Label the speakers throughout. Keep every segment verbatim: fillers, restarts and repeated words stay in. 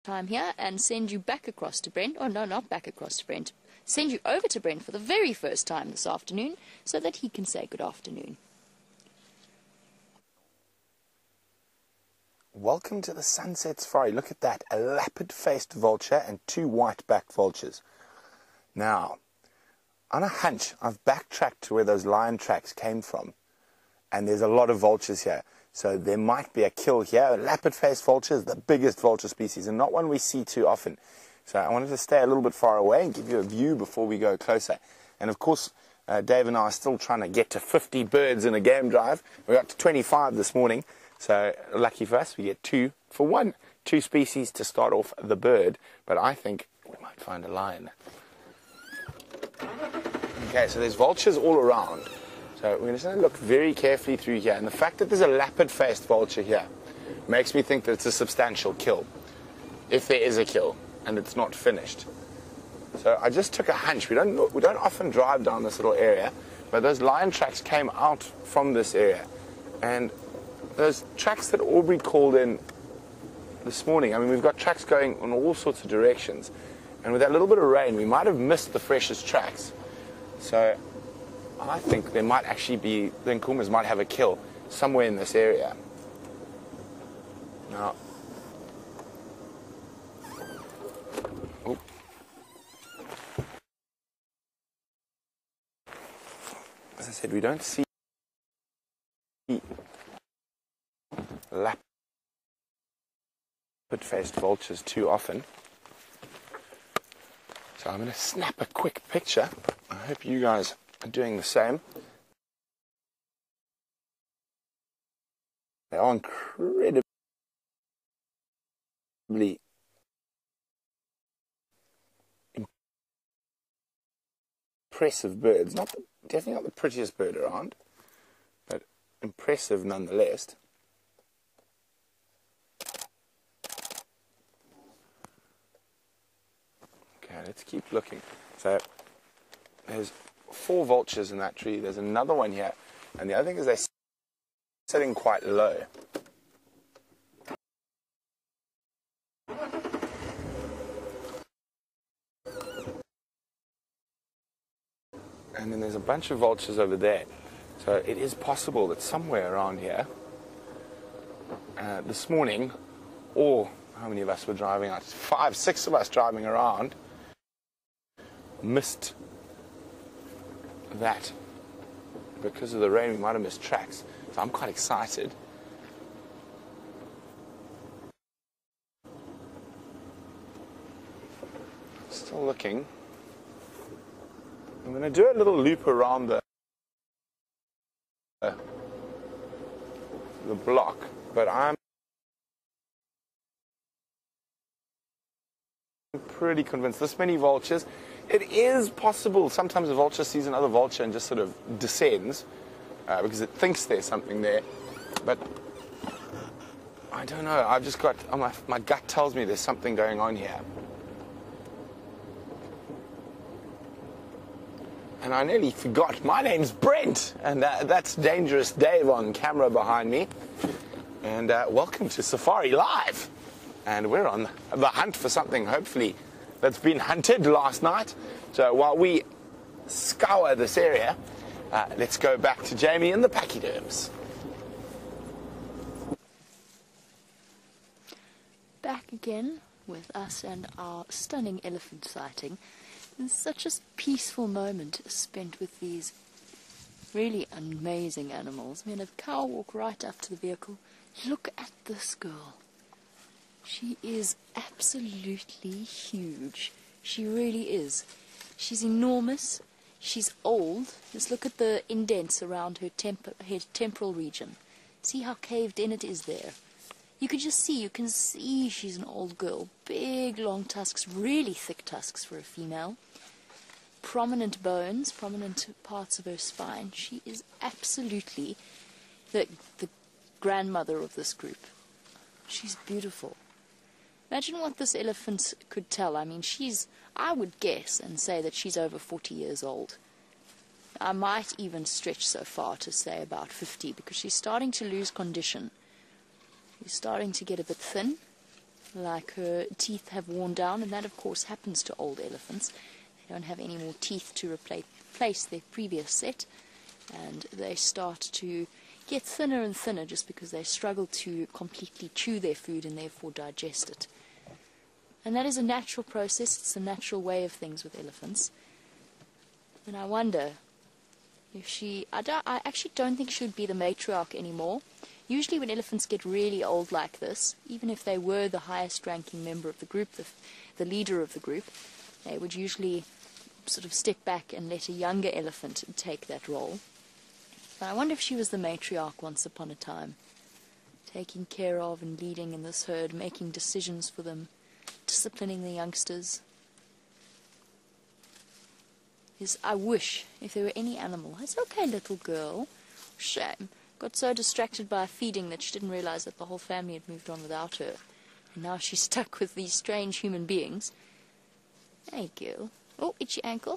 Speaker 1: time here and send you back across to Brent. Oh, no, not back across to Brent. Send you over to Brent for the very first time this afternoon so that he can say good afternoon.
Speaker 2: Welcome to the Sunset Safari. Look at that, a leopard-faced vulture and two white-backed vultures. Now, on a hunch, I've backtracked to where those lion tracks came from, and there's a lot of vultures here. So there might be a kill here. A leopard-faced vulture is the biggest vulture species, and not one we see too often. So I wanted to stay a little bit far away and give you a view before we go closer. And of course, uh, Dave and I are still trying to get to fifty birds in a game drive. We got to twenty-five this morning. So lucky for us, we get two for one, two species to start off the bird. But I think we might find a lion. Okay, so there's vultures all around. So we're just going to look very carefully through here. And the fact that there's a leopard-faced vulture here makes me think that it's a substantial kill, if there is a kill, and it's not finished. So I just took a hunch. We don't, we don't often drive down this little area, but those lion tracks came out from this area. And those tracks that Aubrey called in this morning, I mean, we've got tracks going in all sorts of directions. And with that little bit of rain, we might have missed the freshest tracks. So I think there might actually be, the Nkumas might have a kill somewhere in this area. Now, oh. As I said, we don't see leopard-faced vultures too often. So I'm going to snap a quick picture. I hope you guys are doing the same. They are incredibly impressive birds. Not the, definitely not the prettiest bird around, but impressive nonetheless. Okay, let's keep looking. So there's four vultures in that tree. There's another one here. And the other thing is they're sitting quite low. And then there's a bunch of vultures over there. So it is possible that somewhere around here, uh, this morning, or how many of us were driving out? Five, six of us driving around, missed that. Because of the rain, we might have missed tracks. So I'm quite excited. Still looking. I'm going to do a little loop around the uh, the block, but I'm pretty convinced. This many vultures. It is possible sometimes a vulture sees another vulture and just sort of descends uh, because it thinks there's something there. But I don't know. I've just got, oh, my, my gut tells me there's something going on here. And I nearly forgot. My name's Brent, and uh, that's Dangerous Dave on camera behind me. And uh, welcome to Safari Live. And we're on the hunt for something, hopefully, that's been hunted last night. So while we scour this area, uh, let's go back to Jamie and the pachyderms.
Speaker 1: Back again with us and our stunning elephant sighting. It's such a peaceful moment spent with these really amazing animals. I mean, a cow walk right up to the vehicle. Look at this girl. She is absolutely huge. She really is. She's enormous. She's old. Just look at the indents around her, temp her temporal region. See how caved in it is there. You can just see, you can see she's an old girl. Big, long tusks, really thick tusks for a female. Prominent bones, prominent parts of her spine. She is absolutely the, the grandmother of this group. She's beautiful. Imagine what this elephant could tell. I mean, she's, I would guess and say that she's over forty years old. I might even stretch so far to say about fifty, because she's starting to lose condition. She's starting to get a bit thin. like her teeth have worn down, and that of course happens to old elephants. They don't have any more teeth to replace, replace their previous set, and they start to get thinner and thinner just because they struggle to completely chew their food and therefore digest it. And that is a natural process, it's a natural way of things with elephants. And I wonder if she, I, don't, I actually don't think she would be the matriarch anymore. Usually when elephants get really old like this, even if they were the highest ranking member of the group, the, the leader of the group, they would usually sort of step back and let a younger elephant take that role. But I wonder if she was the matriarch once upon a time, taking care of and leading in this herd, making decisions for them, disciplining the youngsters. Is I wish, if there were any animal, it's okay, little girl, shame, got so distracted by feeding that she didn't realize that the whole family had moved on without her. And now she's stuck with these strange human beings. Hey, girl. Oh, itchy ankle.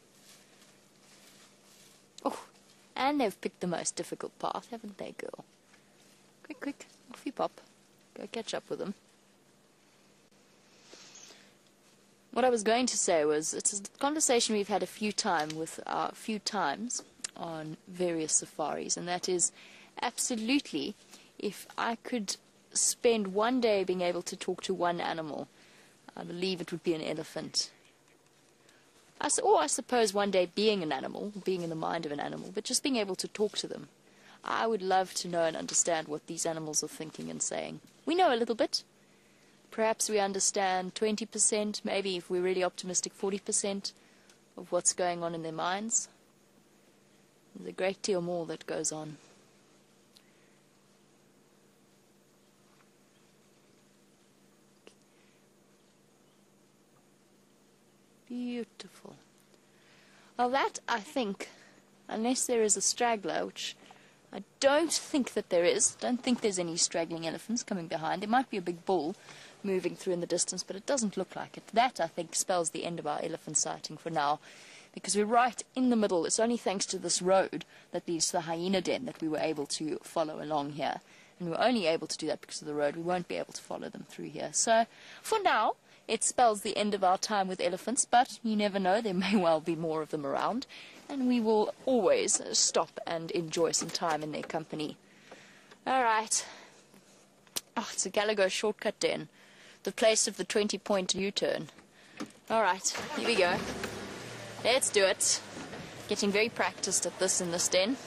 Speaker 1: Oh, and they've picked the most difficult path, haven't they, girl? Quick, quick, off you pop. Go catch up with them. What I was going to say was, it's a conversation we've had a few times with a few times on various safaris, and that is absolutely, if I could spend one day being able to talk to one animal, I believe it would be an elephant. I, or I suppose one day being an animal, being in the mind of an animal, but just being able to talk to them. I would love to know and understand what these animals are thinking and saying. We know a little bit. Perhaps we understand twenty percent, maybe if we're really optimistic, forty percent of what's going on in their minds. There's a great deal more that goes on. Beautiful. Well, that, I think, unless there is a straggler, which I don't think that there is, don't think there's any straggling elephants coming behind. There might be a big bull moving through in the distance, but it doesn't look like it. That, I think, spells the end of our elephant sighting for now, because we're right in the middle. It's only thanks to this road that leads to the hyena den that we were able to follow along here. And we were only able to do that because of the road. We won't be able to follow them through here. So, for now, it spells the end of our time with elephants, but you never know, there may well be more of them around, and we will always stop and enjoy some time in their company. Alright. Oh, it's a Gallagher shortcut den. The place of the twenty-point U-turn. Alright, here we go. Let's do it. Getting very practiced at this in this den.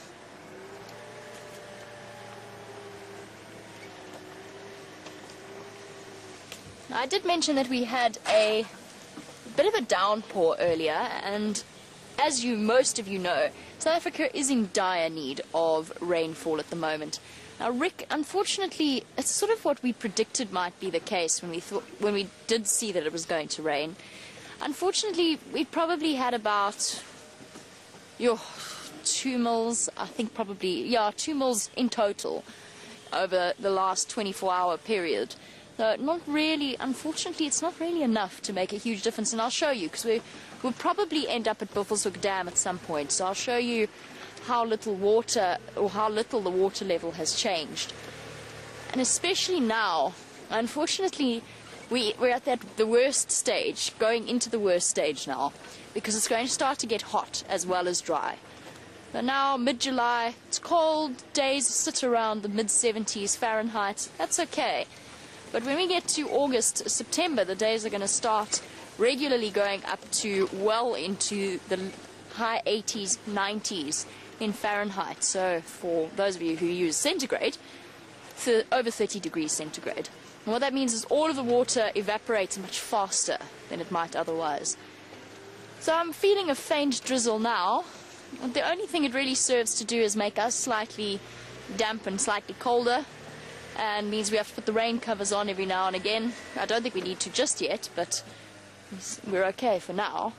Speaker 1: I did mention that we had a bit of a downpour earlier, and as you most of you know, South Africa is in dire need of rainfall at the moment. Now, Rick, unfortunately, it's sort of what we predicted might be the case when we thought when we did see that it was going to rain. Unfortunately, we probably had about yo, two mils, I think probably, yeah, two mils in total over the last twenty-four hour period. So not really, unfortunately, it's not really enough to make a huge difference. And I'll show you, because we will probably end up at Buffelshoek Dam at some point. So I'll show you how little water, or how little the water level has changed. And especially now, unfortunately, we, we're at that the worst stage, going into the worst stage now, because it's going to start to get hot as well as dry. So now, mid-July, it's cold, days sit around the mid seventies Fahrenheit, that's okay. But when we get to August, September, the days are going to start regularly going up to well into the high eighties, nineties in Fahrenheit. So for those of you who use centigrade, th over thirty degrees centigrade. And what that means is all of the water evaporates much faster than it might otherwise. So I'm feeling a faint drizzle now. The only thing it really serves to do is make us slightly damp and slightly colder, and means we have to put the rain covers on every now and again. I don't think we need to just yet, but we're okay for now.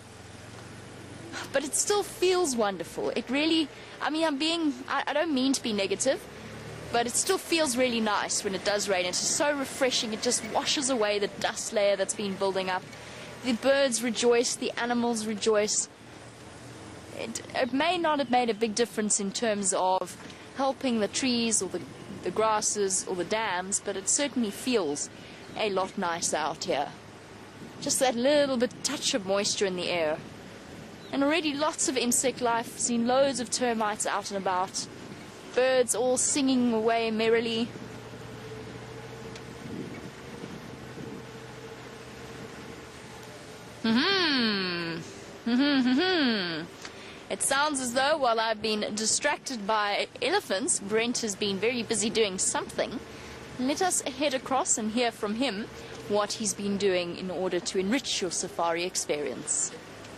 Speaker 1: But it still feels wonderful. It really, I mean, I'm being, I, I don't mean to be negative, but it still feels really nice when it does rain. It's so refreshing. It just washes away the dust layer that's been building up. The birds rejoice, the animals rejoice. It, it may not have made a big difference in terms of helping the trees or the, the grasses or the dams, but it certainly feels a lot nicer out here. Just that little bit touch of moisture in the air. And already lots of insect life, seen loads of termites out and about. Birds all singing away merrily. Hmm. Hmm. It sounds as though while I've been distracted by elephants, Brent has been very busy doing something. Let us head across and hear from him what he's been doing in order to enrich your safari experience.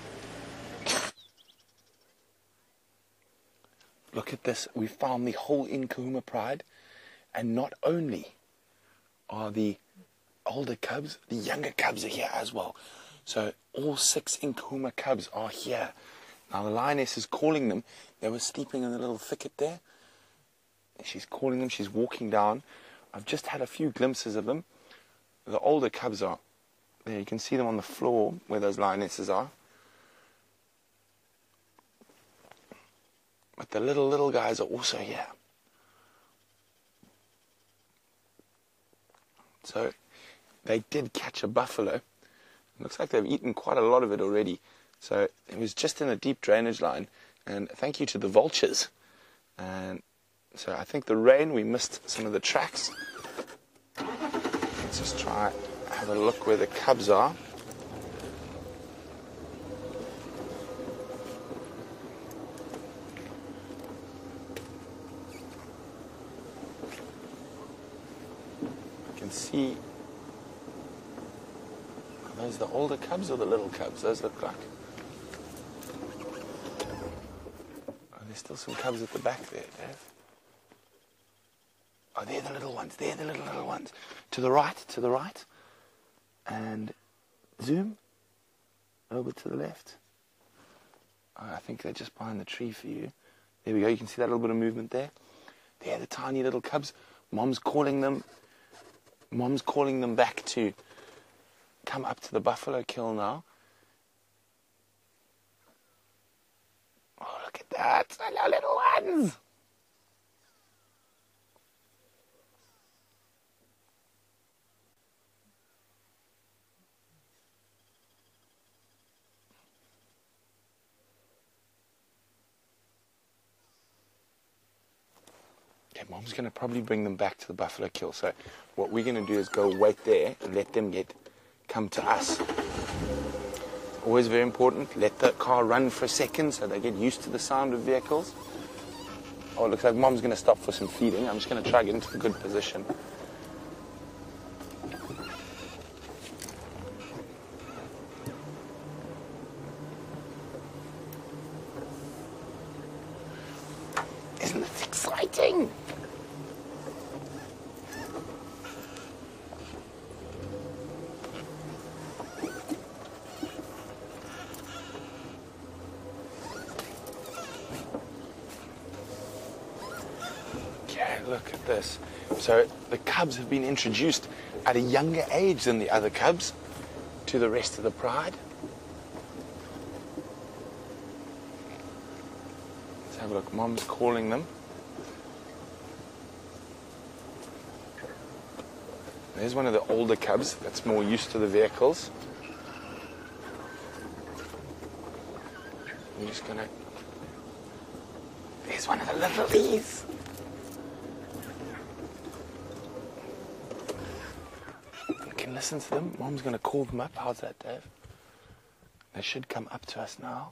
Speaker 2: Look at this. We found the whole Inkahuma Pride, and not only are the older cubs, the younger cubs are here as well. So all six Inkahuma cubs are here. Now the lioness is calling them. They were sleeping in the little thicket there. She's calling them. She's walking down. I've just had a few glimpses of them. The older cubs are there. You can see them on the floor where those lionesses are. But the little, little guys are also here. So they did catch a buffalo. It looks like they've eaten quite a lot of it already. So it was just in a deep drainage line. And thank you to the vultures. And so I think the rain, we missed some of the tracks. Let's just try have a look where the cubs are. I can see, are those the older cubs or the little cubs? Those look like. Oh, there's still some cubs at the back there, Dave. Oh, they're the little ones. They're the little, little ones. To the right, to the right. And zoom over to the left. Oh, I think they're just behind the tree for you. There we go. You can see that little bit of movement there. They're the tiny little cubs. Mom's calling them. Mom's calling them back to come up to the buffalo kill now. Oh, look at that. Hello, little ones. Okay, Mom's going to probably bring them back to the buffalo kill. So what we're going to do is go wait there and let them get come to us. Always very important. Let the car run for a second so they get used to the sound of vehicles. Oh, it looks like Mom's going to stop for some feeding. I'm just going to try to get into a good position. Isn't it exciting? Look at this. So the cubs have been introduced at a younger age than the other cubs to the rest of the pride. Let's have a look. Mom's calling them. There's one of the older cubs that's more used to the vehicles. I'm just gonna... There's one of the littlies. Listen to them. Mom's going to call them up. How's that, Dave? They should come up to us now.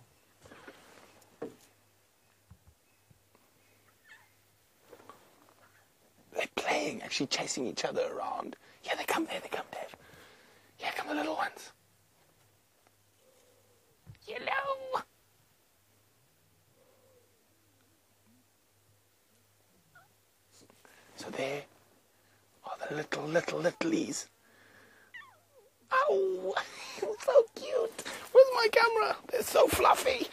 Speaker 2: They're playing, actually chasing each other around. Yeah, they come there. They come, Dave. Yeah, come the little ones. Hello. So there are the little, little, littlies. Oh, so cute. Where's my camera? They're so fluffy.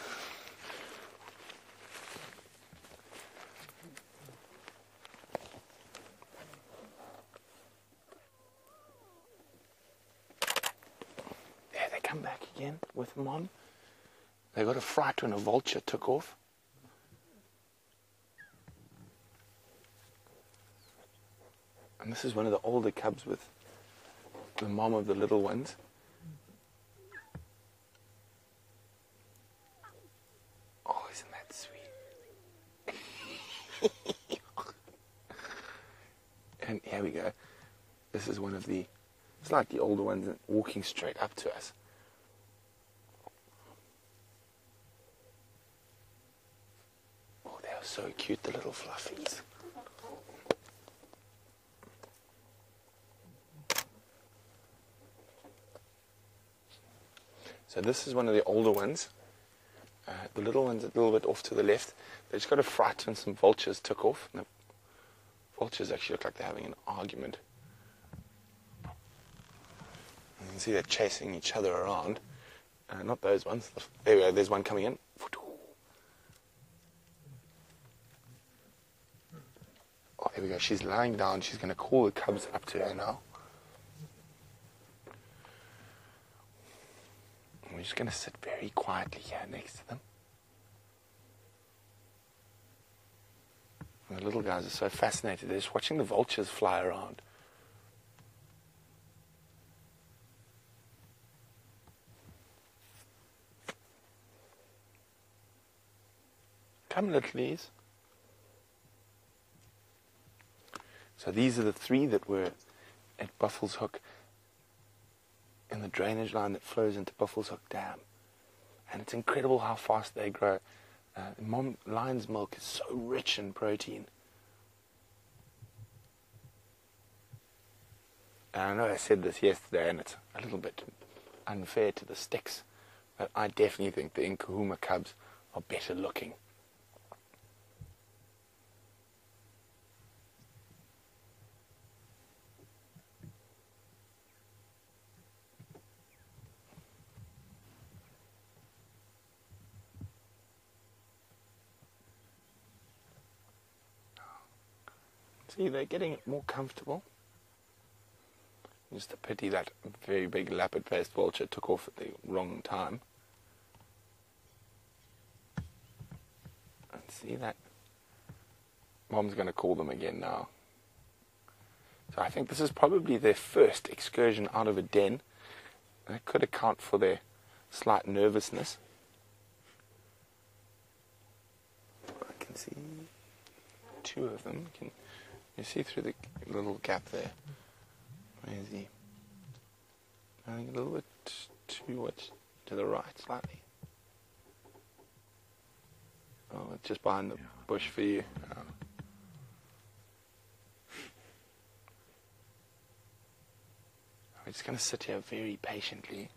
Speaker 2: There they come back again with Mom. They got a fright when a vulture took off. And this is one of the older cubs with the mom of the little ones. Oh, isn't that sweet? And here we go. This is one of the, it's like the older ones walking straight up to us. Oh, they are so cute, the little fluffies. So this is one of the older ones. Uh, the little one's a little bit off to the left. They just got a fright when some vultures took off. And the vultures actually look like they're having an argument. You can see they're chasing each other around. Uh, not those ones. There we go, there's one coming in. Oh, there we go, she's lying down. She's going to call the cubs up to her now. And we're just going to sit very quietly here next to them. And the little guys are so fascinated. They're just watching the vultures fly around. Come, littlies. So these are the three that were at Buffels Hook in the drainage line that flows into Buffels Hook Dam. And it's incredible how fast they grow. Uh, mom lion's milk is so rich in protein. And I know I said this yesterday, and it's a little bit unfair to the sticks, but I definitely think the Nkuhuma cubs are better looking. See, they're getting more comfortable. Just a pity that very big leopard-faced vulture took off at the wrong time. And see that? Mom's going to call them again now. So I think this is probably their first excursion out of a den. That could account for their slight nervousness. I can see two of them. Can you see through the little gap there? Where is he? I think a little bit too much to the right, slightly. Oh, it's just behind the bush for you. Oh. We're just going to sit here very patiently.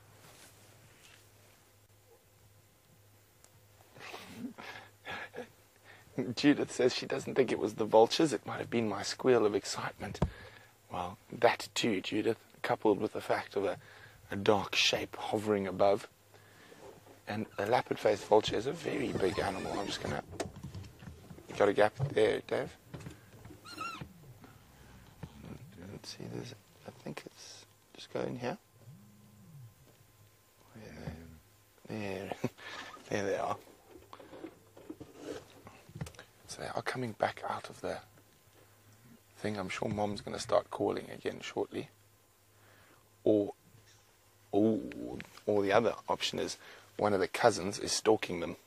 Speaker 2: Judith says she doesn't think it was the vultures. It might have been my squeal of excitement. Well, that too, Judith, coupled with the fact of a, a dark shape hovering above. And the leopard-faced vulture is a very big animal. I'm just going to... You got a gap there, Dave? Let's see, there's... I think it's... Just go in here. There. There they are. So they are coming back out of the thing. I'm sure Mom's going to start calling again shortly. Or, or, or the other option is one of the cousins is stalking them.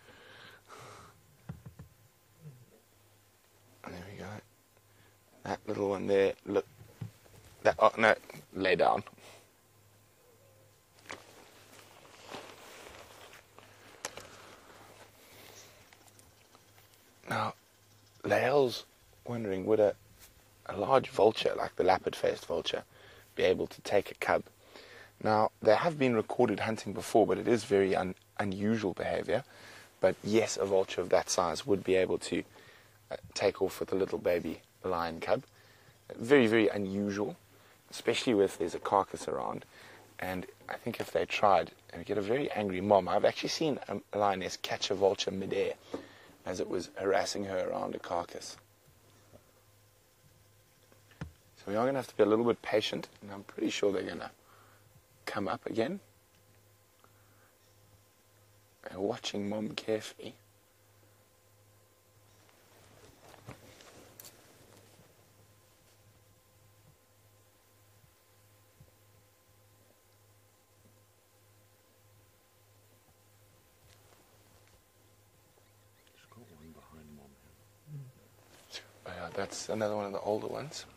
Speaker 2: And there we go. That little one there, look. That, oh, no, lay down. Now, Lael's wondering, would a, a large vulture, like the leopard-faced vulture, be able to take a cub? Now, they have been recorded hunting before, but it is very un, unusual behavior. But yes, a vulture of that size would be able to uh, take off with a little baby lion cub. Very, very unusual, especially if there's a carcass around. And I think if they tried, and get a very angry mom. I've actually seen a lioness catch a vulture midair as it was harassing her around a carcass. So we are going to have to be a little bit patient, and I'm pretty sure they're going to come up again. And watching Mom carefully. that's another one of the older ones.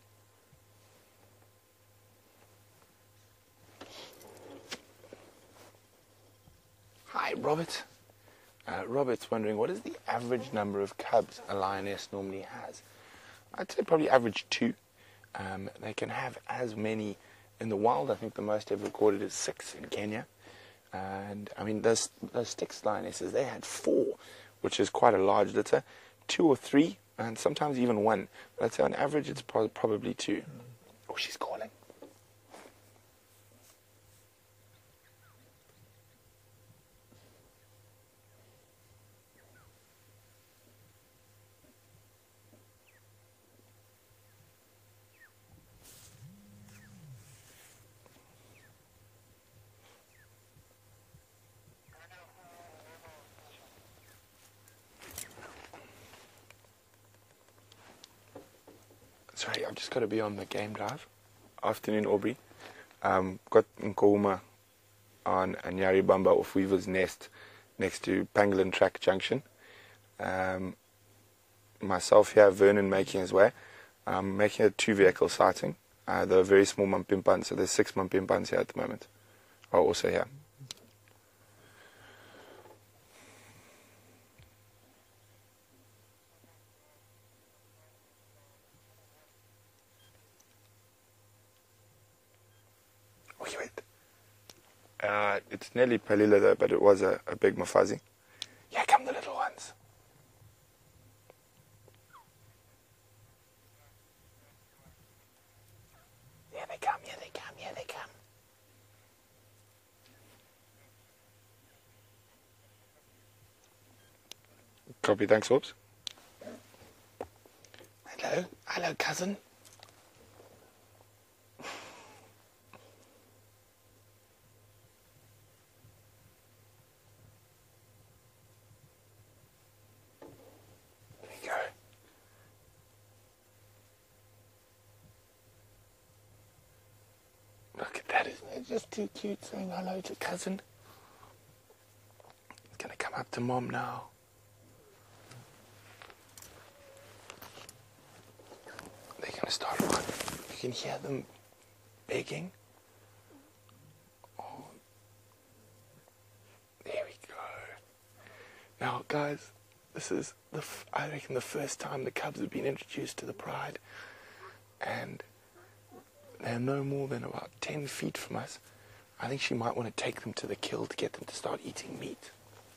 Speaker 2: Hi, Robert. Uh, Robert's wondering, what is the average number of cubs a lioness normally has? I'd say probably average two. Um, they can have as many in the wild. I think the most ever recorded is six in Kenya. And, I mean, those, those Styx lionesses, they had four, which is quite a large litter. Two or three, and sometimes even one. But I'd say on average, it's pro probably two. Oh, she's calling. Sorry, I've just got to be on the game drive. Afternoon, Aubrey. Um, got Nkouma on Nyaribamba off Weaver's Nest next to Pangolin Track Junction. Um, myself here, Vernon making his way. I'm making a two-vehicle sighting. Uh, they're a very small Mampimpans, so there's six Mampimpans here at the moment. Oh, also here. Uh, it's nearly Palila though, but it was a, a big Mafazi. Here come the little ones. Here they come, here they come, here they come. Copy, thanks, Orbs. Hello, hello, cousin. Look at that, isn't it just too cute saying hello to cousin? It's going to come up to mom now. They're going to start running. You can hear them begging. Oh, there we go. Now, guys, this is, the f I reckon, the first time the cubs have been introduced to the pride. And they're no more than about ten feet from us. I think she might want to take them to the kill to get them to start eating meat.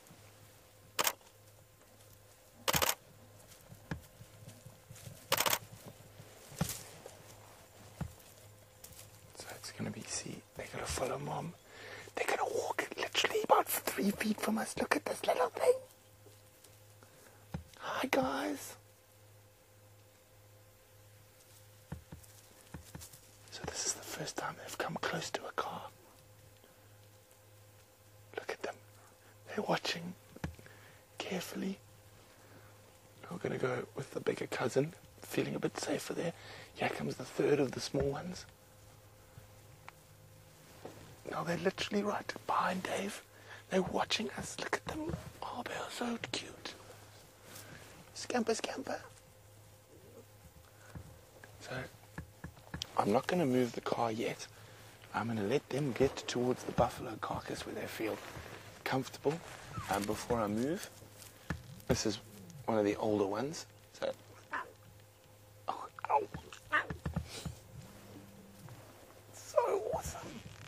Speaker 2: So it's going to be, see, they're going to follow mom. They're going to walk literally about three feet from us. Look at this little thing. Hi, guys. So this is the first time they've come close to a car. Look at them. They're watching carefully. We're going to go with the bigger cousin, feeling a bit safer there. Here comes the third of the small ones. Now they're literally right behind Dave. They're watching us. Look at them. Oh, they're so cute. Scamper, scamper. So I'm not going to move the car yet. I'm going to let them get towards the buffalo carcass where they feel comfortable um, before I move. This is one of the older ones. So, oh, ow, ow. So awesome.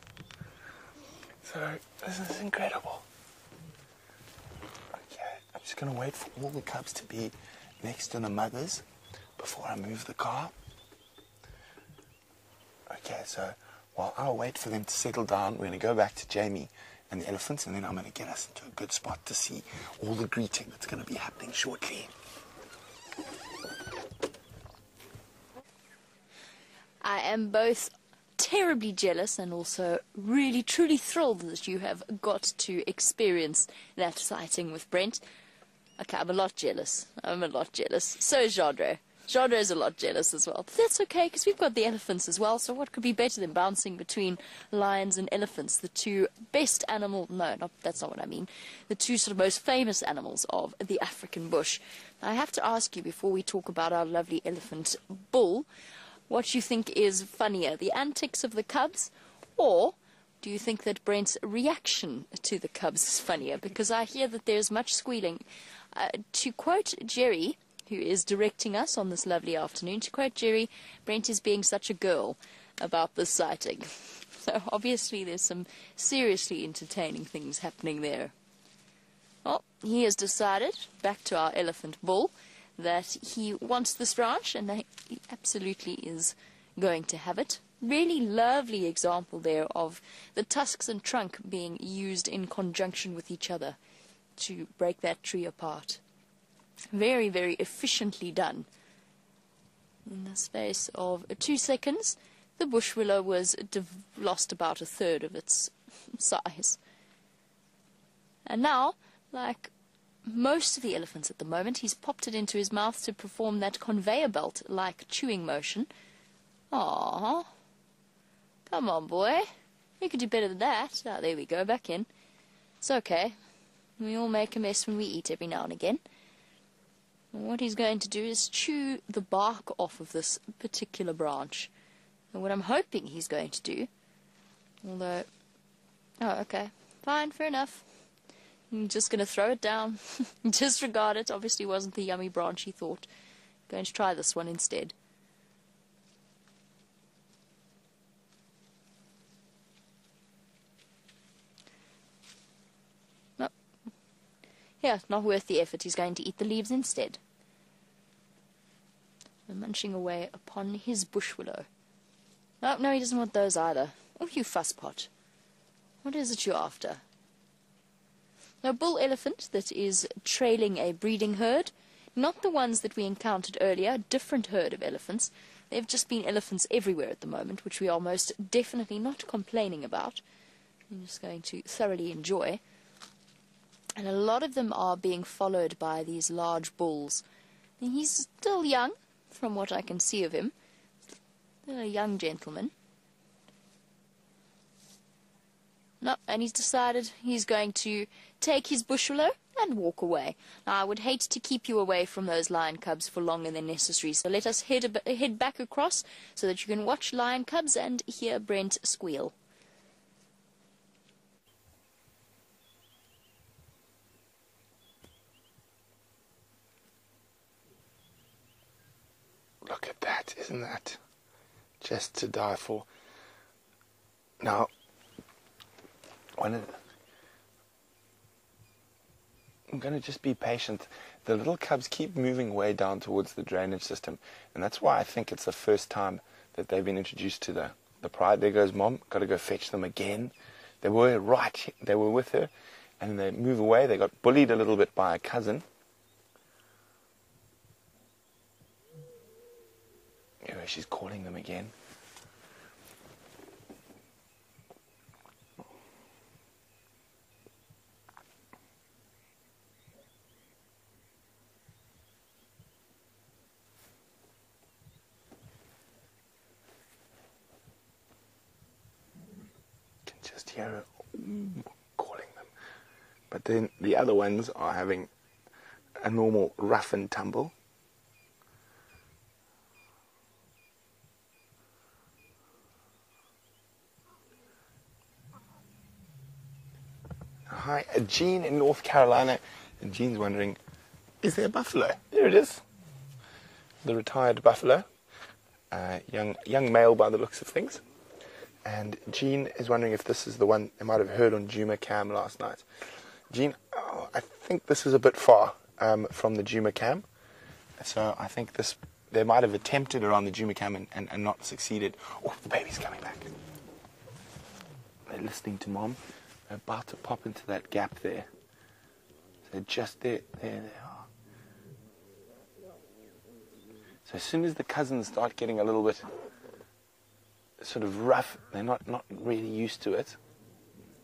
Speaker 2: So this is incredible. Okay, I'm just going to wait for all the cubs to be next to the mothers before I move the car. Okay, so while I'll wait for them to settle down, we're going to go back to Jamie and the elephants, and then I'm going to get us into a good spot to see all the greeting that's going to be happening shortly.
Speaker 1: I am both terribly jealous and also really, truly thrilled that you have got to experience that sighting with Brent. Okay, I'm a lot jealous. I'm a lot jealous. So is Jadre. Chandra is a lot jealous as well. But that's okay, because we've got the elephants as well, so what could be better than bouncing between lions and elephants, the two best animal... No, not, that's not what I mean. The two sort of most famous animals of the African bush. I have to ask you, before we talk about our lovely elephant bull, what you think is funnier, the antics of the cubs, or do you think that Brent's reaction to the cubs is funnier? Because I hear that there's much squealing. Uh, to quote Jerry, who is directing us on this lovely afternoon, to quote Jerry, Brent is being such a girl about this sighting. So obviously there's some seriously entertaining things happening there. Well, he has decided, back to our elephant bull, that he wants this ranch, and that he absolutely is going to have it. Really lovely example there of the tusks and trunk being used in conjunction with each other to break that tree apart. Very, very efficiently done. In the space of two seconds, the bush willow was lost about a third of its size. And now, like most of the elephants at the moment, he's popped it into his mouth to perform that conveyor belt-like chewing motion. Aww. Come on, boy. You could do better than that. Ah, there we go, back in. It's okay. We all make a mess when we eat every now and again. And what he's going to do is chew the bark off of this particular branch. And what I'm hoping he's going to do, although... Oh, okay. Fine, fair enough. I'm just going to throw it down. Disregard it. Obviously wasn't the yummy branch he thought. Going to try this one instead. No. Yeah, not worth the effort. He's going to eat the leaves instead. And munching away upon his bush willow. Oh, no, he doesn't want those either. Oh, you fusspot. What is it you're after? A bull elephant that is trailing a breeding herd, not the ones that we encountered earlier, a different herd of elephants. There have just been elephants everywhere at the moment, which we are most definitely not complaining about. I'm just going to thoroughly enjoy. And a lot of them are being followed by these large bulls. And he's still young, from what I can see of him. Still a young gentleman. No, and he's decided he's going to take his bush willow and walk away. Now, I would hate to keep you away from those lion cubs for longer than necessary, so let us head, a, head back across so that you can watch lion cubs and hear Brent squeal.
Speaker 2: Look at that, isn't that just to die for? Now, one of the, I'm going to just be patient. The little cubs keep moving way down towards the drainage system, and that's why I think it's the first time that they've been introduced to the, the pride. There goes Mom, got to go fetch them again. They were right, they were with her, and they move away. They got bullied a little bit by a cousin. Anyway, she's calling them again. Just hear her calling them. But then the other ones are having a normal rough and tumble. Hi, Jean in North Carolina, and Jean's wondering, is there a buffalo? There it is. The retired buffalo, uh, young young male by the looks of things. And Jean is wondering if this is the one they might have heard on Juma Cam last night. Jean, oh, I think this is a bit far um, from the Juma Cam. So I think this they might have attempted it on the Juma Cam and, and, and not succeeded. Oh, the baby's coming back. They're listening to Mom. They're about to pop into that gap there. So just there, there they are. So as soon as the cousins start getting a little bit sort of rough, they're not, not really used to it.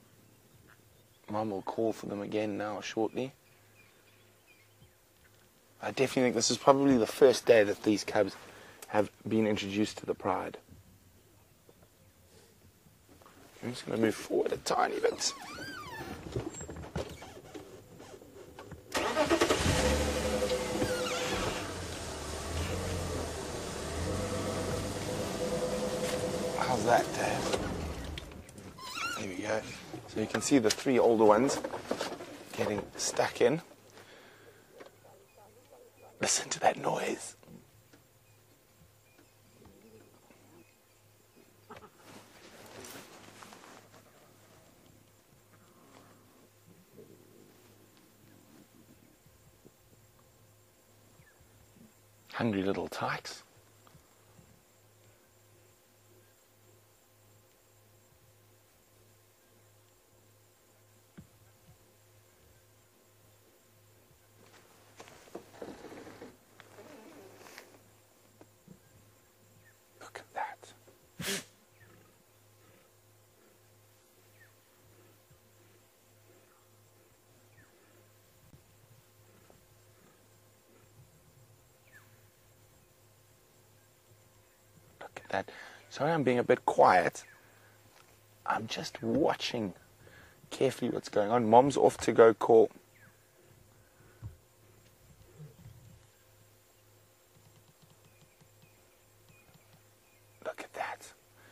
Speaker 2: Mom will call for them again now shortly. I definitely think this is probably the first day that these cubs have been introduced to the pride. I'm just going to move forward a tiny bit. How's that, Dave? There we go. So you can see the three older ones getting stuck in. Listen to that noise. Hungry little tykes. Look at that. Look at that. Sorry I'm being a bit quiet. I'm just watching carefully what's going on. Mom's off to go call. Look at that.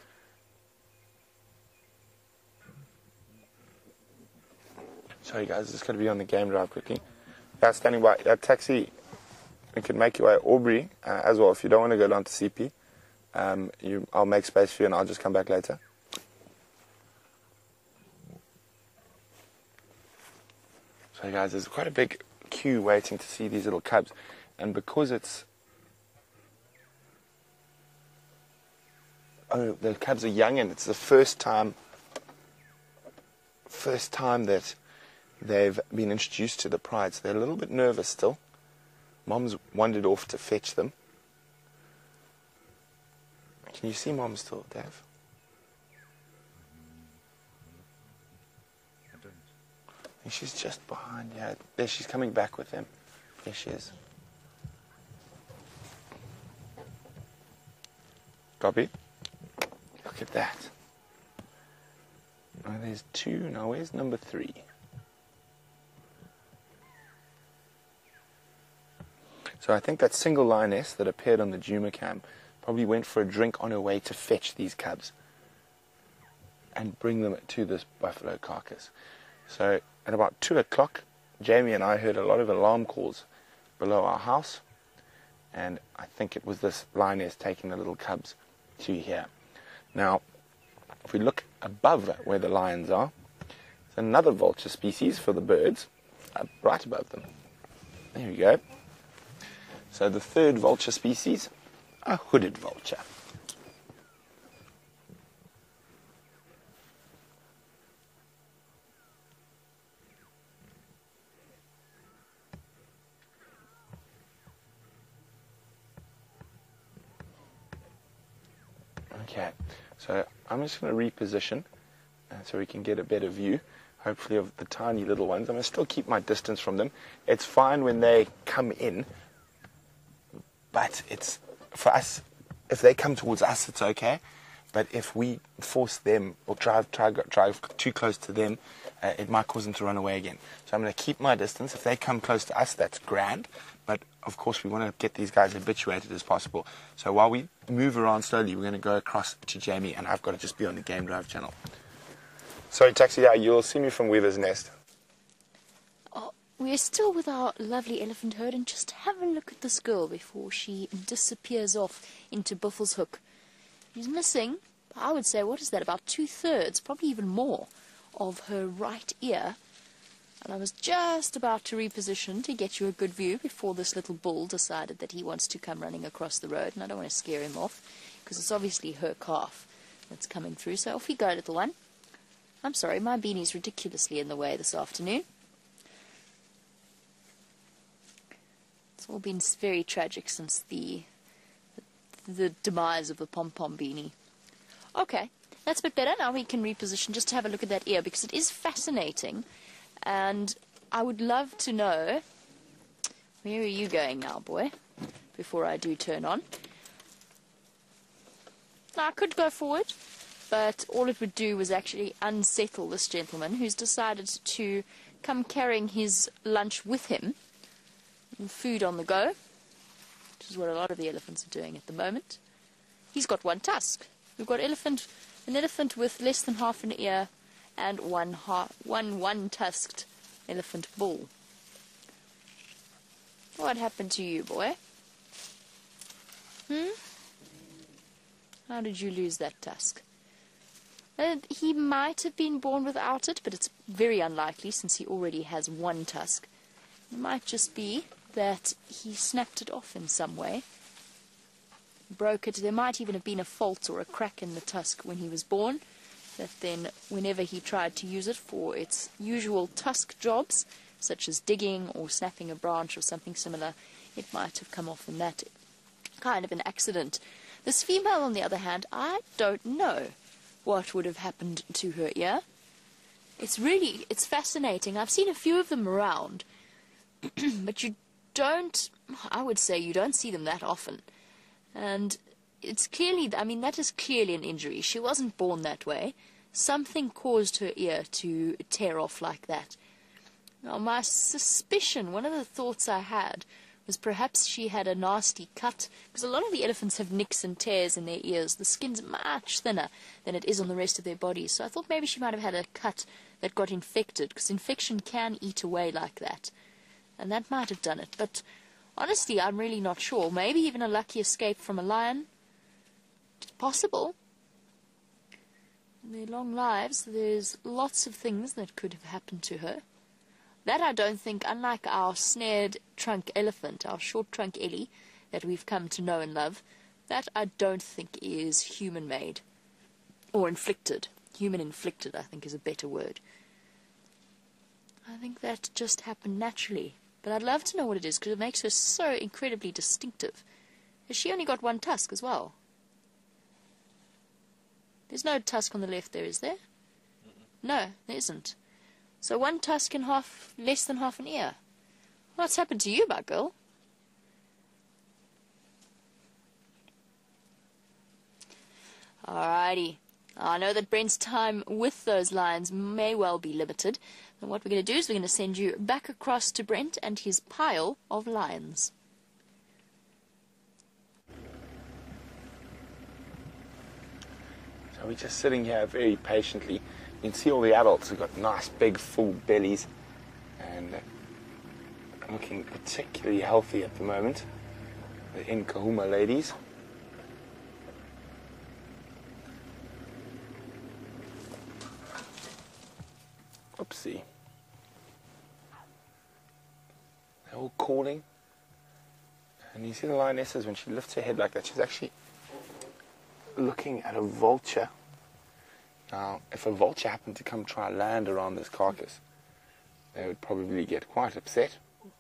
Speaker 2: Sorry guys, just got to be on the game drive quickly. Yeah, standing by. That taxi, you can make your way to Aubrey uh, as well if you don't want to go down to C P. Um, you, I'll make space for you and I'll just come back later. So guys, there's quite a big queue waiting to see these little cubs, and because it's oh the cubs are young and it's the first time first time that they've been introduced to the pride, so they're a little bit nervous still. Mom's wandered off to fetch them. Can you see Mom still, Dave?
Speaker 3: I don't.
Speaker 2: I think she's just behind. Yeah, there she's coming back with them. There she is. Copy. Look at that. Oh, there's two. Now where's number three? So I think that single lioness that appeared on the Juma cam probably went for a drink on her way to fetch these cubs and bring them to this buffalo carcass. So at about two o'clock, Jamie and I heard a lot of alarm calls below our house, and I think it was this lioness taking the little cubs to here. Now, if we look above where the lions are, there's another vulture species for the birds, uh, right above them. There we go. So the third vulture species, a hooded vulture. Okay, so I'm just going to reposition uh, so we can get a better view, hopefully, of the tiny little ones. I'm going to still keep my distance from them. It's fine when they come in, but it's for us, if they come towards us, it's okay. But if we force them or drive, try, drive too close to them, uh, it might cause them to run away again. So I'm going to keep my distance. If they come close to us, that's grand. But, of course, we want to get these guys habituated as possible. So while we move around slowly, we're going to go across to Jamie, and I've got to just be on the Game Drive channel. Sorry, Taxi, yeah, you'll see me from Weaver's Nest.
Speaker 1: Oh, we're still with our lovely elephant herd, and just have a look at this girl before she disappears off into Buffelshoek. Hook. She's missing, I would say, what is that, about two-thirds, probably even more, of her right ear. And I was just about to reposition to get you a good view before this little bull decided that he wants to come running across the road, and I don't want to scare him off, because it's obviously her calf that's coming through. So off you go, little one. I'm sorry, my beanie's ridiculously in the way this afternoon. It's all been very tragic since the the demise of the pom-pom beanie. Okay, that's a bit better. Now we can reposition just to have a look at that ear, because it is fascinating. And I would love to know where are you going now, boy? Before I do turn on. Now, I could go forward, but all it would do was actually unsettle this gentleman who's decided to come carrying his lunch with him. And food on the go, which is what a lot of the elephants are doing at the moment. He's got one tusk. We've got elephant, an elephant with less than half an ear and one, ha one one-tusked elephant bull. What happened to you, boy? Hmm? How did you lose that tusk? Uh, he might have been born without it, but it's very unlikely since he already has one tusk. It might just be that he snapped it off in some way. Broke it. There might even have been a fault or a crack in the tusk when he was born, that then whenever he tried to use it for its usual tusk jobs, such as digging or snapping a branch or something similar, it might have come off in that kind of an accident. This female, on the other hand, I don't know what would have happened to her ear. It's really, it's fascinating. I've seen a few of them around, but you don't, I would say you don't see them that often. And it's clearly, I mean, that is clearly an injury. She wasn't born that way. Something caused her ear to tear off like that. Now, my suspicion, one of the thoughts I had, was perhaps she had a nasty cut, because a lot of the elephants have nicks and tears in their ears. The skin's much thinner than it is on the rest of their bodies. So I thought maybe she might have had a cut that got infected, because infection can eat away like that. And that might have done it. But honestly, I'm really not sure. Maybe even a lucky escape from a lion. It's possible. In their long lives, there's lots of things that could have happened to her. That I don't think, unlike our snared trunk elephant, our short trunk Ellie, that we've come to know and love, that I don't think is human-made. Or inflicted. Human-inflicted, I think, is a better word. I think that just happened naturally. But I'd love to know what it is, because it makes her so incredibly distinctive. Has she only got one tusk as well? There's no tusk on the left there, is there? No, there isn't. So one tusk and half, less than half an ear. What's happened to you, my girl? Alrighty. I know that Brent's time with those lions may well be limited. And what we're going to do is we're going to send you back across to Brent and his pile of lions.
Speaker 2: So we're just sitting here very patiently. You can see all the adults have got nice big full bellies and uh, looking particularly healthy at the moment. The Nkahuma ladies. Oopsie. They're all calling. And you see the lionesses, when she lifts her head like that, she's actually looking at a vulture. Now, if a vulture happened to come try land around this carcass, they would probably get quite upset.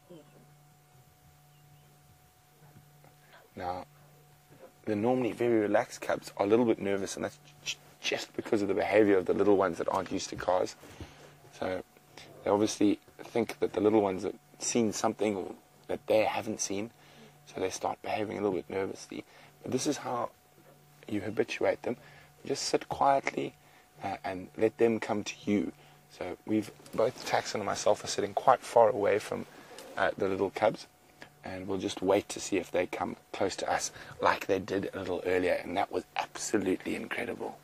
Speaker 2: Now, the normally very relaxed cubs are a little bit nervous, and that's just because of the behavior of the little ones that aren't used to cars. So they obviously think that the little ones have seen something that they haven't seen, so they start behaving a little bit nervously. But this is how you habituate them. Just sit quietly uh, and let them come to you. So we've, both Taxon and myself are sitting quite far away from uh, the little cubs, and we'll just wait to see if they come close to us like they did a little earlier, and that was absolutely incredible.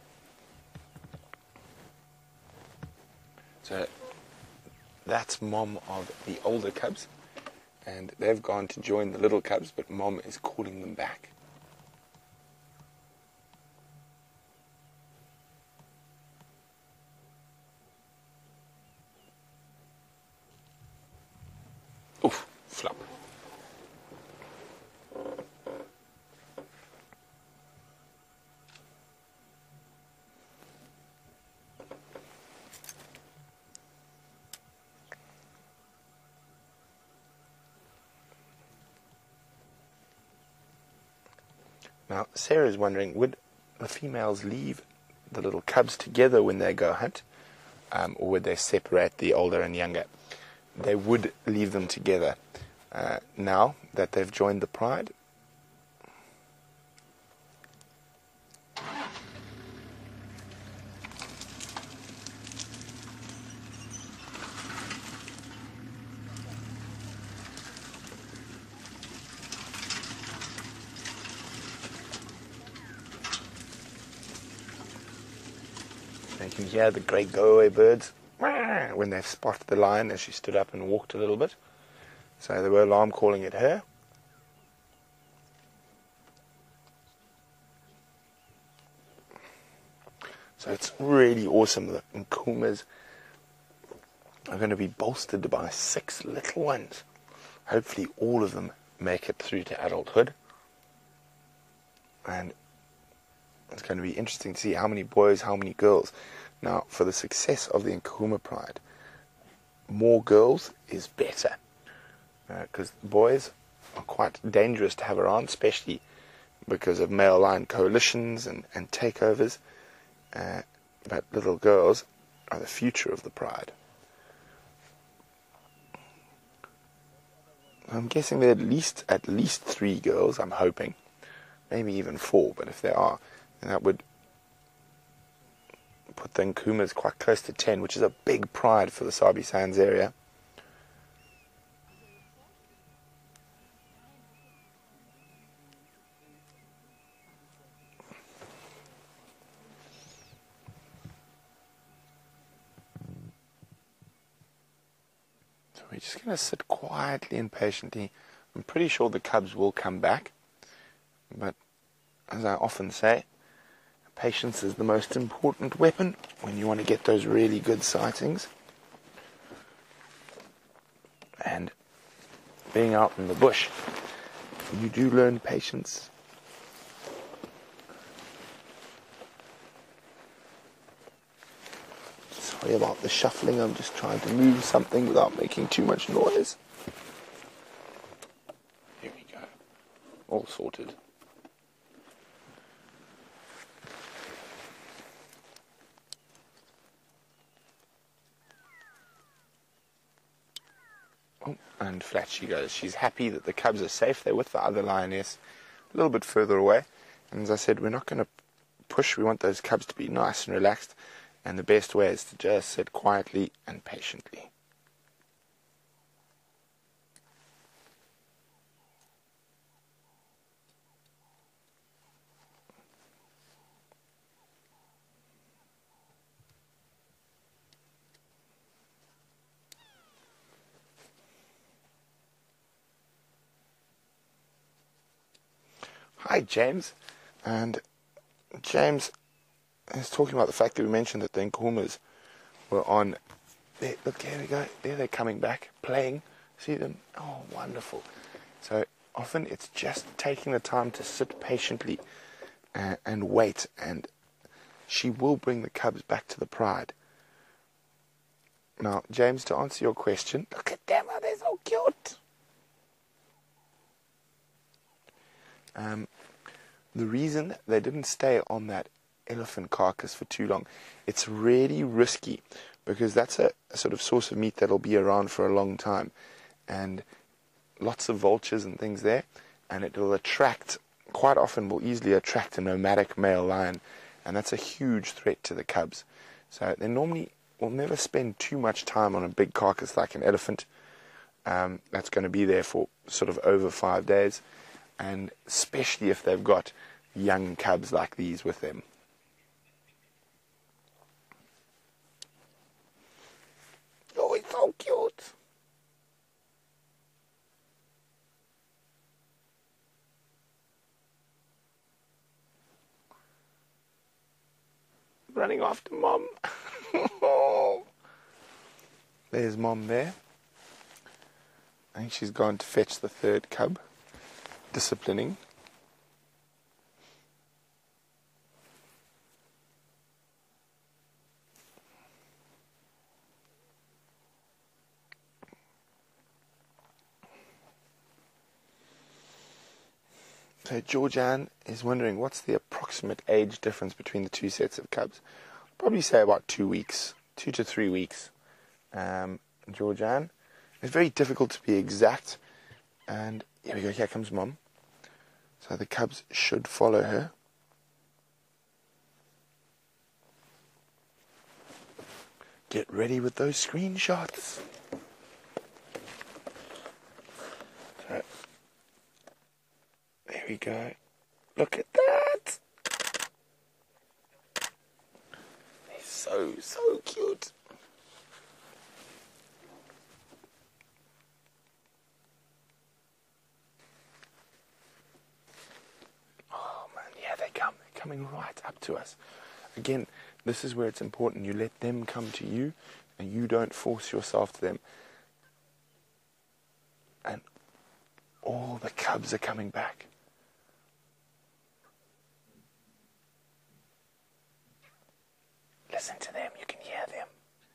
Speaker 2: So that's Mom of the older cubs, and they've gone to join the little cubs, but Mom is calling them back. Oof, flop. Now, Sarah's wondering, would the females leave the little cubs together when they go hunt, um, or would they separate the older and younger? They would leave them together. uh, now that they've joined the pride. You can hear the great go-away birds when they've spotted the lion as she stood up and walked a little bit. So they were alarm calling at her. So it's really awesome that Nkumas are going to be bolstered by six little ones. Hopefully all of them make it through to adulthood. And it's going to be interesting to see how many boys, how many girls. Now, for the success of the Nkuma Pride, more girls is better. Because uh, boys are quite dangerous to have around, especially because of male lion coalitions and, and takeovers. Uh, but little girls are the future of the pride. I'm guessing there are at least, at least three girls, I'm hoping. Maybe even four, but if there are, then that would put the Nkumas quite close to ten, which is a big pride for the Sabi Sands area. So we're just going to sit quietly and patiently. I'm pretty sure the cubs will come back, but as I often say, patience is the most important weapon when you want to get those really good sightings. And being out in the bush, you do learn patience. Sorry about the shuffling, I'm just trying to move something without making too much noise. Here we go. All sorted. Oh, and flat she goes. She's happy that the cubs are safe. They're with the other lioness a little bit further away. And as I said, we're not going to push. We want those cubs to be nice and relaxed. And the best way is to just sit quietly and patiently. Hi, James. And James is talking about the fact that we mentioned that the Nkumas were on. There, look, there we go. There they're coming back, playing. See them? Oh, wonderful. So often it's just taking the time to sit patiently uh, and wait, and she will bring the cubs back to the pride. Now, James, to answer your question, look at them. Oh, they're so cute. Um, the reason they didn't stay on that elephant carcass for too long, it's really risky because that's a, a sort of source of meat that'll be around for a long time, and lots of vultures and things there, and it will attract, quite often will easily attract a nomadic male lion, and that's a huge threat to the cubs. So they normally will never spend too much time on a big carcass like an elephant. Um, that's going to be there for sort of over five days. And especially if they've got young cubs like these with them. Oh, it's so cute. Running after Mom. There's Mom there. I think she's gone to fetch the third cub. Disciplining. So Georgianne is wondering what's the approximate age difference between the two sets of cubs. Probably say about two weeks, two to three weeks. Um, Georgianne, it's very difficult to be exact And here we go, here comes Mom. So the cubs should follow her. Get ready with those screenshots. So, there we go. Look at that. They're so, so cute. Oh man, yeah, they come. They're coming right up to us. Again, this is where it's important. You let them come to you, and you don't force yourself to them. And all the cubs are coming back. Listen to them. You can hear them.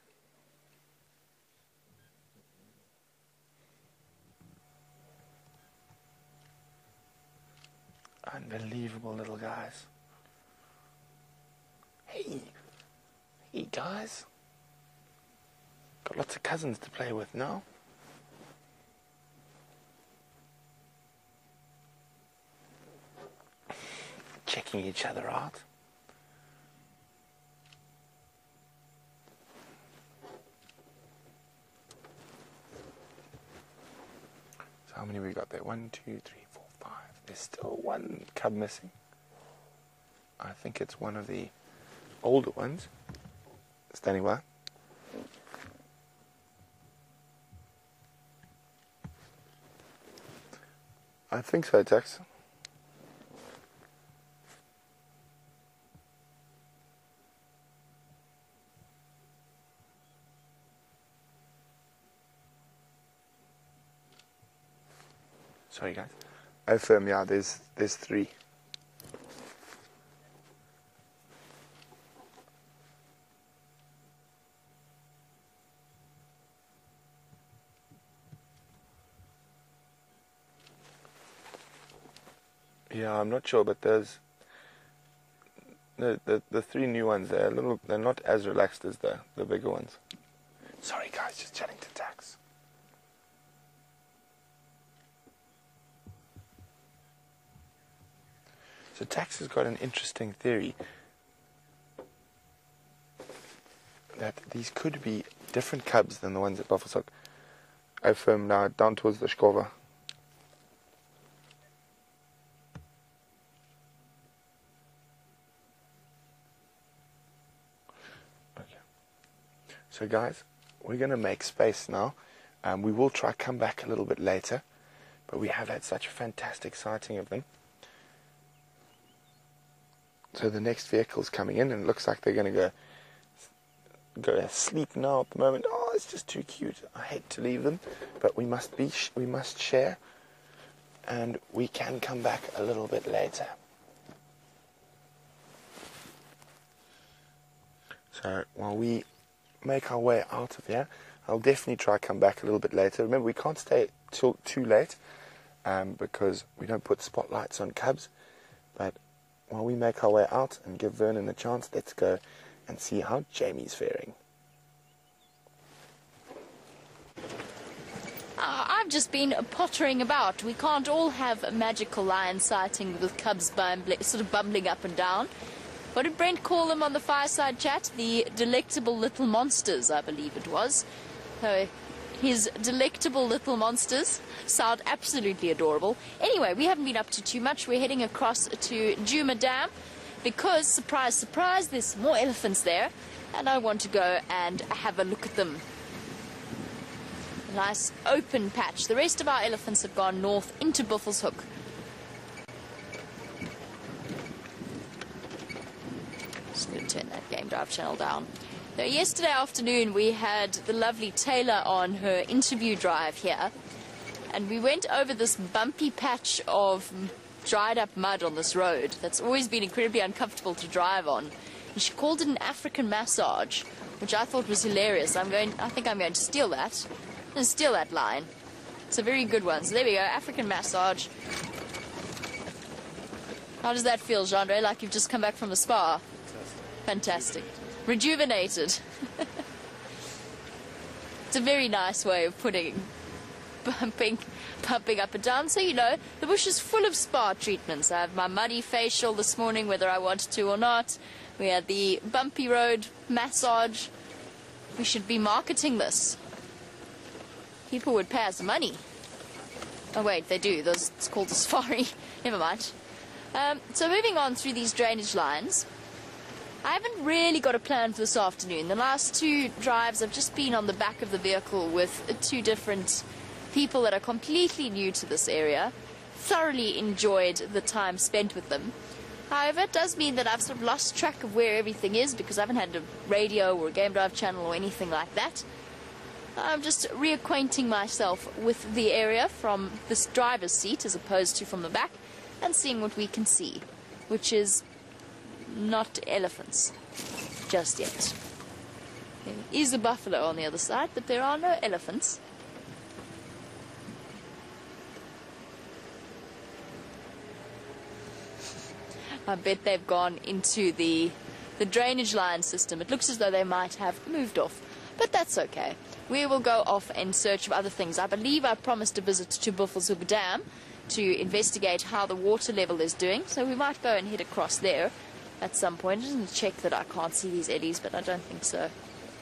Speaker 2: Unbelievable little guys. Hey. Hey, guys. Got lots of cousins to play with now. Checking each other out. So how many we got there? One, two, three, four, five. There's still one cub missing. I think it's one of the older ones. Standing by. I think so, Tex. Sorry, guys. I affirm, yeah, there's there's three. Yeah, I'm not sure, but there's the the the three new ones. They're a little. They're not as relaxed as the the bigger ones. Sorry, guys, just chatting to Tax. So Tax has got an interesting theory that these could be different cubs than the ones at Buffelshoek. I affirm now down towards the Skova. So guys, we're going to make space now. Um, we will try come back a little bit later, but we have had such a fantastic sighting of them. So the next vehicle's coming in, and it looks like they're going to go go sleep now at the moment. Oh, it's just too cute. I hate to leave them, but we must be sh we must share, and we can come back a little bit later. So while we make our way out of here, I'll definitely try come back a little bit later. Remember, we can't stay till too late um, because we don't put spotlights on cubs. But while we make our way out and give Vernon a chance, let's go and see how Jamie's faring.
Speaker 1: Uh, I've just been pottering about. We can't all have a magical lion sighting with cubs bumbling, sort of bumbling up and down. What did Brent call them on the fireside chat? The delectable little monsters, I believe it was. So his delectable little monsters sound absolutely adorable. Anyway, we haven't been up to too much. We're heading across to Djuma Dam because, surprise, surprise, there's more elephants there, and I want to go and have a look at them. A nice open patch. The rest of our elephants have gone north into Buffelshoek. Just going to turn that game drive channel down. Now, yesterday afternoon we had the lovely Taylor on her interview drive here, and we went over this bumpy patch of dried up mud on this road that's always been incredibly uncomfortable to drive on. And she called it an African massage, which I thought was hilarious. I'm going, I think I'm going to steal that. I'm going to steal that line. It's a very good one. So there we go, African massage. How does that feel, Jean-Andre? Like you've just come back from a spa? Fantastic. Rejuvenated. It's a very nice way of putting bumping, bumping up and down. So, you know, the bush is full of spa treatments. I have my muddy facial this morning, whether I wanted to or not. We had the bumpy road massage. We should be marketing this. People would pay us money. Oh, wait, they do. Those, it's called a safari. Never mind. Um, so moving on through these drainage lines, I haven't really got a plan for this afternoon. The last two drives I've just been on the back of the vehicle with two different people that are completely new to this area. Thoroughly enjoyed the time spent with them. However, it does mean that I've sort of lost track of where everything is because I haven't had a radio or a game drive channel or anything like that. I'm just reacquainting myself with the area from this driver's seat as opposed to from the back and seeing what we can see, which is not elephants just yet. There is a buffalo on the other side, but there are no elephants. I bet they've gone into the the drainage line system. It looks as though they might have moved off, but that's okay. We will go off in search of other things. I believe I promised a visit to Buffelshoek Dam to investigate how the water level is doing, so we might go and head across there at some point. Just check that I can't see these eddies, but I don't think so.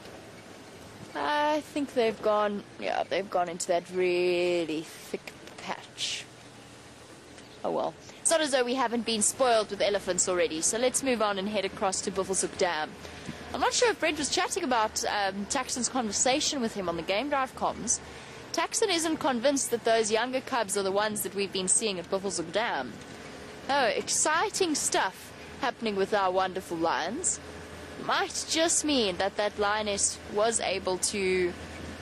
Speaker 1: I think they've gone, yeah, they've gone into that really thick patch. Oh well. It's not as though we haven't been spoiled with elephants already, so let's move on and head across to Buffelshoek Dam. I'm not sure if Brent was chatting about um, Taxon's conversation with him on the game drive comms. Taxon isn't convinced that those younger cubs are the ones that we've been seeing at Buffelshoek Dam. Oh, exciting stuff happening with our wonderful lions. Might just mean that that lioness was able to...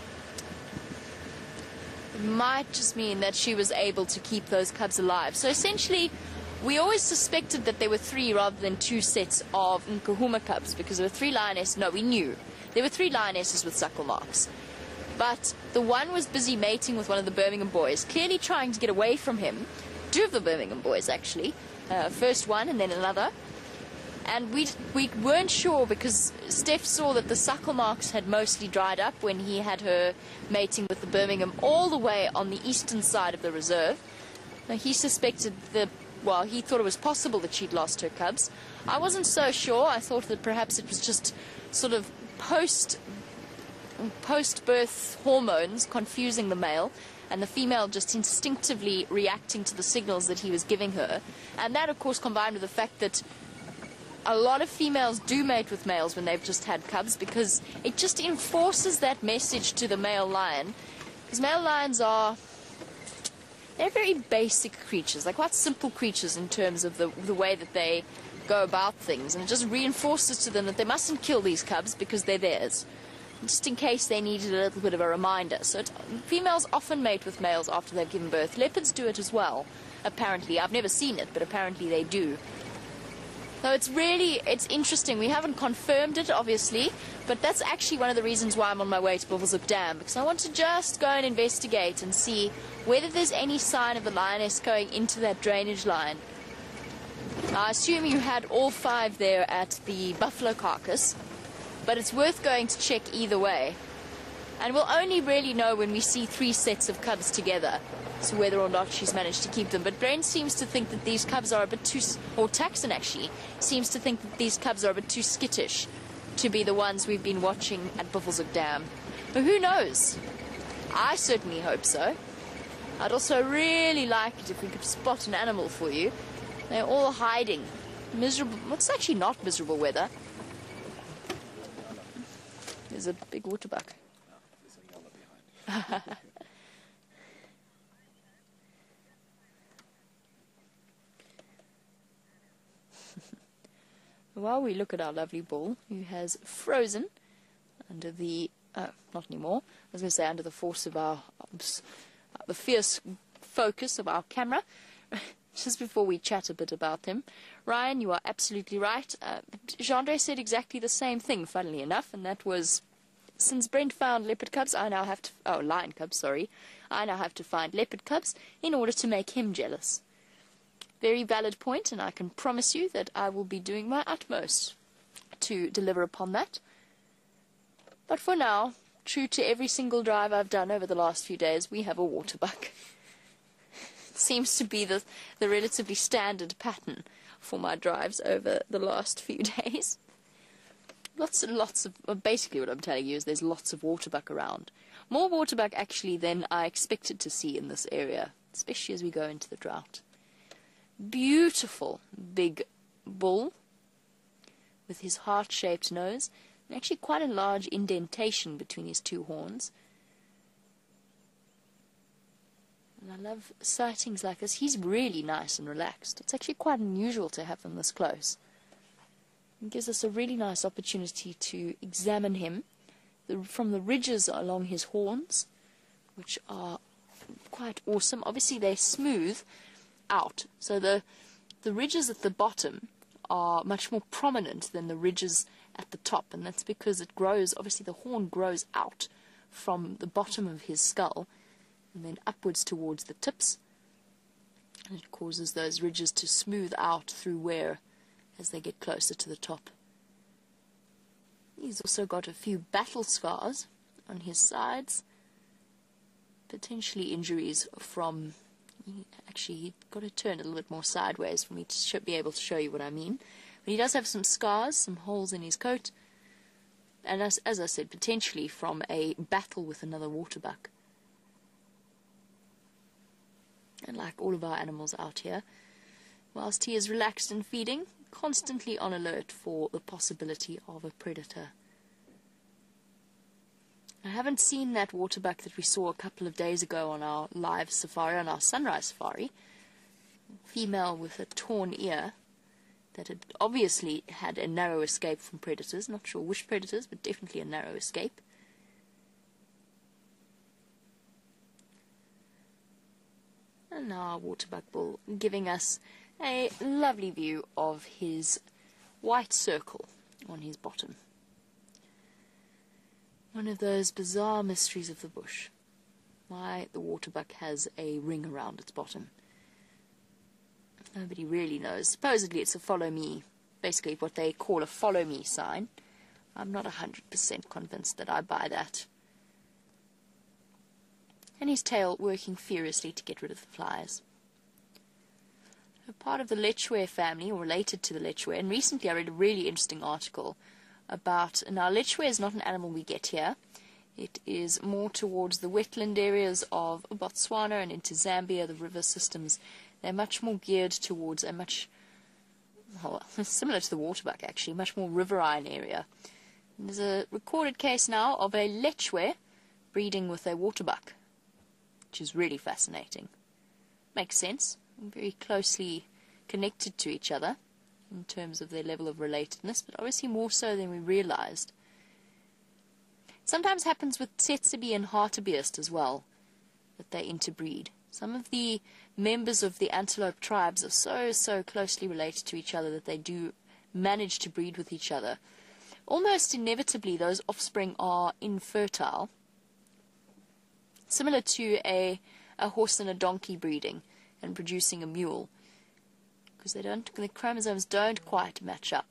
Speaker 1: might just mean that she was able to keep those cubs alive. So essentially, we always suspected that there were three rather than two sets of Nkahuma cubs because there were three lionesses. No, we knew. There were three lionesses with suckle marks. But the one was busy mating with one of the Birmingham boys, clearly trying to get away from him. Two of the Birmingham boys, actually. Uh, first one and then another. And we we weren't sure because Steph saw that the suckle marks had mostly dried up when he had her mating with the Birmingham all the way on the eastern side of the reserve. Now, he suspected the, well, he thought it was possible that she'd lost her cubs. I wasn't so sure. I thought that perhaps it was just sort of post, post-birth hormones confusing the male and the female just instinctively reacting to the signals that he was giving her. And that, of course, combined with the fact that a lot of females do mate with males when they've just had cubs because it just enforces that message to the male lion. Because male lions are, they're very basic creatures, like quite simple creatures in terms of the, the way that they go about things. And it just reinforces to them that they mustn't kill these cubs because they're theirs, just in case they needed a little bit of a reminder. So it, females often mate with males after they've given birth. Leopards do it as well, apparently. I've never seen it, but apparently they do. So it's really, it's interesting. We haven't confirmed it, obviously, but that's actually one of the reasons why I'm on my way to Buffelshoek Dam, because I want to just go and investigate and see whether there's any sign of the lioness going into that drainage line. I assume you had all five there at the buffalo carcass, but it's worth going to check either way. And we'll only really know when we see three sets of cubs together, so whether or not she's managed to keep them. But Brent seems to think that these cubs are a bit too, or Taxon actually, seems to think that these cubs are a bit too skittish to be the ones we've been watching at Buffelshoek Dam. But who knows? I certainly hope so. I'd also really like it if we could spot an animal for you. They're all hiding. Miserable, what's actually not miserable weather. There's a big water buck. While we look at our lovely bull, who has frozen under the, uh, not anymore, I was going to say under the force of our, uh, the fierce focus of our camera, just before we chat a bit about him. Ryan, you are absolutely right. Uh, Jean-Andre said exactly the same thing, funnily enough, and that was, since Brent found leopard cubs, I now have to, oh, lion cubs, sorry, I now have to find leopard cubs in order to make him jealous. Very valid point, and I can promise you that I will be doing my utmost to deliver upon that. But for now, true to every single drive I've done over the last few days, we have a waterbuck. It seems to be the, the relatively standard pattern for my drives over the last few days. Lots and lots of, well, basically what I'm telling you is there's lots of waterbuck around. More waterbuck actually than I expected to see in this area, especially as we go into the drought. Beautiful big bull with his heart-shaped nose, and actually quite a large indentation between his two horns. And I love sightings like this. He's really nice and relaxed. It's actually quite unusual to have him this close. It gives us a really nice opportunity to examine him the, from the ridges along his horns, which are quite awesome. Obviously they're smooth out, so the, the ridges at the bottom are much more prominent than the ridges at the top, and that's because it grows, obviously the horn grows out from the bottom of his skull and then upwards towards the tips, and it causes those ridges to smooth out through wear as they get closer to the top. He's also got a few battle scars on his sides, potentially injuries from, actually he got to turn a little bit more sideways for me to sh be able to show you what I mean. But he does have some scars, some holes in his coat, and as, as I said, potentially from a battle with another waterbuck. And like all of our animals out here, whilst he is relaxed and feeding, constantly on alert for the possibility of a predator. I haven't seen that waterbuck that we saw a couple of days ago on our live safari, on our sunrise safari. Female with a torn ear that had obviously had a narrow escape from predators. Not sure which predators, but definitely a narrow escape. And now our waterbuck bull giving us a lovely view of his white circle on his bottom. One of those bizarre mysteries of the bush. Why the waterbuck has a ring around its bottom. Nobody really knows. Supposedly it's a follow me, basically what they call a follow me sign. I'm not one hundred percent convinced that I buy that. And his tail working furiously to get rid of the flies. A part of the lechwe family, or related to the lechwe, and recently I read a really interesting article about, now lechwe is not an animal we get here. It is more towards the wetland areas of Botswana and into Zambia, the river systems. They're much more geared towards a much, well, similar to the waterbuck actually, much more riverine area. And there's a recorded case now of a lechwe breeding with a waterbuck, which is really fascinating. Makes sense. Very closely connected to each other in terms of their level of relatedness, but obviously more so than we realized. It sometimes happens with Tsetsebi and Hartebeest as well, that they interbreed. Some of the members of the antelope tribes are so, so closely related to each other that they do manage to breed with each other. Almost inevitably, those offspring are infertile, similar to a, a horse and a donkey breeding and producing a mule, because they don't, the chromosomes don't quite match up.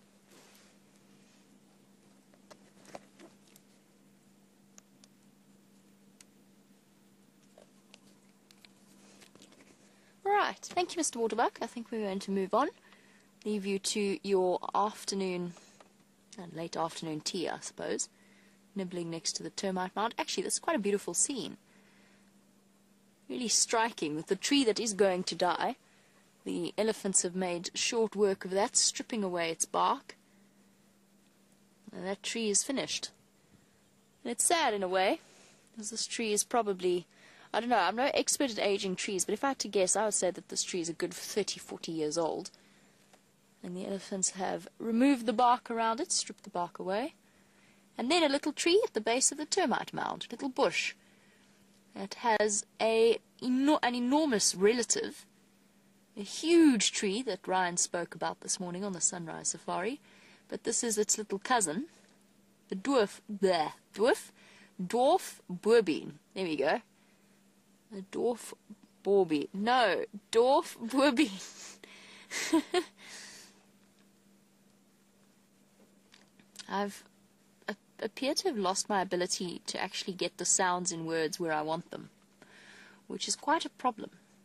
Speaker 1: Right, thank you, Mister Waterbuck. I think we're going to move on. Leave you to your afternoon, uh, late afternoon tea, I suppose, nibbling next to the termite mound. Actually, that's quite a beautiful scene. Really striking, with the tree that is going to die. The elephants have made short work of that, stripping away its bark. And that tree is finished. And it's sad in a way, because this tree is probably, I don't know, I'm no expert at aging trees, but if I had to guess, I would say that this tree is a good thirty, forty years old. And the elephants have removed the bark around it, stripped the bark away. And then a little tree at the base of the termite mound, a little bush. It has a eno an enormous relative, a huge tree that Ryan spoke about this morning on the sunrise safari, but this is its little cousin, the dwarf, bleh, dwarf, dwarf boorbeen. There we go. The dwarf boorbeen. No, dwarf boorbeen. I've appear to have lost my ability to actually get the sounds in words where I want them, which is quite a problem.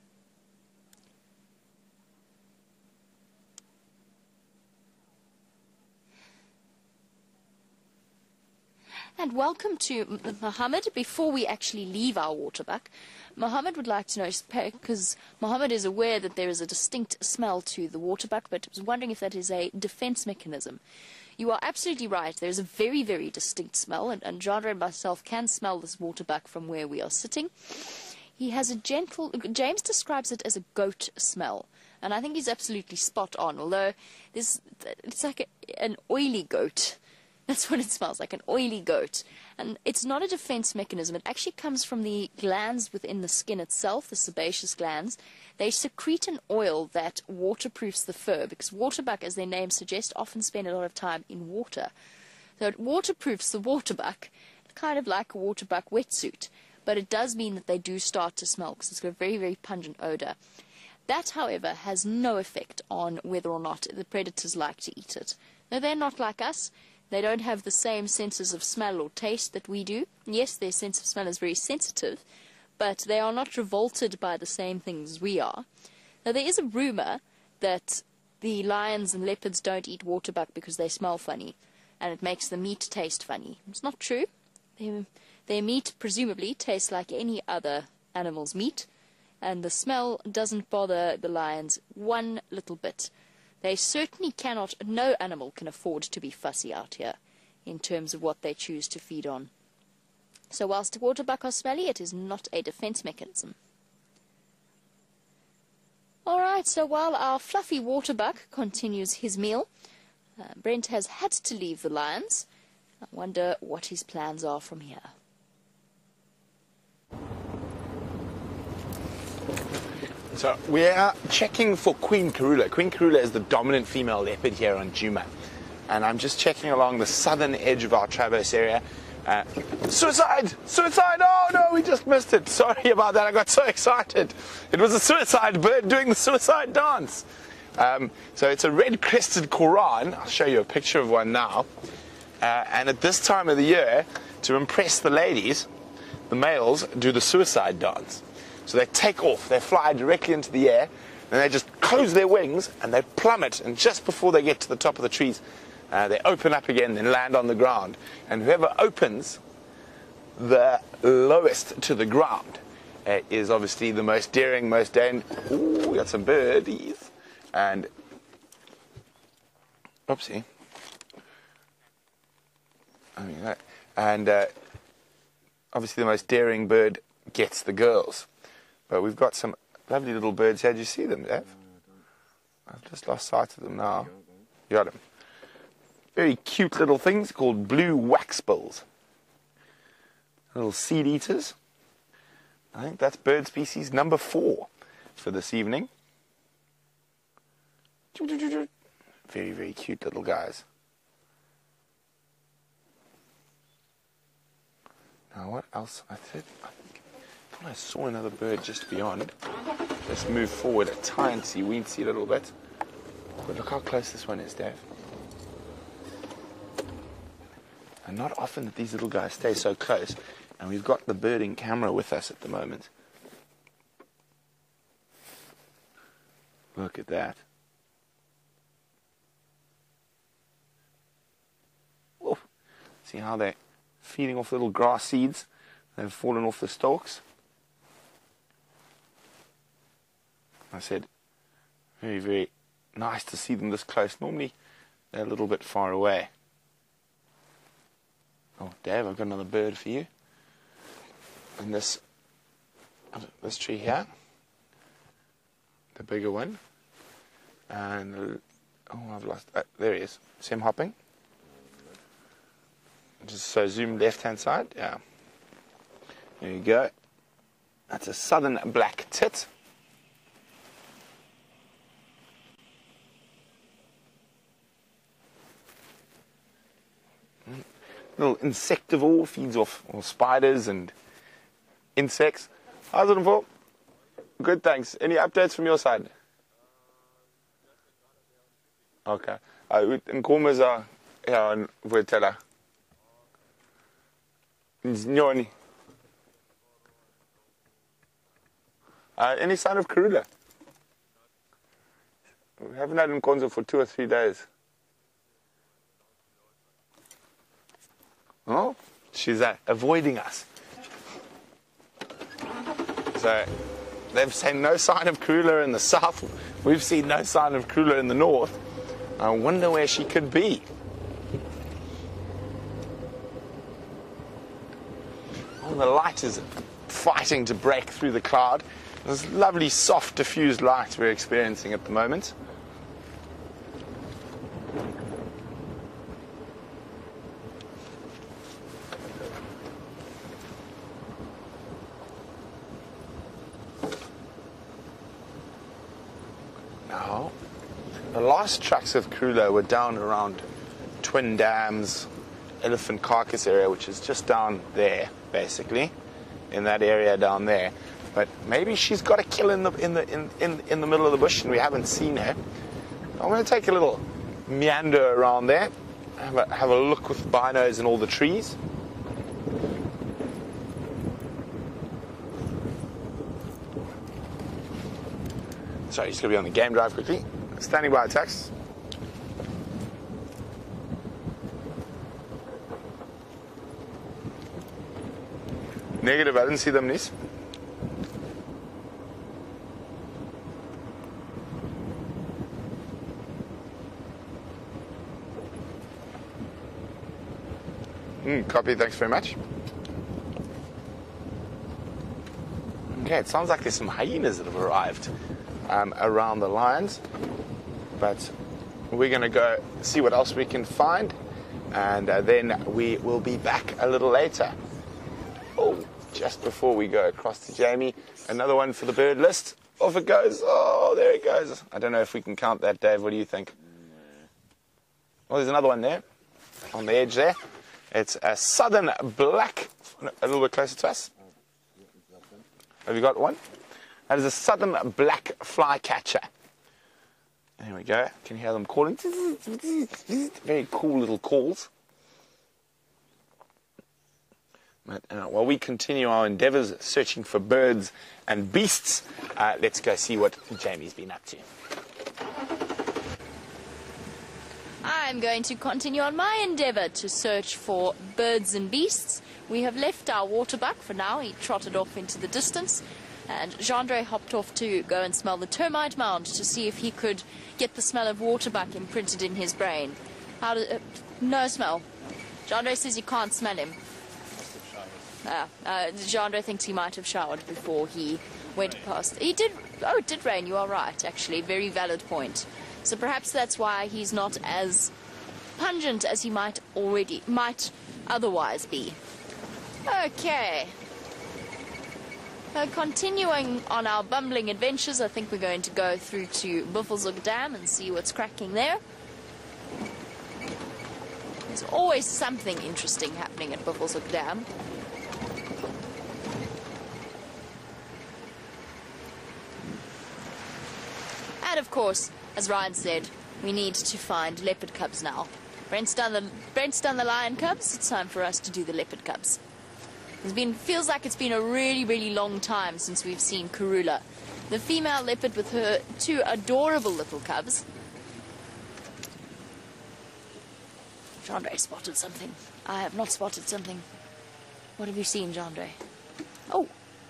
Speaker 1: And welcome to Mohammed. Before we actually leave our waterbuck, Mohammed would like to know, because Mohammed is aware that there is a distinct smell to the waterbuck, but was wondering if that is a defense mechanism. You are absolutely right. There's a very, very distinct smell, and, and Jandra and myself can smell this waterbuck from where we are sitting. He has a gentle, James describes it as a goat smell, and I think he's absolutely spot on, although this, it's like a, an oily goat. That's what it smells like, an oily goat. And it's not a defense mechanism. It actually comes from the glands within the skin itself, the sebaceous glands. They secrete an oil that waterproofs the fur, because waterbuck, as their name suggests, often spend a lot of time in water. So it waterproofs the waterbuck, kind of like a waterbuck wetsuit. But it does mean that they do start to smell, because it's got a very, very pungent odor. That, however, has no effect on whether or not the predators like to eat it. Now, they're not like us. They don't have the same senses of smell or taste that we do. Yes, their sense of smell is very sensitive, but they are not revolted by the same things we are. Now, there is a rumor that the lions and leopards don't eat waterbuck because they smell funny, and it makes the meat taste funny. It's not true. Their, their meat presumably tastes like any other animal's meat, and the smell doesn't bother the lions one little bit. They certainly cannot, no animal can afford to be fussy out here in terms of what they choose to feed on. So whilst waterbuck are smelly, it is not a defense mechanism. Alright, so while our fluffy waterbuck continues his meal, uh, Brent has had to leave the lions. I wonder what his plans are from here.
Speaker 2: So we are checking for Queen Karula. Queen Karula is the dominant female leopard here on Djuma. And I'm just checking along the southern edge of our traverse area. Uh, suicide! Suicide! Oh no, we just missed it. Sorry about that, I got so excited. It was a suicide bird doing the suicide dance. Um, so it's a red-crested Koran. I'll show you a picture of one now. Uh, and at this time of the year, to impress the ladies, the males do the suicide dance. So they take off, they fly directly into the air, and they just close their wings, and they plummet, and just before they get to the top of the trees, uh, they open up again and land on the ground. And whoever opens the lowest to the ground uh, is obviously the most daring, most dangerous. Ooh, we got some birdies. And, oopsie. I mean, that. And uh, obviously the most daring bird gets the girls. But we've got some lovely little birds here. Did you see them, Dave? I've just lost sight of them now. You got them. Very cute little things called blue waxbills. Little seed eaters. I think that's bird species number four for this evening. Very, very cute little guys. Now, what else? I said, I think I thought I saw another bird just beyond. Let's move forward a tiny, weensy little bit. But look how close this one is, Dave. And not often that these little guys stay so close. And we've got the birding camera with us at the moment. Look at that. Whoa. See how they're feeding off little grass seeds? They've fallen off the stalks. I said, very, very nice to see them this close. Normally, they're a little bit far away. Oh, Dave, I've got another bird for you. And this, this tree here, the bigger one. And, oh, I've lost, uh, there he is. See him hopping? Just so zoom left-hand side, yeah. There you go. That's a southern black tit. Little insectivore, feeds off well, spiders and insects. How's it for? Good, thanks. Any updates from your side? Okay. Uh, Nkomas are here in Vuetela. Nyoni. Uh, any sign of Karula? We haven't had Mkonzo for two or three days. Oh, she's uh, avoiding us. So they've seen no sign of Karula in the south. We've seen no sign of Karula in the north. I wonder where she could be. Oh, the light is fighting to break through the cloud. This lovely, soft, diffused light we're experiencing at the moment. Now, the last tracks of Karula were down around Twin Dams, Elephant Carcass area, which is just down there, basically, in that area down there. But maybe she's got a kill in the in the in, in, in the middle of the bush and we haven't seen her. I'm going to take a little meander around there, have a, have a look with binos and all the trees. Sorry, just going to be on the game drive quickly. Standing by, tax. Negative, I didn't see them, Nis. Mm, copy, thanks very much. Okay, it sounds like there's some hyenas that have arrived um, around the lines, but we're going to go see what else we can find, and uh, then we will be back a little later. Oh, just before we go across to Jamie, another one for the bird list. Off it goes. Oh, there it goes. I don't know if we can count that, Dave. What do you think? Oh, there's another one there on the edge there. It's a southern black, a little bit closer to us. Have you got one? That is a southern black flycatcher. There we go. Can you hear them calling? Very cool little calls. But, uh, while we continue our endeavours searching for birds and beasts, uh, let's go see what Jamie's been up to.
Speaker 1: I'm going to continue on my endeavour to search for birds and beasts. We have left our waterbuck for now. He trotted off into the distance. And Jandre hopped off to go and smell the termite mound to see if he could get the smell of waterbuck imprinted in his brain. How did, uh, no smell. Jandre says you can't smell him. Ah, uh, Jandre thinks he might have showered before he went past. He did. Oh, it did rain. You are right, actually. Very valid point. So perhaps that's why he's not as pungent as he might already might otherwise be. Okay. Uh, continuing on our bumbling adventures, I think we're going to go through to Buffelshoek Dam and see what's cracking there. There's always something interesting happening at Buffelshoek Dam. And of course, as Ryan said, we need to find leopard cubs now. Brent's done the, Brent's done the lion cubs, it's time for us to do the leopard cubs. It's been, feels like it's been a really, really long time since we've seen Karula, the female leopard with her two adorable little cubs. Jandre spotted something. I have not spotted something. What have you seen, Jandre? Oh.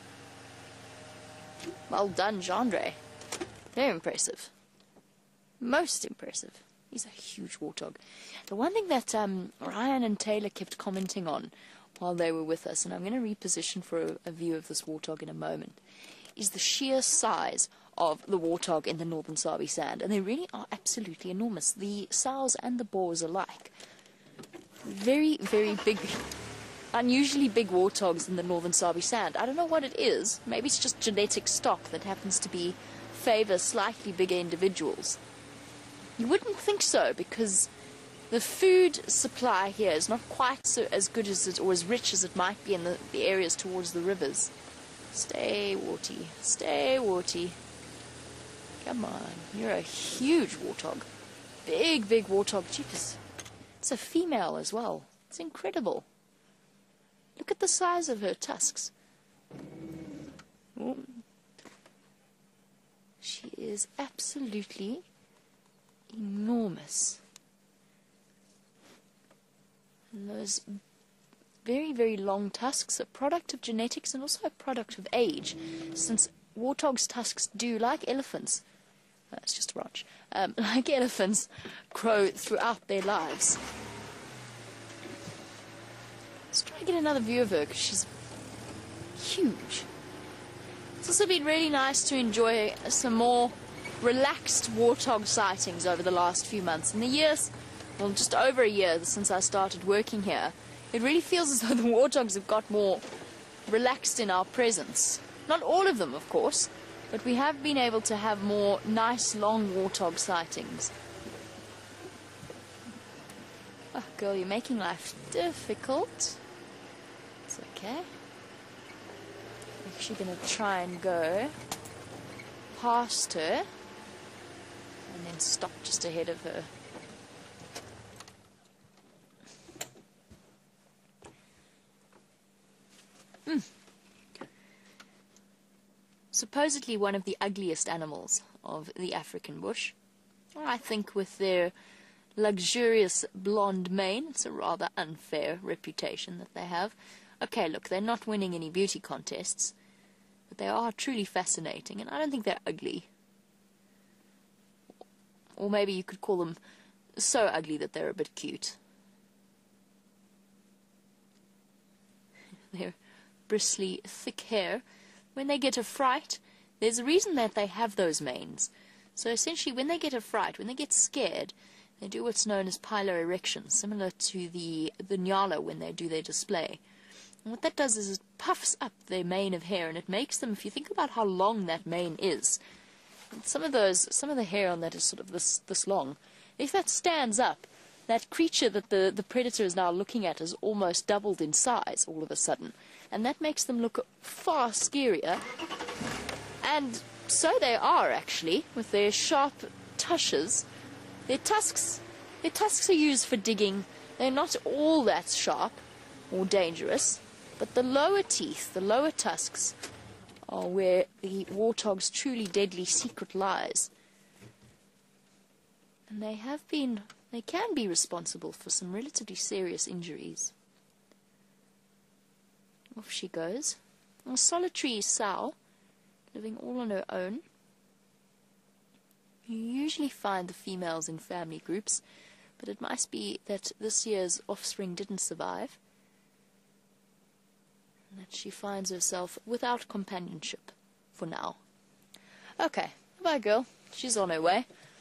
Speaker 1: Well done, Jandre. Very impressive. Most impressive. He's a huge warthog. The one thing that um, Ryan and Taylor kept commenting on while they were with us, and I'm going to reposition for a, a view of this warthog in a moment, is the sheer size of the warthog in the Northern Sabi Sand. And they really are absolutely enormous. The sows and the boars alike. Very, very big, unusually big warthogs in the Northern Sabi Sand. I don't know what it is. Maybe it's just genetic stock that happens to be favour slightly bigger individuals. You wouldn't think so, because the food supply here is not quite so as good as it, or as rich as it might be in the, the areas towards the rivers. Stay, Warty. Stay, Warty. Come on. You're a huge warthog. Big, big warthog. Jeepers. It's a female as well. It's incredible. Look at at the size of her tusks. Ooh. She is absolutely enormous. And those very, very long tusks, a product of genetics and also a product of age, since warthogs' tusks do, like elephants, uh, it's just a branch, um, like elephants, grow throughout their lives. Let's try to get another view of her, because she's huge. It's also been really nice to enjoy some more relaxed warthog sightings over the last few months. In the years, well, just over a year since I started working here, it really feels as though the warthogs have got more relaxed in our presence. Not all of them, of course, but we have been able to have more nice, long warthog sightings. Oh, girl, you're making life difficult. It's okay. I'm actually going to try and go past her and then stop just ahead of her. Mm. Supposedly one of the ugliest animals of the African bush. I think with their luxurious blonde mane, it's a rather unfair reputation that they have. Okay, look, they're not winning any beauty contests, but they are truly fascinating, and I don't think they're ugly. Or maybe you could call them so ugly that they're a bit cute. They're bristly, thick hair. When they get a fright, there's a reason that they have those manes. So essentially, when they get a fright, when they get scared, they do what's known as piloerection, similar to the, the nyala when they do their display. And what that does is it puffs up their mane of hair, and it makes them, if you think about how long that mane is, some of those, some of the hair on that is sort of this, this long. If that stands up, that creature that the, the predator is now looking at has almost doubled in size all of a sudden. And that makes them look far scarier. And so they are, actually, with their sharp tushes. Their tusks, their tusks are used for digging. They're not all that sharp or dangerous, but the lower teeth, the lower tusks, are where the warthog's truly deadly secret lies. And they have been, they can be responsible for some relatively serious injuries. Off she goes. A solitary sow, living all on her own. You usually find the females in family groups, but it might be that this year's offspring didn't survive, and that she finds herself without companionship for now. Okay, bye girl. She's on her way.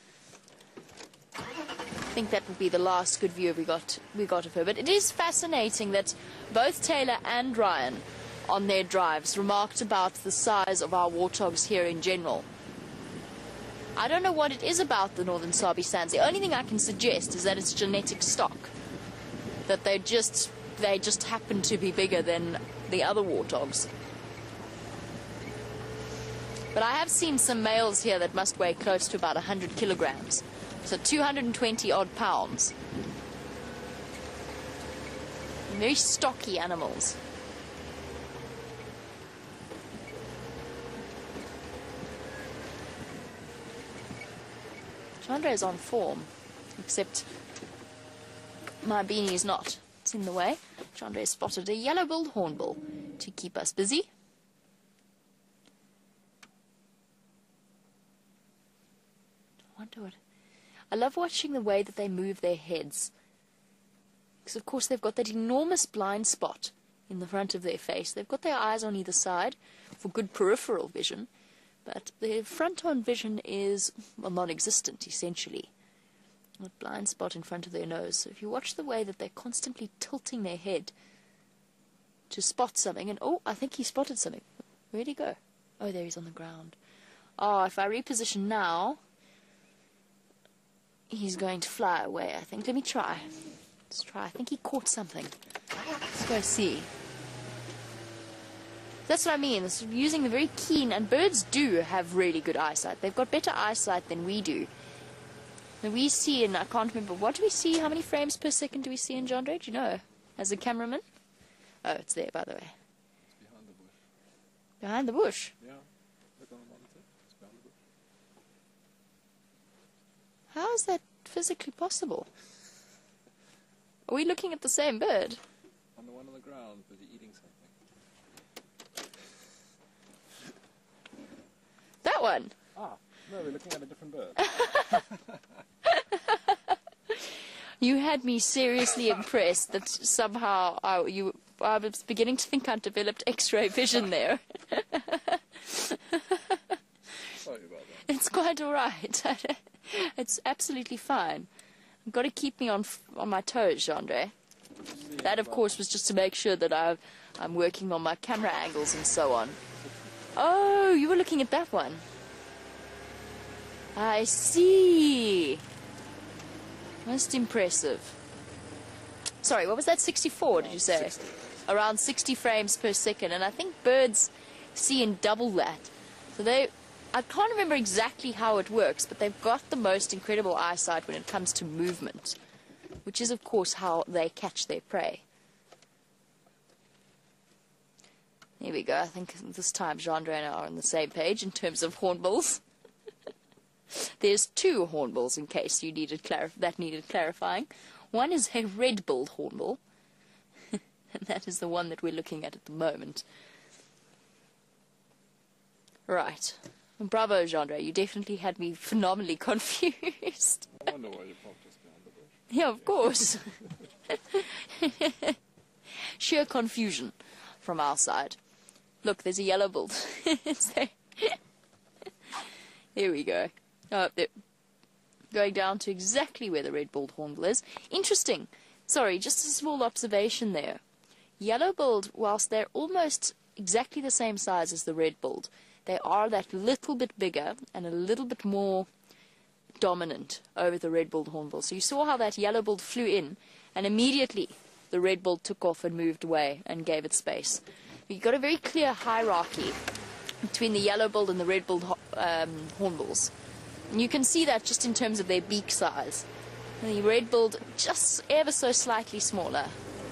Speaker 1: I think that will be the last good view we got we got of her. But it is fascinating that both Taylor and Ryan, on their drives, remarked about the size of our warthogs here in general. I don't know what it is about the Northern Sabi Sands. The only thing I can suggest is that it's genetic stock. That they just they just happen to be bigger than the other warthogs. But I have seen some males here that must weigh close to about one hundred kilograms. So two hundred twenty odd pounds. Very stocky animals. Chandra is on form, except my beanie is not. It's in the way. Chandra has spotted a yellow-billed hornbill to keep us busy. I wonder what... I love watching the way that they move their heads. Because, of course, they've got that enormous blind spot in the front of their face. They've got their eyes on either side for good peripheral vision. But their front-on vision is, well, non-existent, essentially. That blind spot in front of their nose. So if you watch the way that they're constantly tilting their head to spot something, and, oh, I think he spotted something. Where'd he go? Oh, there he's on the ground. Oh, if I reposition now... he's going to fly away, I think. Let me try. Let's try. I think he caught something. Let's go see. That's what I mean. It's using the very keen... and birds do have really good eyesight. They've got better eyesight than we do. And we see, and I can't remember, what do we see? How many frames per second do we see in John Dre? Do you know? As a cameraman? Oh, it's there, by the way.
Speaker 3: It's behind the bush.
Speaker 1: Behind the bush?
Speaker 3: Yeah. Look on the monitor. It's behind the bush.
Speaker 1: How is that physically possible? Are we looking at the same bird?
Speaker 3: On the one on the ground, busy eating something.
Speaker 1: That one?
Speaker 3: Ah, no, we're looking at a different bird.
Speaker 1: You had me seriously impressed that somehow I, you, I was beginning to think I'd developed X-ray vision there.
Speaker 3: Sorry about that.
Speaker 1: It's quite all right. It's absolutely fine. You've got to keep me on on my toes, Andre. That, of course, was just to make sure that I've, I'm working on my camera angles and so on. Oh, you were looking at that one. I see. Most impressive. Sorry, what was that? sixty-four, did you say?
Speaker 3: sixty.
Speaker 1: Around sixty frames per second. And I think birds see in double that. So they... I can't remember exactly how it works, but they've got the most incredible eyesight when it comes to movement, which is, of course, how they catch their prey. Here we go. I think this time Jean and I are on the same page in terms of hornbills. There's two hornbills, in case you needed clarif that needed clarifying. One is a red-billed hornbill, and that is the one that we're looking at at the moment. Right. Bravo, Jean. You definitely had me phenomenally confused.
Speaker 3: I wonder why you popped us behind the bush.
Speaker 1: Yeah, of course. Sheer confusion from our side. Look, there's a yellow bull. It's there. Here we go. Oh, there. Going down to exactly where the red-billed hornbill is. Interesting. Sorry, just a small observation there. Yellow-billed, whilst they're almost exactly the same size as the red-billed, they are that little bit bigger and a little bit more dominant over the red-billed hornbill. So you saw how that yellow-billed flew in, and immediately the red-billed took off and moved away and gave it space. You've got a very clear hierarchy between the yellow-billed and the red-billed um, hornbills. And you can see that just in terms of their beak size. And the red-billed just ever so slightly smaller.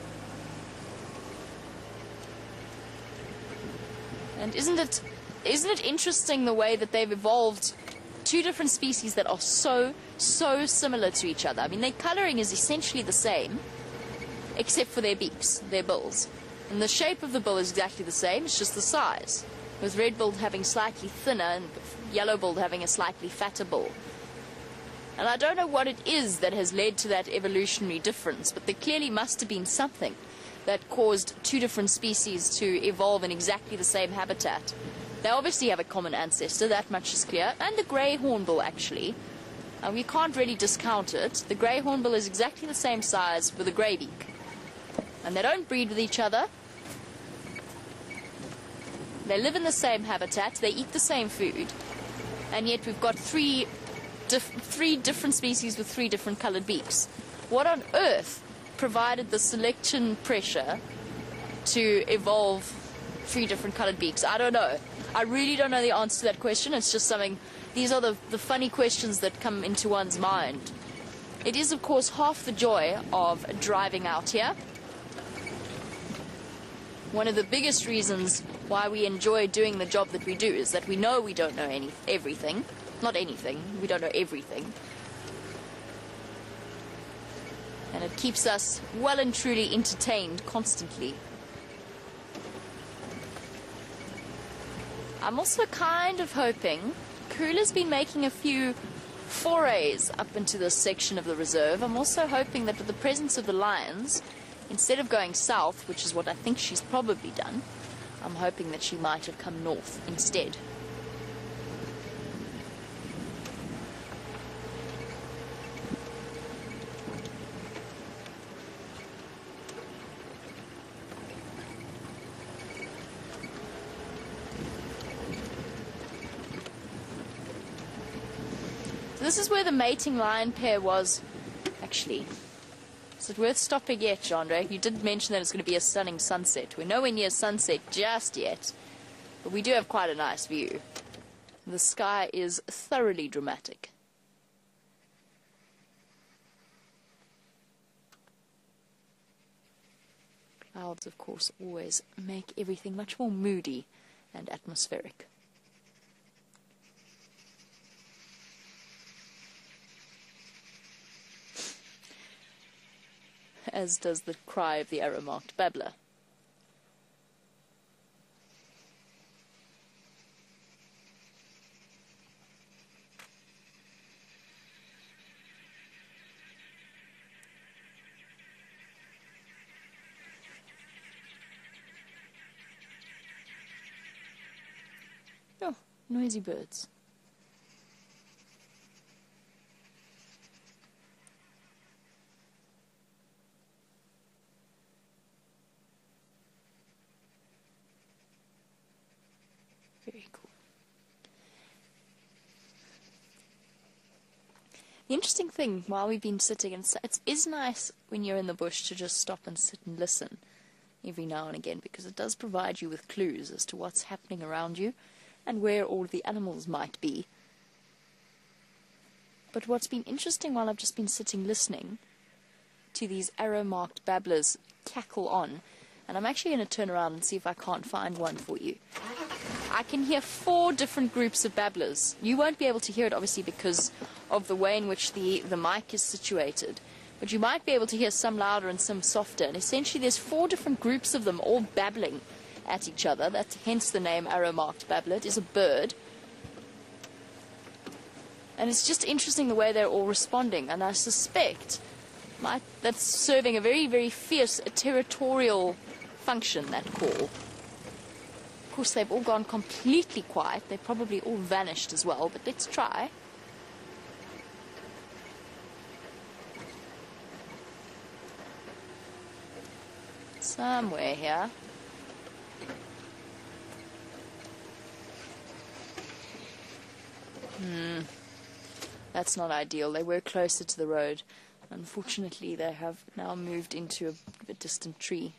Speaker 1: And isn't it... Isn't it interesting the way that they've evolved two different species that are so, so similar to each other? I mean, their colouring is essentially the same, except for their beaks, their bills. And the shape of the bill is exactly the same, it's just the size, with red-billed having slightly thinner and yellow-billed having a slightly fatter bill. And I don't know what it is that has led to that evolutionary difference, but there clearly must have been something that caused two different species to evolve in exactly the same habitat. They obviously have a common ancestor, that much is clear, and the grey hornbill, actually. Uh, we can't really discount it. The grey hornbill is exactly the same size with a grey beak. And they don't breed with each other. They live in the same habitat, they eat the same food, and yet we've got three, dif three different species with three different coloured beaks. What on earth provided the selection pressure to evolve three different coloured beaks? I don't know. I really don't know the answer to that question. It's just something, these are the, the funny questions that come into one's mind. It is, of course, half the joy of driving out here. One of the biggest reasons why we enjoy doing the job that we do is that we know we don't know any, everything. Not anything, we don't know everything. And it keeps us well and truly entertained constantly. I'm also kind of hoping, Karula's been making a few forays up into this section of the reserve. I'm also hoping that with the presence of the lions, instead of going south, which is what I think she's probably done, I'm hoping that she might have come north instead. This is where the mating lion pair was, actually. Is it worth stopping yet, Andre? You did mention that it's going to be a stunning sunset. We're nowhere near sunset just yet, but we do have quite a nice view. The sky is thoroughly dramatic. Clouds, of course, always make everything much more moody and atmospheric. As does the cry of the arrow-marked babbler. Oh, noisy birds. Very cool. The interesting thing, while we've been sitting, and it is nice when you're in the bush to just stop and sit and listen every now and again, because it does provide you with clues as to what's happening around you and where all of the animals might be. But what's been interesting while I've just been sitting listening to these arrow-marked babblers cackle on, and I'm actually going to turn around and see if I can't find one for you. I can hear four different groups of babblers. You won't be able to hear it, obviously, because of the way in which the, the mic is situated. But you might be able to hear some louder and some softer. And essentially there's four different groups of them all babbling at each other. That's hence the name arrow-marked babbler. It is a bird. And it's just interesting the way they're all responding. And I suspect might, that's serving a very, very fierce a territorial function, that call. Of course, they've all gone completely quiet. They've probably all vanished as well, but let's try. Somewhere here. Hmm. That's not ideal. They were closer to the road. Unfortunately, they have now moved into a, a distant tree.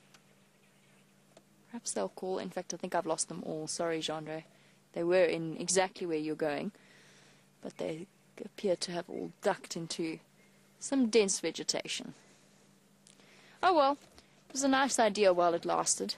Speaker 1: Perhaps they'll call. In fact, I think I've lost them all. Sorry, Genre. They were in exactly where you're going, but they appear to have all ducked into some dense vegetation. Oh well, it was a nice idea while it lasted.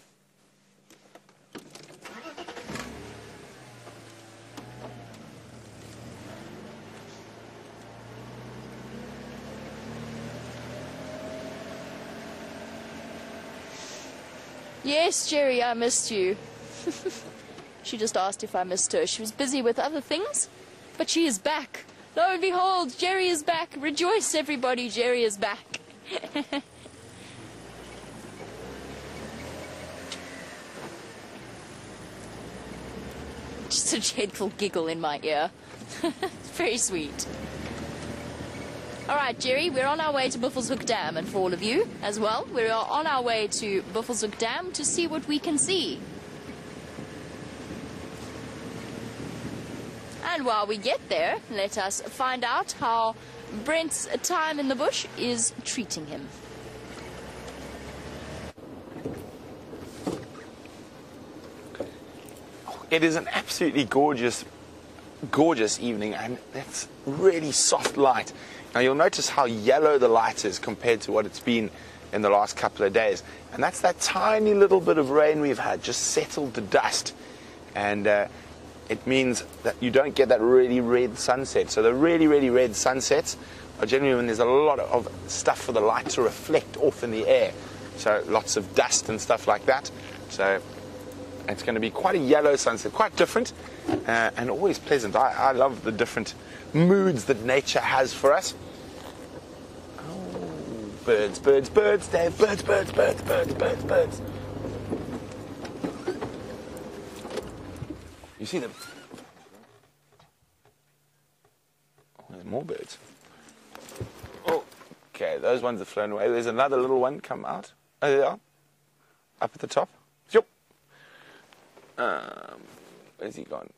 Speaker 1: Yes, Jerry, I missed you. She just asked if I missed her. She was busy with other things, but she is back. Lo and behold, Jerry is back. Rejoice, everybody, Jerry is back. Just a gentle giggle in my ear. Very sweet. Alright, Jerry, we're on our way to Buffelshoek Dam, and for all of you as well, we are on our way to Buffelshoek Dam to see what we can see. And while we get there, let us find out how Brent's time in the bush is treating him.
Speaker 2: It is an absolutely gorgeous, gorgeous evening, and it's really soft light. Now you'll notice how yellow the light is compared to what it's been in the last couple of days. And that's that tiny little bit of rain we've had just settled to dust. And uh, it means that you don't get that really red sunset. So the really, really red sunsets are generally when there's a lot of stuff for the light to reflect off in the air. So lots of dust and stuff like that. So it's going to be quite a yellow sunset, quite different uh, and always pleasant. I, I love the different moods that nature has for us. Oh, birds, birds, birds, Dave, birds, birds, birds, birds, birds, birds. You see them? Oh, there's more birds. Oh, okay, those ones have flown away. There's another little one come out. Oh, there they are. Up at the top. Yep. Um, where's he gone?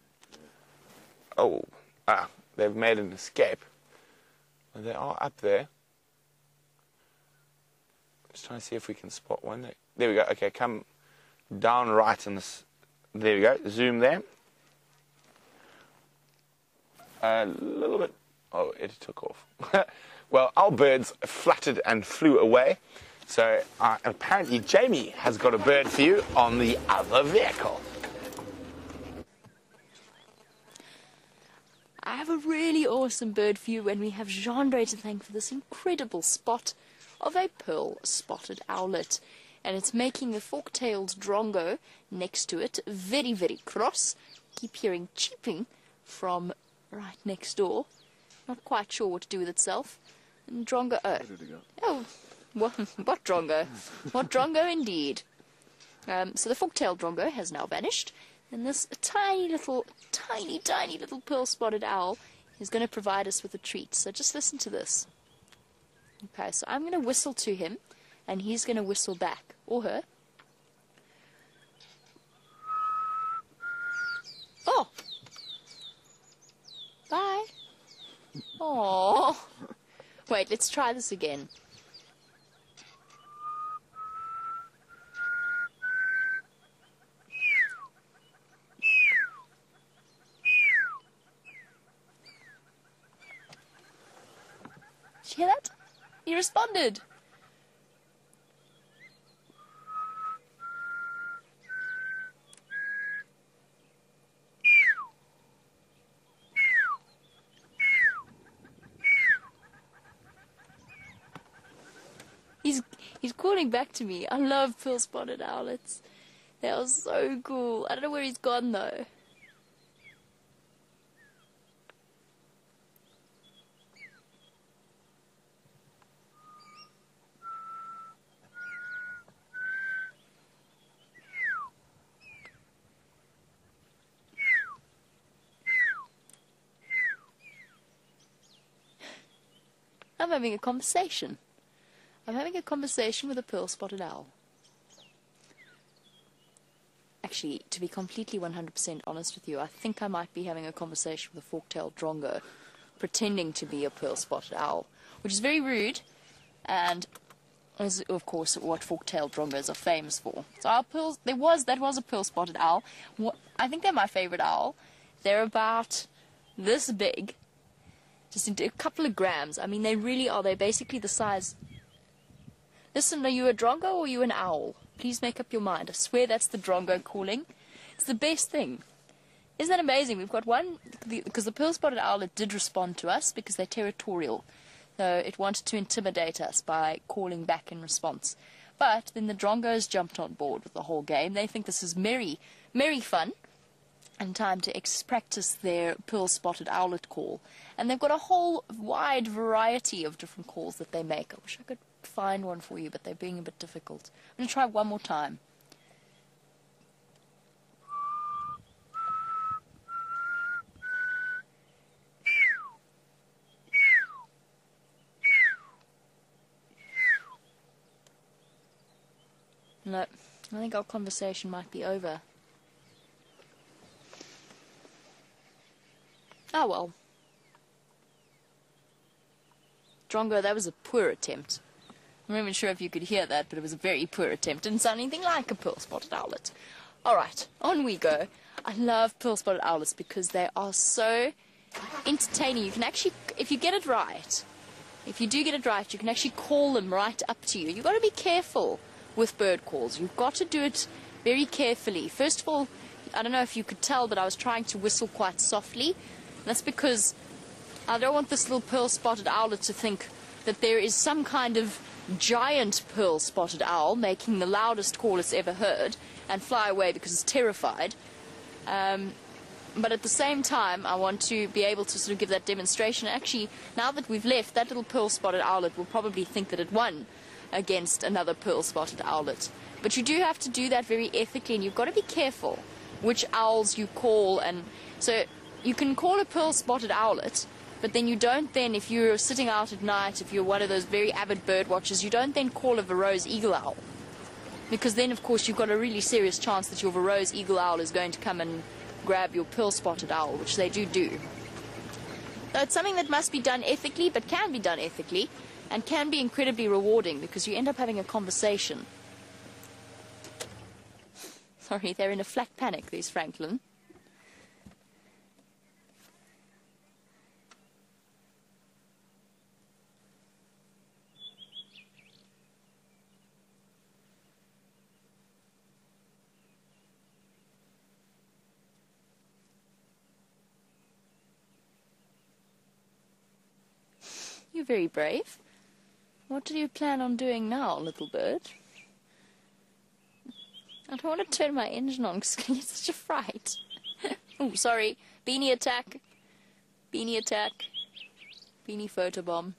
Speaker 2: Oh, ah, they've made an escape. They are up there. Just trying to see if we can spot one. There we go. Okay, come down right in this. There we go. Zoom there. A little bit. Oh, it took off. Well, our birds fluttered and flew away. So uh, apparently Jamie has got a bird for you on the other vehicle.
Speaker 1: I have a really awesome bird for you, and we have Jean-Dre to thank for this incredible spot of a pearl-spotted owlet. And it's making the fork-tailed drongo next to it very, very cross. Keep hearing cheeping from right next door. Not quite sure what to do with itself. And drongo... Oh, oh what, what drongo? What drongo indeed. Um, so the fork-tailed drongo has now vanished. And this tiny little, tiny, tiny little pearl-spotted owl is going to provide us with a treat. So just listen to this. Okay, so I'm going to whistle to him, and he's going to whistle back. Or her. Oh! Bye! Aww. Wait, let's try this again. Did you hear that? He responded. He's he's calling back to me. I love pearl-spotted owlets. They are so cool. I don't know where he's gone though. I'm having a conversation. I'm having a conversation with a pearl-spotted owl. Actually, to be completely one hundred percent honest with you, I think I might be having a conversation with a fork-tailed drongo, pretending to be a pearl-spotted owl, which is very rude, and is, of course, what fork-tailed drongos are famous for. So our pearls, there was, that was a pearl-spotted owl. What, I think they're my favorite owl. They're about this big, just into a couple of grams. I mean, they really are. They're basically the size... Listen, are you a drongo or are you an owl? Please make up your mind. I swear that's the drongo calling. It's the best thing. Isn't that amazing? We've got one, because the, the pearl-spotted owlet did respond to us because they're territorial. So it wanted to intimidate us by calling back in response. But then the drongos jumped on board with the whole game. They think this is merry, merry fun and time to ex practice their pearl-spotted owlet call. And they've got a whole wide variety of different calls that they make. I wish I could find one for you, but they're being a bit difficult. I'm going to try one more time. No, I think our conversation might be over. Oh well. Drongo, that was a poor attempt. I'm not even sure if you could hear that, but it was a very poor attempt. Didn't sound anything like a pearl-spotted owlet. Alright, on we go. I love pearl-spotted owlets because they are so entertaining. You can actually, if you get it right, if you do get it right, you can actually call them right up to you. You've got to be careful with bird calls. You've got to do it very carefully. First of all, I don't know if you could tell, but I was trying to whistle quite softly. That's because I don't want this little pearl-spotted owlet to think that there is some kind of giant pearl-spotted owl making the loudest call it's ever heard and fly away because it's terrified. Um, but at the same time, I want to be able to sort of give that demonstration. Actually, now that we've left, that little pearl-spotted owlet will probably think that it won against another pearl-spotted owlet. But you do have to do that very ethically, and you've got to be careful which owls you call. And so you can call a pearl-spotted owlet, but then you don't then, if you're sitting out at night, if you're one of those very avid bird watchers, you don't then call a Varro's eagle owl. Because then, of course, you've got a really serious chance that your Varro's eagle owl is going to come and grab your pearl-spotted owl, which they do do. So it's something that must be done ethically, but can be done ethically, and can be incredibly rewarding, because you end up having a conversation. Sorry, they're in a flat panic, these Franklin. You're very brave. What do you plan on doing now, little bird? I don't want to turn my engine on because I get such a fright. Oh, sorry. Beanie attack. Beanie attack. Beanie photobomb.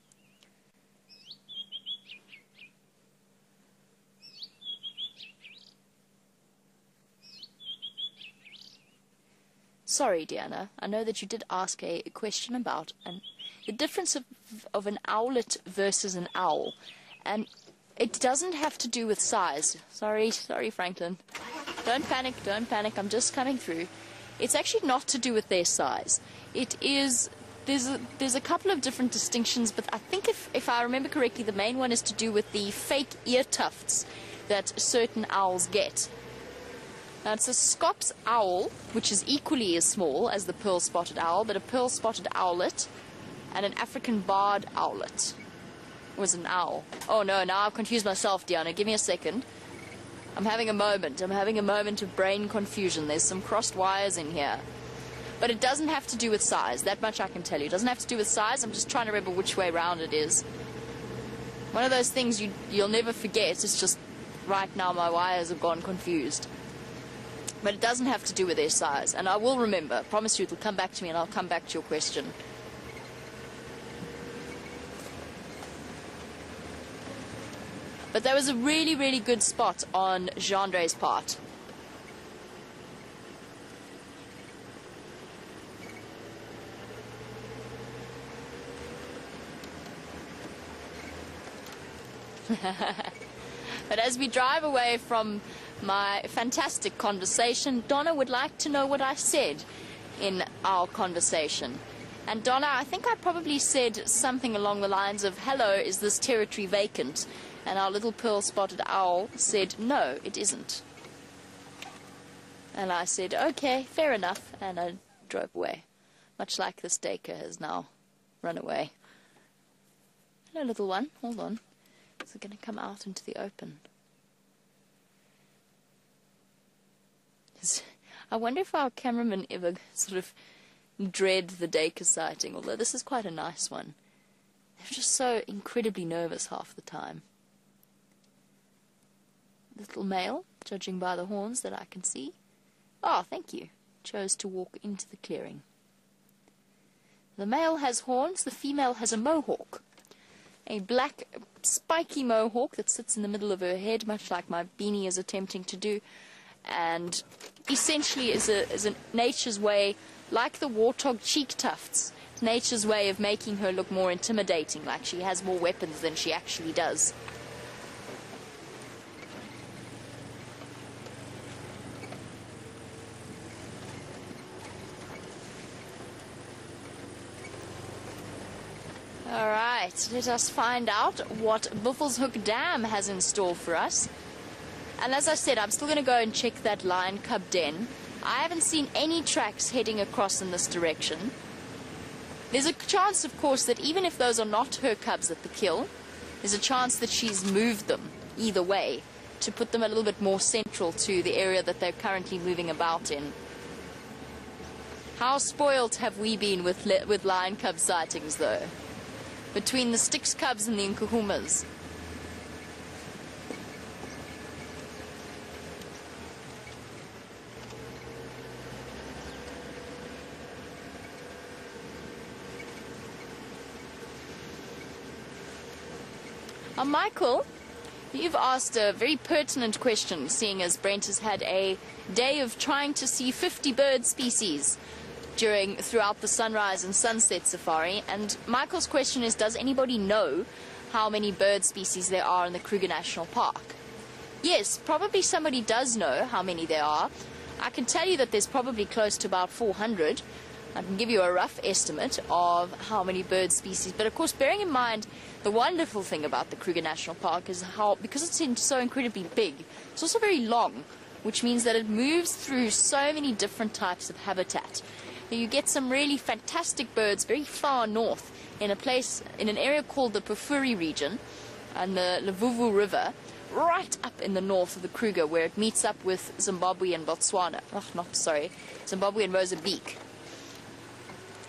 Speaker 1: Sorry, Deanna. I know that you did ask a, a question about an, the difference of, of an owlet versus an owl. And it doesn't have to do with size. Sorry, sorry, Franklin. Don't panic, don't panic. I'm just coming through. It's actually not to do with their size. It is... There's a, there's a couple of different distinctions, but I think if, if I remember correctly, the main one is to do with the fake ear tufts that certain owls get. Now, it's a Scops owl, which is equally as small as the pearl-spotted owl, but a pearl-spotted owlet and an African barred owlet was an owl. Oh, no, now I've confused myself, Deanna. Give me a second. I'm having a moment. I'm having a moment of brain confusion. There's some crossed wires in here. But it doesn't have to do with size. That much I can tell you. It doesn't have to do with size. I'm just trying to remember which way round it is. One of those things you, you'll never forget. It's just right now my wires have gone confused. But it doesn't have to do with their size. And I will remember. I promise you it'll come back to me and I'll come back to your question. But that was a really, really good spot on Gendre's part. But as we drive away from my fantastic conversation, Donna would like to know what I said in our conversation. And Donna, I think I probably said something along the lines of, hello, is this territory vacant? And our little pearl-spotted owl said, no, it isn't. And I said, okay, fair enough, and I drove away. Much like this Dacre has now run away. Hello, little one, hold on. Is it going to come out into the open? I wonder if our cameraman ever sort of dread the Dacre sighting, although this is quite a nice one. They're just so incredibly nervous half the time. Little male, judging by the horns that I can see. Oh, thank you. Chose to walk into the clearing. The male has horns, the female has a mohawk. A black, spiky mohawk that sits in the middle of her head, much like my beanie is attempting to do, and essentially is a, is a nature's way, like the warthog cheek tufts, nature's way of making her look more intimidating, like she has more weapons than she actually does. Alright, let us find out what Buffelshoek Dam has in store for us. And as I said, I'm still going to go and check that lion cub den. I haven't seen any tracks heading across in this direction. There's a chance, of course, that even if those are not her cubs at the kill, there's a chance that she's moved them either way to put them a little bit more central to the area that they're currently moving about in. How spoilt have we been with, with lion cub sightings, though? Between the Styx cubs and the Nkuhumas. Uh, Michael, you've asked a very pertinent question, seeing as Brent has had a day of trying to see fifty bird species during throughout the sunrise and sunset safari. And Michael's question is, does anybody know how many bird species there are in the Kruger National Park? Yes, probably somebody does know how many there are. I can tell you that there's probably close to about four hundred. I can give you a rough estimate of how many bird species. But of course, bearing in mind, the wonderful thing about the Kruger National Park is how, because it's in so incredibly big, it's also very long, which means that it moves through so many different types of habitat. You get some really fantastic birds very far north in a place, in an area called the Pafuri region and the Levuvu River, right up in the north of the Kruger, where it meets up with Zimbabwe and Botswana. Oh, not sorry, Zimbabwe and Mozambique.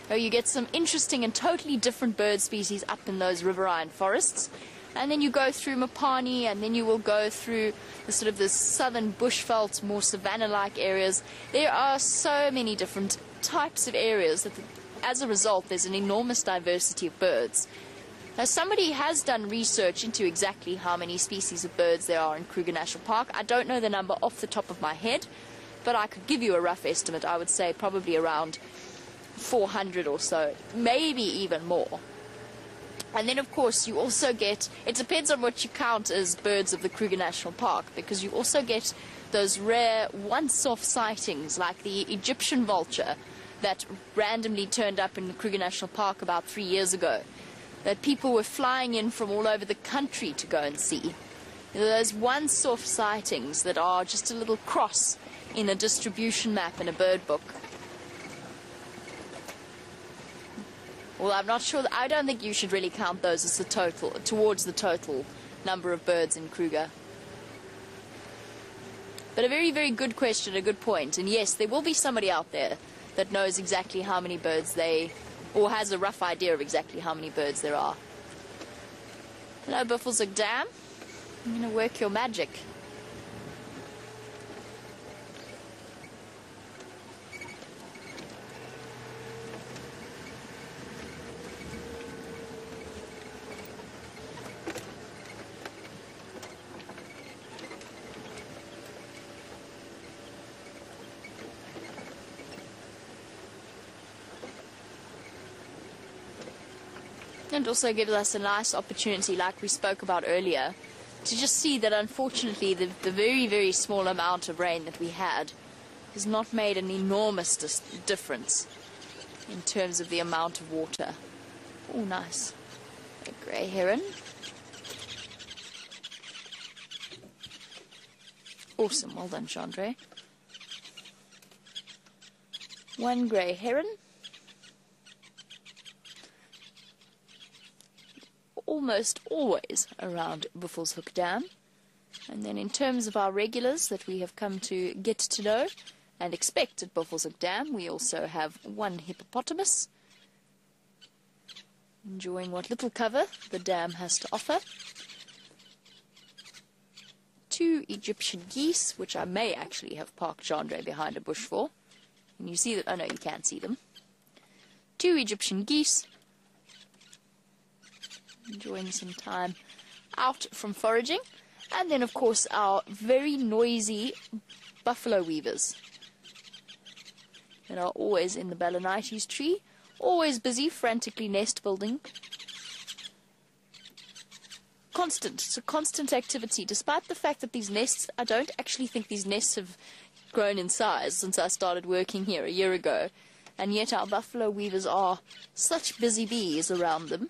Speaker 1: Oh, you get some interesting and totally different bird species up in those riverine forests. And then you go through Mopani, and then you will go through the sort of the southern bushveld, more savanna-like areas. There are so many different types of areas that, the, as a result, there's an enormous diversity of birds. Now, somebody has done research into exactly how many species of birds there are in Kruger National Park. I don't know the number off the top of my head, but I could give you a rough estimate. I would say probably around four hundred or so, maybe even more. And then, of course, you also get, it depends on what you count as birds of the Kruger National Park, because you also get those rare once-off sightings, like the Egyptian vulture that randomly turned up in the Kruger National Park about three years ago, that people were flying in from all over the country to go and see. Those once-off sightings that are just a little cross in a distribution map in a bird book. Well, I'm not sure. That, I don't think you should really count those as the total, towards the total number of birds in Kruger. But a very, very good question, a good point. And yes, there will be somebody out there that knows exactly how many birds they, or has a rough idea of exactly how many birds there are. Hello, Buffelshoek Dam. I'm going to work your magic. And also gives us a nice opportunity, like we spoke about earlier, to just see that unfortunately the, the very, very small amount of rain that we had has not made an enormous dis difference in terms of the amount of water. Oh, nice. A grey heron. Awesome, well done, Chandra. One grey heron. Almost always around Buffelshoek Dam. And then in terms of our regulars that we have come to get to know and expect at Buffelshoek Dam, we also have one hippopotamus, enjoying what little cover the dam has to offer. Two Egyptian geese, which I may actually have parked Chandra behind a bush for. And you see that, oh no, you can't see them. Two Egyptian geese, enjoying some time out from foraging. And then, of course, our very noisy buffalo weavers that are always in the Balanites tree, always busy, frantically nest building. Constant, it's a constant activity, despite the fact that these nests, I don't actually think these nests have grown in size since I started working here a year ago. And yet our buffalo weavers are such busy bees around them.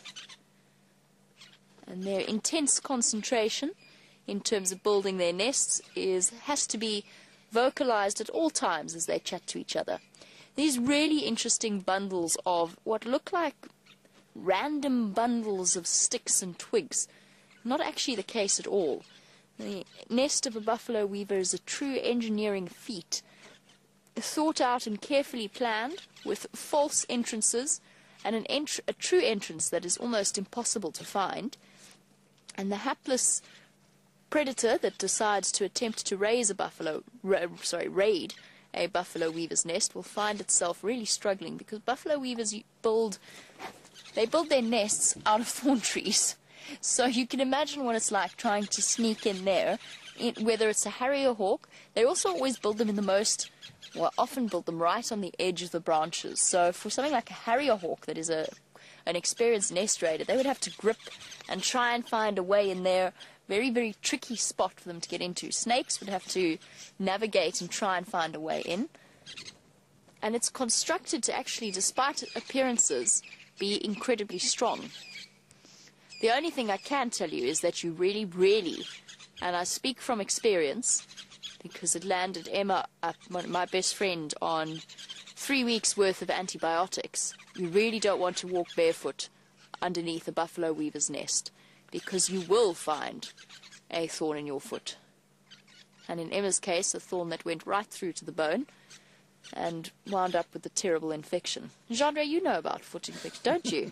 Speaker 1: And their intense concentration in terms of building their nests is has to be vocalized at all times as they chat to each other. These really interesting bundles of what look like random bundles of sticks and twigs, not actually the case at all. The nest of a buffalo weaver is a true engineering feat, thought out and carefully planned, with false entrances and an entr a true entrance that is almost impossible to find. And the hapless predator that decides to attempt to raise a buffalo, ra sorry, raid a buffalo weaver's nest will find itself really struggling, because buffalo weavers build, they build their nests out of thorn trees. So you can imagine what it's like trying to sneak in there, in, whether it's a harrier hawk. They also always build them in the most, well, often build them right on the edge of the branches. So for something like a harrier hawk that is a an experienced nest raider, they would have to grip and try and find a way in there. Very, very tricky spot for them to get into. Snakes would have to navigate and try and find a way in. And it's constructed to actually, despite appearances, be incredibly strong. The only thing I can tell you is that you really, really, and I speak from experience, because it landed Emma, uh, my best friend, on three weeks worth of antibiotics. You really don't want to walk barefoot underneath a buffalo weaver's nest, because you will find a thorn in your foot. And in Emma's case, a thorn that went right through to the bone. and wound up with a terrible infection. Jean-Ray, you know about foot infection, don't you?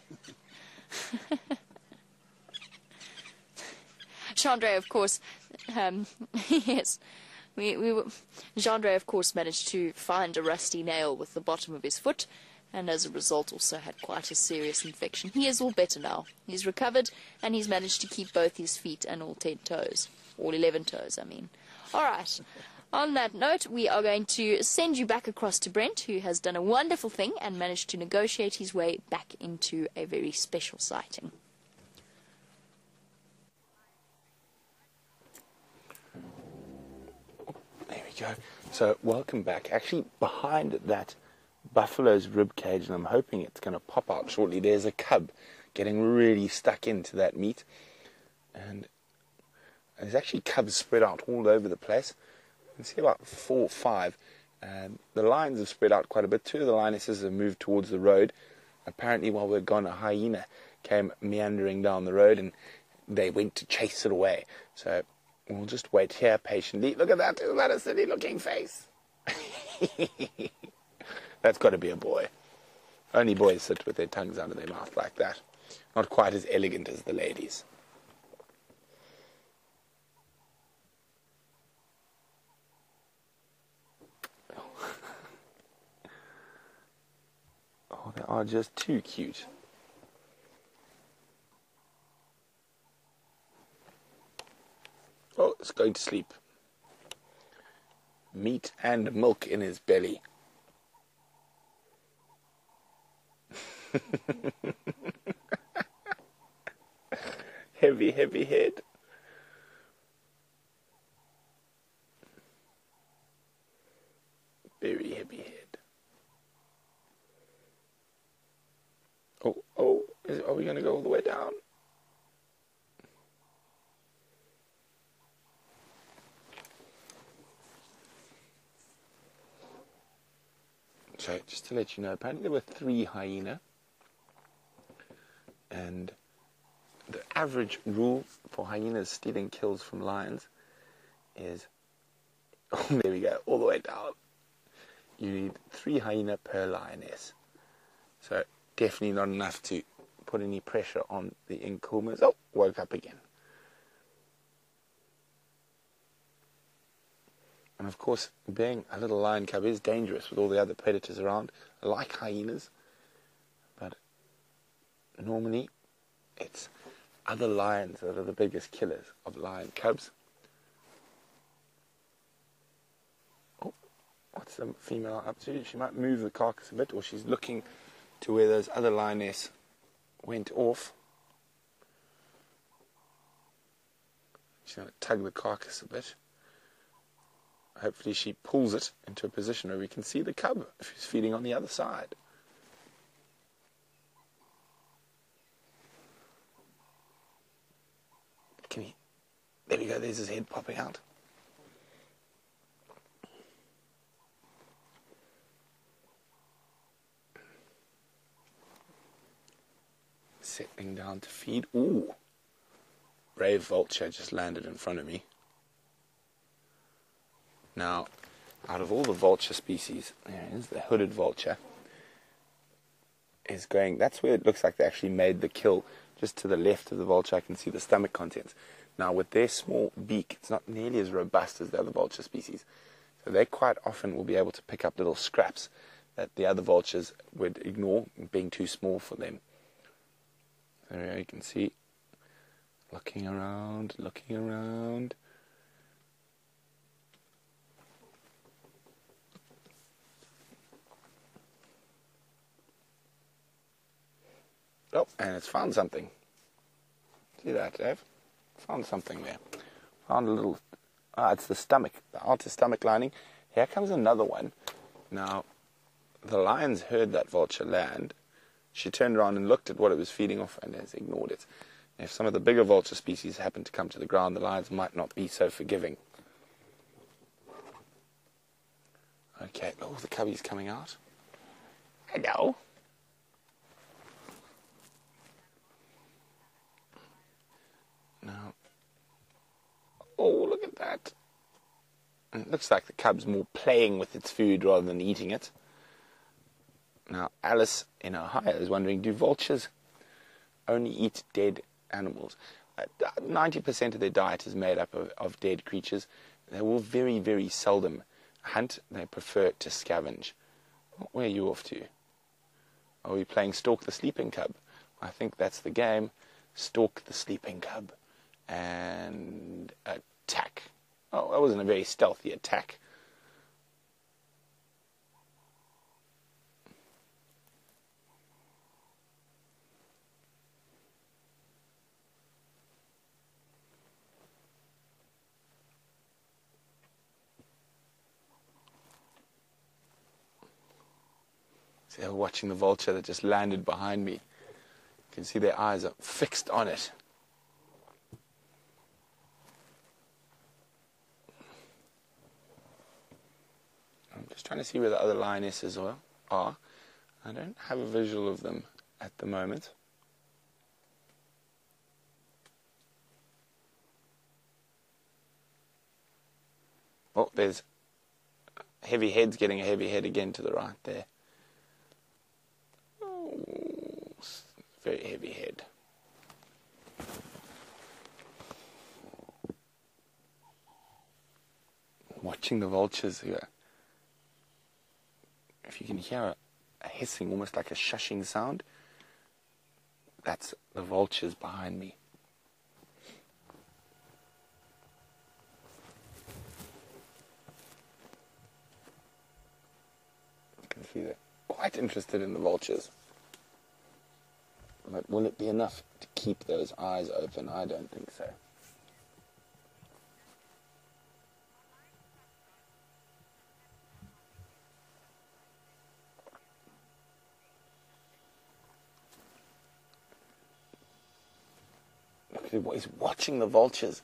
Speaker 1: Jean-Ray, of course, um, yes, we, we were, Jean-Ray, of course, managed to find a rusty nail with the bottom of his foot, and as a result also had quite a serious infection. He is all better now. He's recovered, and he's managed to keep both his feet and all ten toes. All eleven toes, I mean. All right. On that note, we are going to send you back across to Brent, who has done a wonderful thing and managed to negotiate his way back into a very special sighting.
Speaker 2: There we go. So, welcome back. Actually, behind that buffalo's rib cage, and I'm hoping it's going to pop out shortly, there's a cub getting really stuck into that meat. And there's actually cubs spread out all over the place. You can see about four or five. Um, the lions have spread out quite a bit. Two of the lionesses have moved towards the road. Apparently, while we're gone, a hyena came meandering down the road, and they went to chase it away. So we'll just wait here patiently. Look at that. Isn't that a silly-looking face? That's got to be a boy. Only boys sit with their tongues under their mouth like that. Not quite as elegant as the ladies. Oh, they are just too cute. Oh, it's going to sleep. Meat and milk in his belly. Heavy, heavy head. Very heavy head. Oh, oh, is, are we going to go all the way down? So, just to let you know, apparently there were three hyena. And the average rule for hyenas stealing kills from lions is, oh, there we go, all the way down. You need three hyena per lioness. So, definitely not enough to put any pressure on the Inkulmas. Oh, woke up again. And of course, being a little lion cub is dangerous with all the other predators around, like hyenas. But normally, it's other lions that are the biggest killers of lion cubs. Oh, what's the female up to? She might move the carcass a bit, or she's looking to where those other lioness went off. She's going to tug the carcass a bit. Hopefully she pulls it into a position where we can see the cub if he's feeding on the other side. Can he? There we go, there's his head popping out. Settling down to feed. Ooh! Brave vulture just landed in front of me. Now, out of all the vulture species, there is the hooded vulture. Is going, that's where it looks like they actually made the kill. Just to the left of the vulture, I can see the stomach contents. Now, with their small beak, it's not nearly as robust as the other vulture species. So they quite often will be able to pick up little scraps that the other vultures would ignore, being too small for them. So there you can see, looking around, looking around. Oh, and it's found something. See that, Dave? Found something there. Found a little... Ah, it's the stomach, the outer stomach lining. Here comes another one. Now, the lions heard that vulture land. She turned around and looked at what it was feeding off and has ignored it. If some of the bigger vulture species happen to come to the ground, the lions might not be so forgiving. Okay, oh, the cubby's coming out. Hello. Now, oh, look at that. And it looks like the cub's more playing with its food rather than eating it. Now, Alice in Ohio is wondering, do vultures only eat dead animals? ninety percent of their diet is made up of, of dead creatures. They will very, very seldom hunt. They prefer to scavenge. Where are you off to? Are we playing Stalk the Sleeping Cub? I think that's the game. Stalk the Sleeping Cub. And attack. Oh, that wasn't a very stealthy attack. So they're watching the vulture that just landed behind me. You can see their eyes are fixed on it. I'm just trying to see where the other lionesses are. I don't have a visual of them at the moment. Oh, there's heavy heads getting a heavy head again to the right there. Very heavy head. Watching the vultures here. If you can hear a, a hissing, almost like a shushing sound, that's the vultures behind me. You can see they're quite interested in the vultures. But will it be enough to keep those eyes open? I don't think so. Look at what he's watching the vultures.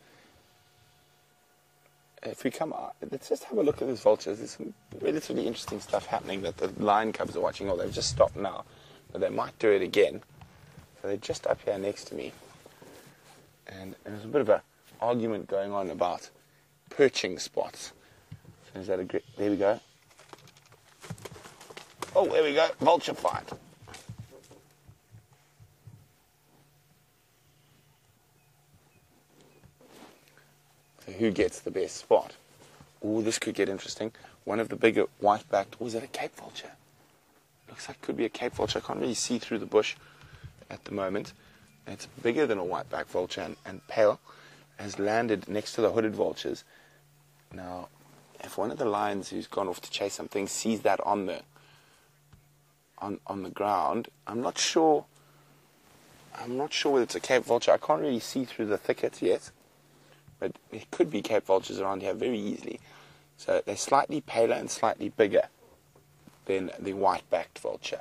Speaker 2: If we come out, let's just have a look at these vultures. There's some relatively interesting stuff happening that the lion cubs are watching. Oh, they've just stopped now, but they might do it again. So they're just up here next to me. And there's a bit of an argument going on about perching spots. So is that a great... There we go. Oh, there we go. Vulture fight. So who gets the best spot? Oh, this could get interesting. One of the bigger white-backed... Oh, is that a Cape vulture? Looks like it could be a Cape vulture. I can't really see through the bush at the moment. It's bigger than a white-back vulture and, and pale, has landed next to the hooded vultures. Now, if one of the lions who's gone off to chase something sees that on the on on the ground, I'm not sure. I'm not sure whether it's a Cape vulture. I can't really see through the thicket yet, but it could be Cape vultures around here very easily. So they're slightly paler and slightly bigger than the white-backed vulture.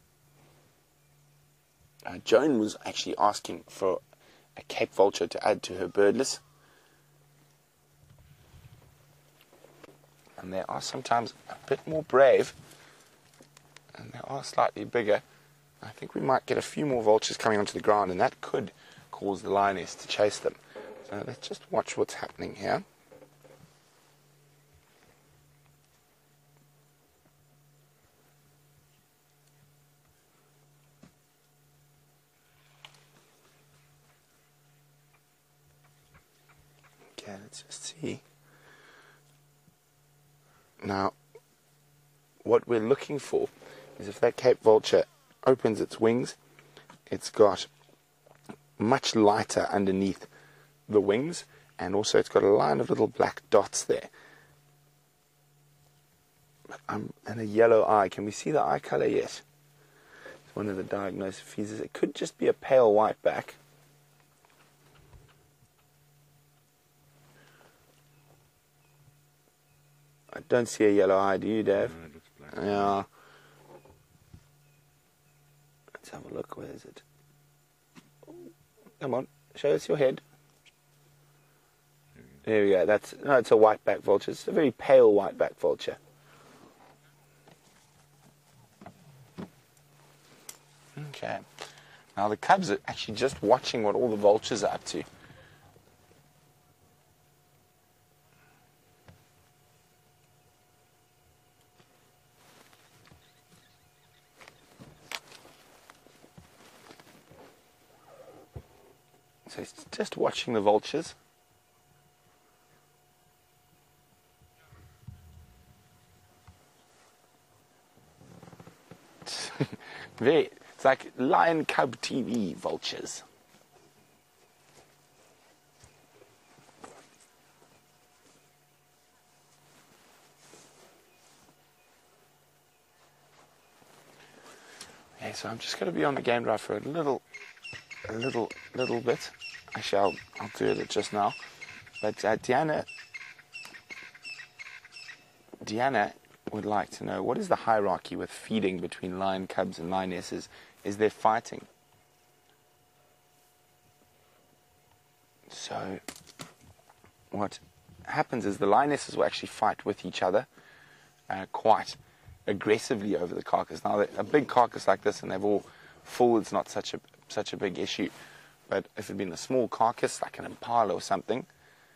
Speaker 2: Uh, Joan was actually asking for a Cape vulture to add to her bird list. And they are sometimes a bit more brave. And they are slightly bigger. I think we might get a few more vultures coming onto the ground, and that could cause the lioness to chase them. So let's just watch what's happening here. Okay, let's just see. Now, what we're looking for is if that Cape vulture opens its wings, it's got much lighter underneath the wings, and also it's got a line of little black dots there. Um, and a yellow eye. Can we see the eye color yet? It's one of the diagnosed features. It could just be a pale white back. I don't see a yellow eye, do you, Dave?
Speaker 3: No, it looks black.
Speaker 2: Yeah. Let's have a look. Where is it? Come on, show us your head. There we go. That's no, it's a white-back vulture. It's a very pale white-back vulture. Okay. Now the cubs are actually just watching what all the vultures are up to. So he's just watching the vultures. Very, it's like lion cub T V vultures. Okay, so I'm just going to be on the game drive for a little, a little, little bit. Actually, I'll, I'll do it just now. But uh, Deanna, Deanna would like to know, what is the hierarchy with feeding between lion cubs and lionesses? Is there fighting? So what happens is the lionesses will actually fight with each other uh, quite aggressively over the carcass. Now, a big carcass like this and they've all full, it's not such a such a big issue. But if it had been a small carcass like an impala or something,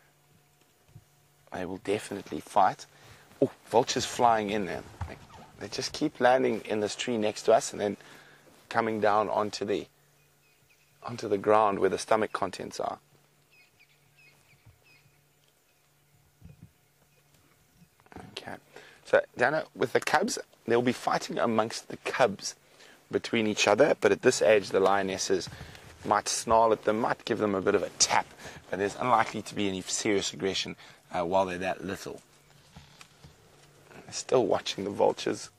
Speaker 2: they will definitely fight. Oh, vultures flying in there. They, they just keep landing in this tree next to us and then coming down onto the onto the ground where the stomach contents are. Okay. So, Dana, with the cubs, they'll be fighting amongst the cubs between each other, but at this age, the lionesses might snarl at them, might give them a bit of a tap, but there's unlikely to be any serious aggression uh, while they're that little. They're still watching the vultures.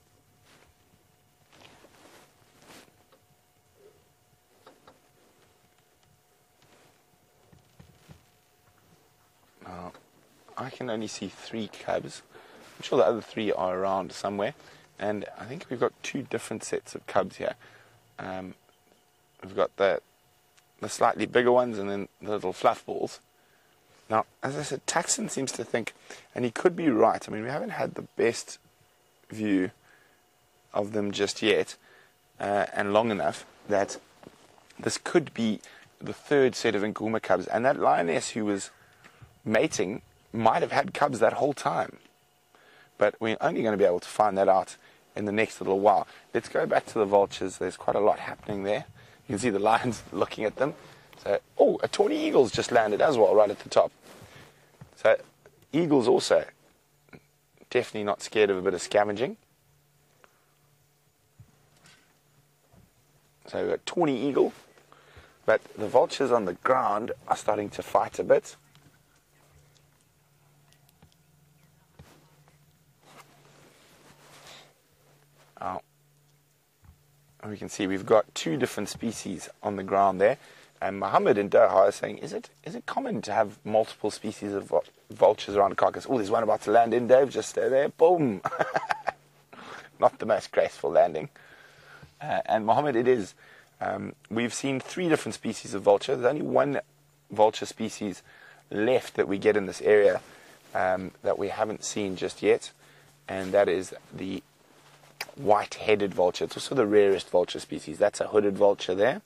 Speaker 2: Now, I can only see three cubs. I'm sure the other three are around somewhere. And I think we've got two different sets of cubs here. Um, we've got the, the slightly bigger ones and then the little fluff balls. Now, as I said, Taxon seems to think, and he could be right. I mean, we haven't had the best view of them just yet, uh, and long enough, that this could be the third set of Nkuhuma cubs. And that lioness who was mating might have had cubs that whole time. But we're only going to be able to find that out in the next little while. Let's go back to the vultures. There's quite a lot happening there. You can see the lions looking at them. So, oh, a tawny eagle's just landed as well, right at the top. So, eagles also definitely not scared of a bit of scavenging. So, we've got tawny eagle. But the vultures on the ground are starting to fight a bit. Oh. And we can see we've got two different species on the ground there. And Mohammed in Doha are saying, is it is it common to have multiple species of vultures around a carcass? Oh, there's one about to land in, Dave. Just stay there. Boom. Not the most graceful landing. Uh, and Mohammed, it is. Um, we've seen three different species of vulture. There's only one vulture species left that we get in this area um, that we haven't seen just yet. And that is the white-headed vulture. It's also the rarest vulture species. That's a hooded vulture there.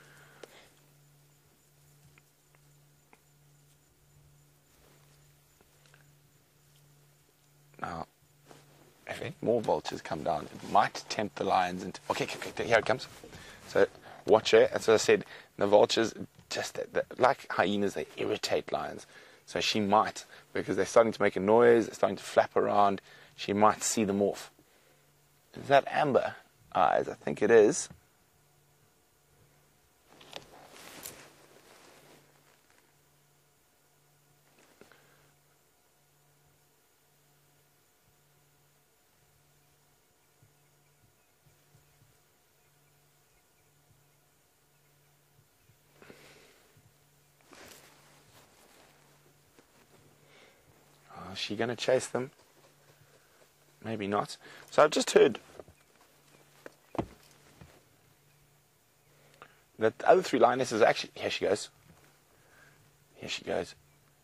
Speaker 2: Now, if any more vultures come down, it might tempt the lions into... Okay, okay, okay, here it comes. So, watch her. As I said, the vultures, just like hyenas, they irritate lions. So she might, because they're starting to make a noise, they're starting to flap around, she might see them off. Is that amber eyes? I think it is. Oh, is she going to chase them? Maybe not. So I've just heard that the other three lionesses actually... Here she goes. Here she goes.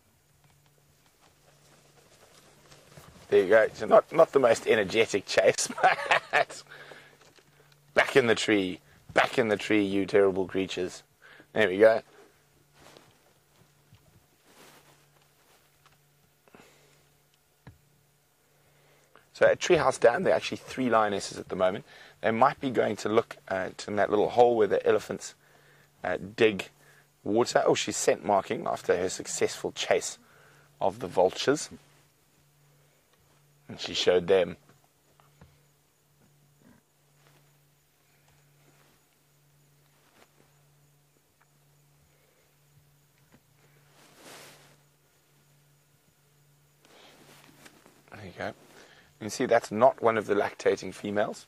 Speaker 2: There you go. So not, not the most energetic chase, but back in the tree. Back in the tree, you terrible creatures. There we go. So at Treehouse Dam, there are actually three lionesses at the moment. They might be going to look uh, to that little hole where the elephants uh, dig water. Oh, she's scent marking after her successful chase of the vultures. And she showed them. There you go. You can see that's not one of the lactating females.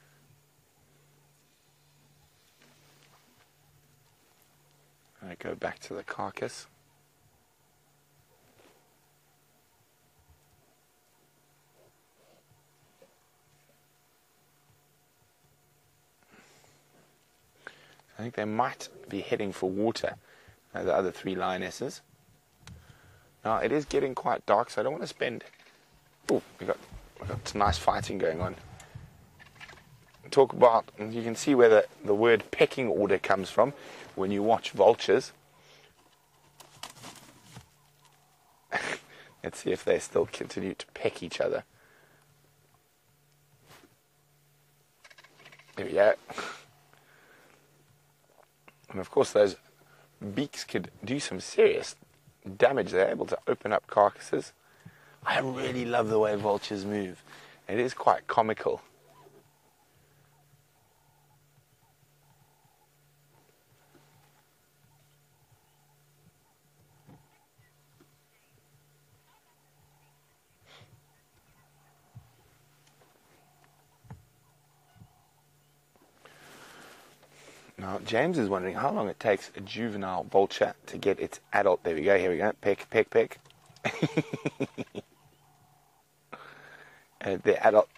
Speaker 2: I go back to the carcass. I think they might be heading for water, uh, the other three lionesses. Now, it is getting quite dark, so I don't want to spend... Oh, we got, we got some nice fighting going on. Talk about, and you can see where the, the word pecking order comes from when you watch vultures. Let's see if they still continue to peck each other. There we go. And of course those beaks could do some serious damage. They're able to open up carcasses. I really love the way vultures move. It is quite comical. Now, James is wondering how long it takes a juvenile vulture to get its adult. There we go, here we go. Peck, peck, peck. And the adult.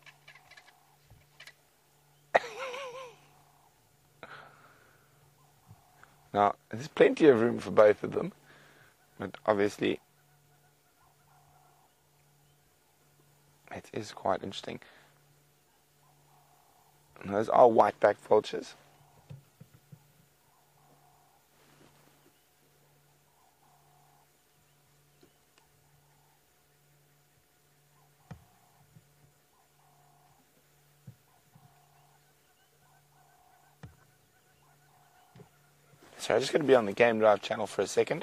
Speaker 2: Now, there's plenty of room for both of them. But obviously, it is quite interesting. And those are white-backed vultures. So I'm just going to be on the Game Drive channel for a second.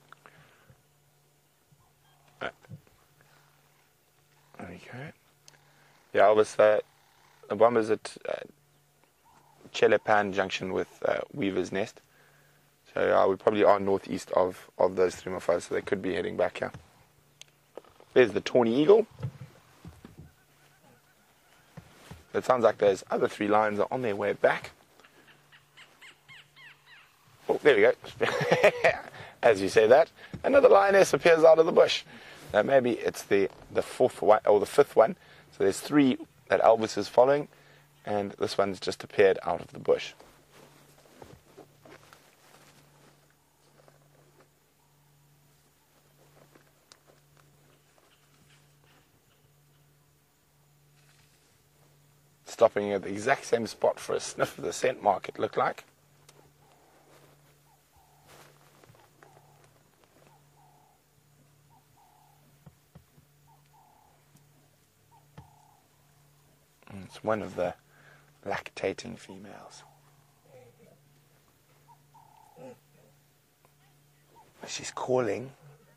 Speaker 2: Right. There we go. Yeah, I was uh, the bombers at uh, Chelepan junction with uh, Weaver's Nest. So uh, we probably are northeast of, of those three more five, so they could be heading back here. There's the tawny eagle. It sounds like those other three lions are on their way back. Oh, there we go. As you say that, another lioness appears out of the bush. Now maybe it's the, the fourth one, or the fifth one. So there's three that Elvis is following, and this one's just appeared out of the bush. Stopping at the exact same spot for a sniff of the scent mark, it looked like. It's one of the lactating females. She's calling.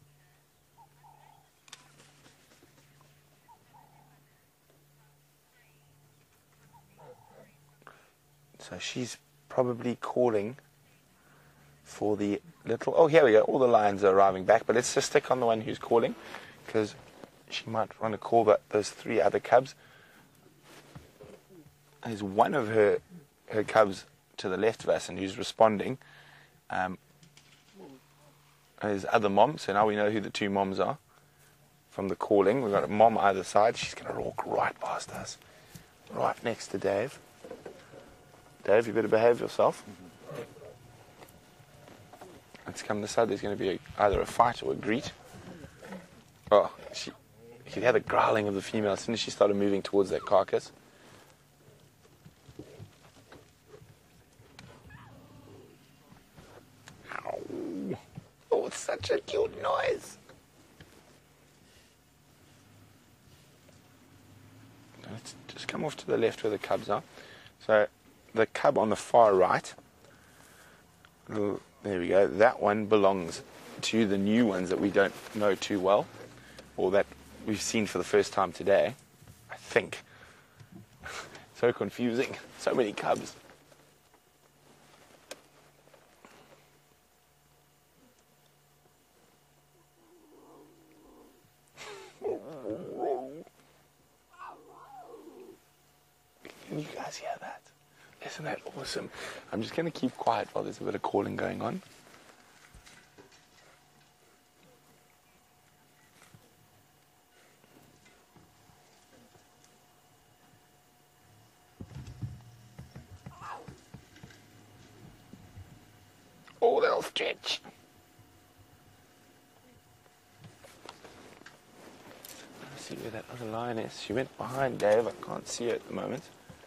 Speaker 2: So she's probably calling for the little... Oh, here we go. All the lions are arriving back. But let's just stick on the one who's calling, because she might want to call that, those three other cubs. There's one of her her cubs to the left of us and who's responding. Um, there's other moms, so now we know who the two moms are from the calling. We've got a mom either side. She's going to walk right past us, right next to Dave. Dave, you better behave yourself. Let's come this side. There's going to be a, either a fight or a greet. Oh, she, you could hear the growling of the female as soon as she started moving towards that carcass. Oh, it's such a cute noise. Let's just come off to the left where the cubs are. So the cub on the far right, There we go. That one belongs to the new ones that we don't know too well, or that we've seen for the first time today, I think. So confusing. So many cubs. Can you guys hear that? Isn't that awesome? I'm just going to keep quiet while there's a bit of calling going on. Oh, they'll stretch. Let's see where that other lion is. She went behind Dave. I can't see her at the moment.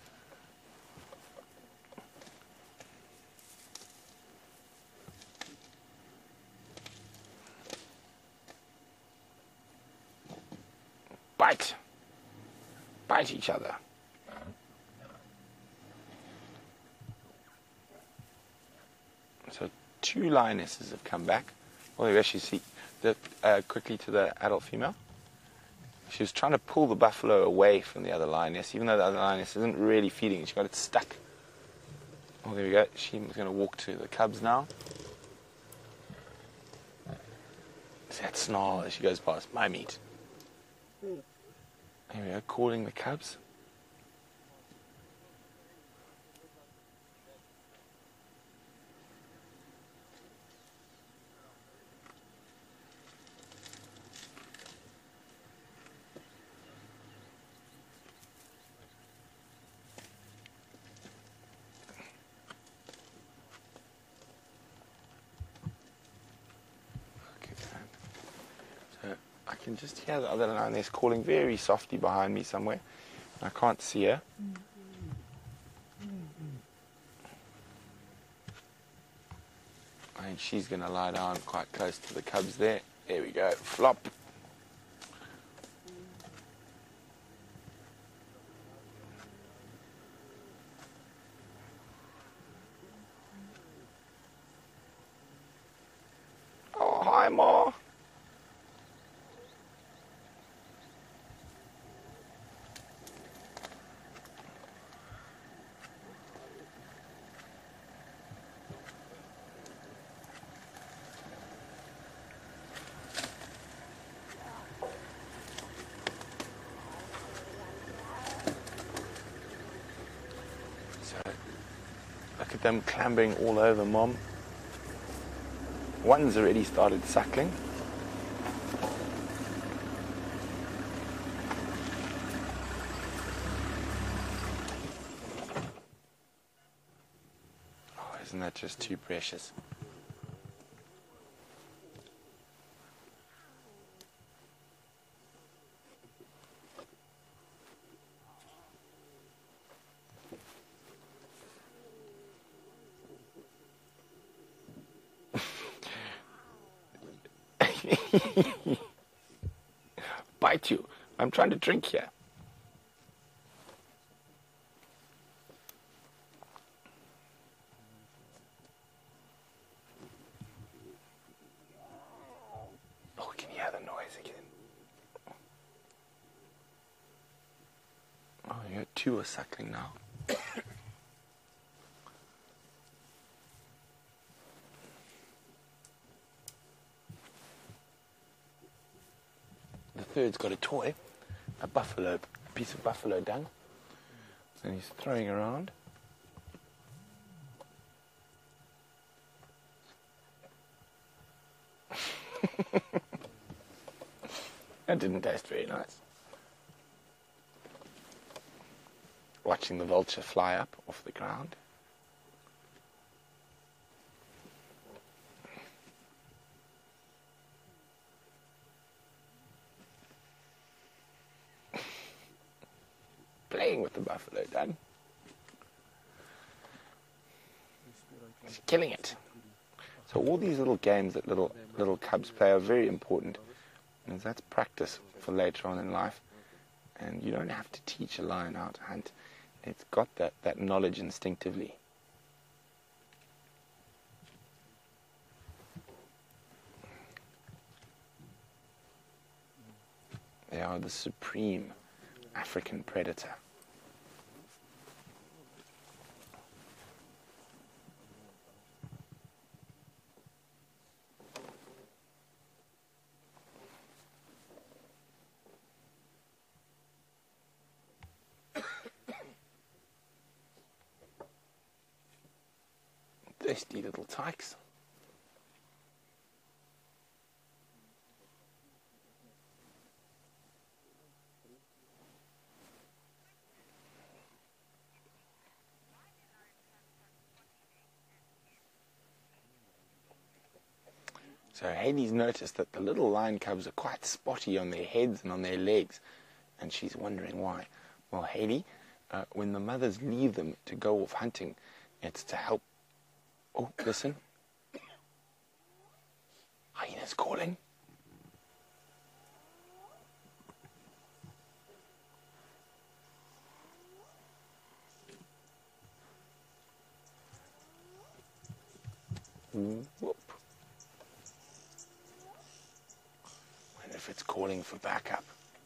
Speaker 2: Bite. Bite each other. So two lionesses have come back. Well, you actually see the, uh, quickly to the adult female. She was trying to pull the buffalo away from the other lioness, even though the other lioness isn't really feeding. She got it stuck. Oh, there we go. She's going to walk to the cubs now. See that snarl as she goes past my meat. There we go, calling the cubs. I can just hear the other lioness calling very softly behind me somewhere. I can't see her. I think she's going to lie down quite close to the cubs there. There we go. Flop. Oh, hi, Ma. Look at them clambering all over Mom. One's already started suckling. Oh, isn't that just too precious? Bite you. I'm trying to drink here. Oh, can you hear the noise again? Oh, yeah, two are suckling now. The third's got a toy, a buffalo, a piece of buffalo dung, and he's throwing around. That didn't taste very nice. Watching the vulture fly up off the ground. Playing with the buffalo dung. He's killing it. So all these little games that little little cubs play are very important, and that's practice for later on in life. And you don't have to teach a lion how to hunt. It's got that, that knowledge instinctively. They are the supreme African predator. Tasty little tykes. So Haley's noticed that the little lion cubs are quite spotty on their heads and on their legs, and she's wondering why. Well, Haley, uh, when the mothers leave them to go off hunting, it's to help. Oh, listen. Hyena's calling. Whoop. Wonder if it's calling for backup.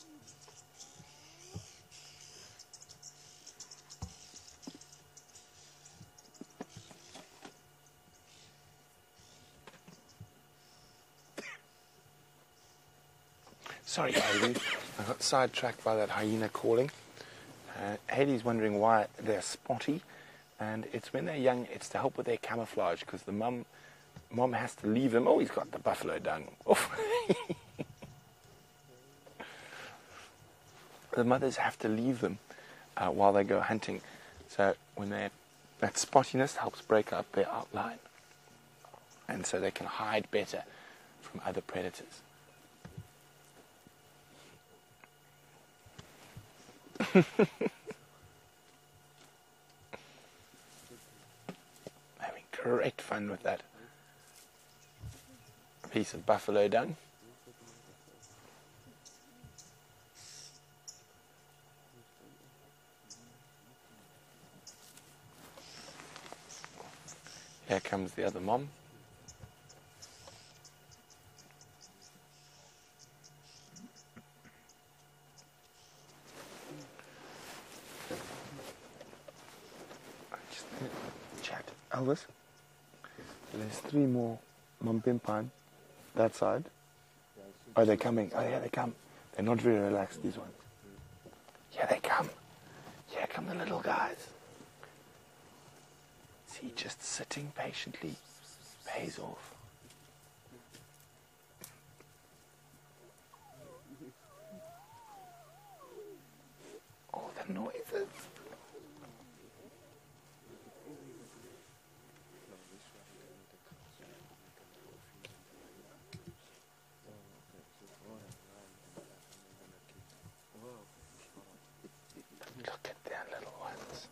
Speaker 2: Sorry, Haley, I got sidetracked by that hyena calling. Uh, Haley's wondering why they're spotty, and it's when they're young, it's to help with their camouflage, because the mum, mom has to leave them. Oh, he's got the buffalo dung. Oof. The mothers have to leave them uh, while they go hunting. So when they that spottiness helps break up their outline, and so they can hide better from other predators. Having great fun with that piece of buffalo dung. Here comes the other mom. Chat, Elvis. There's three more Mumpimpan that side. Oh, they're coming. Oh, yeah, they come. They're not very relaxed, these ones. Here they come. Here come the little guys. See, just sitting patiently pays off. All the noises. Look at their little ones.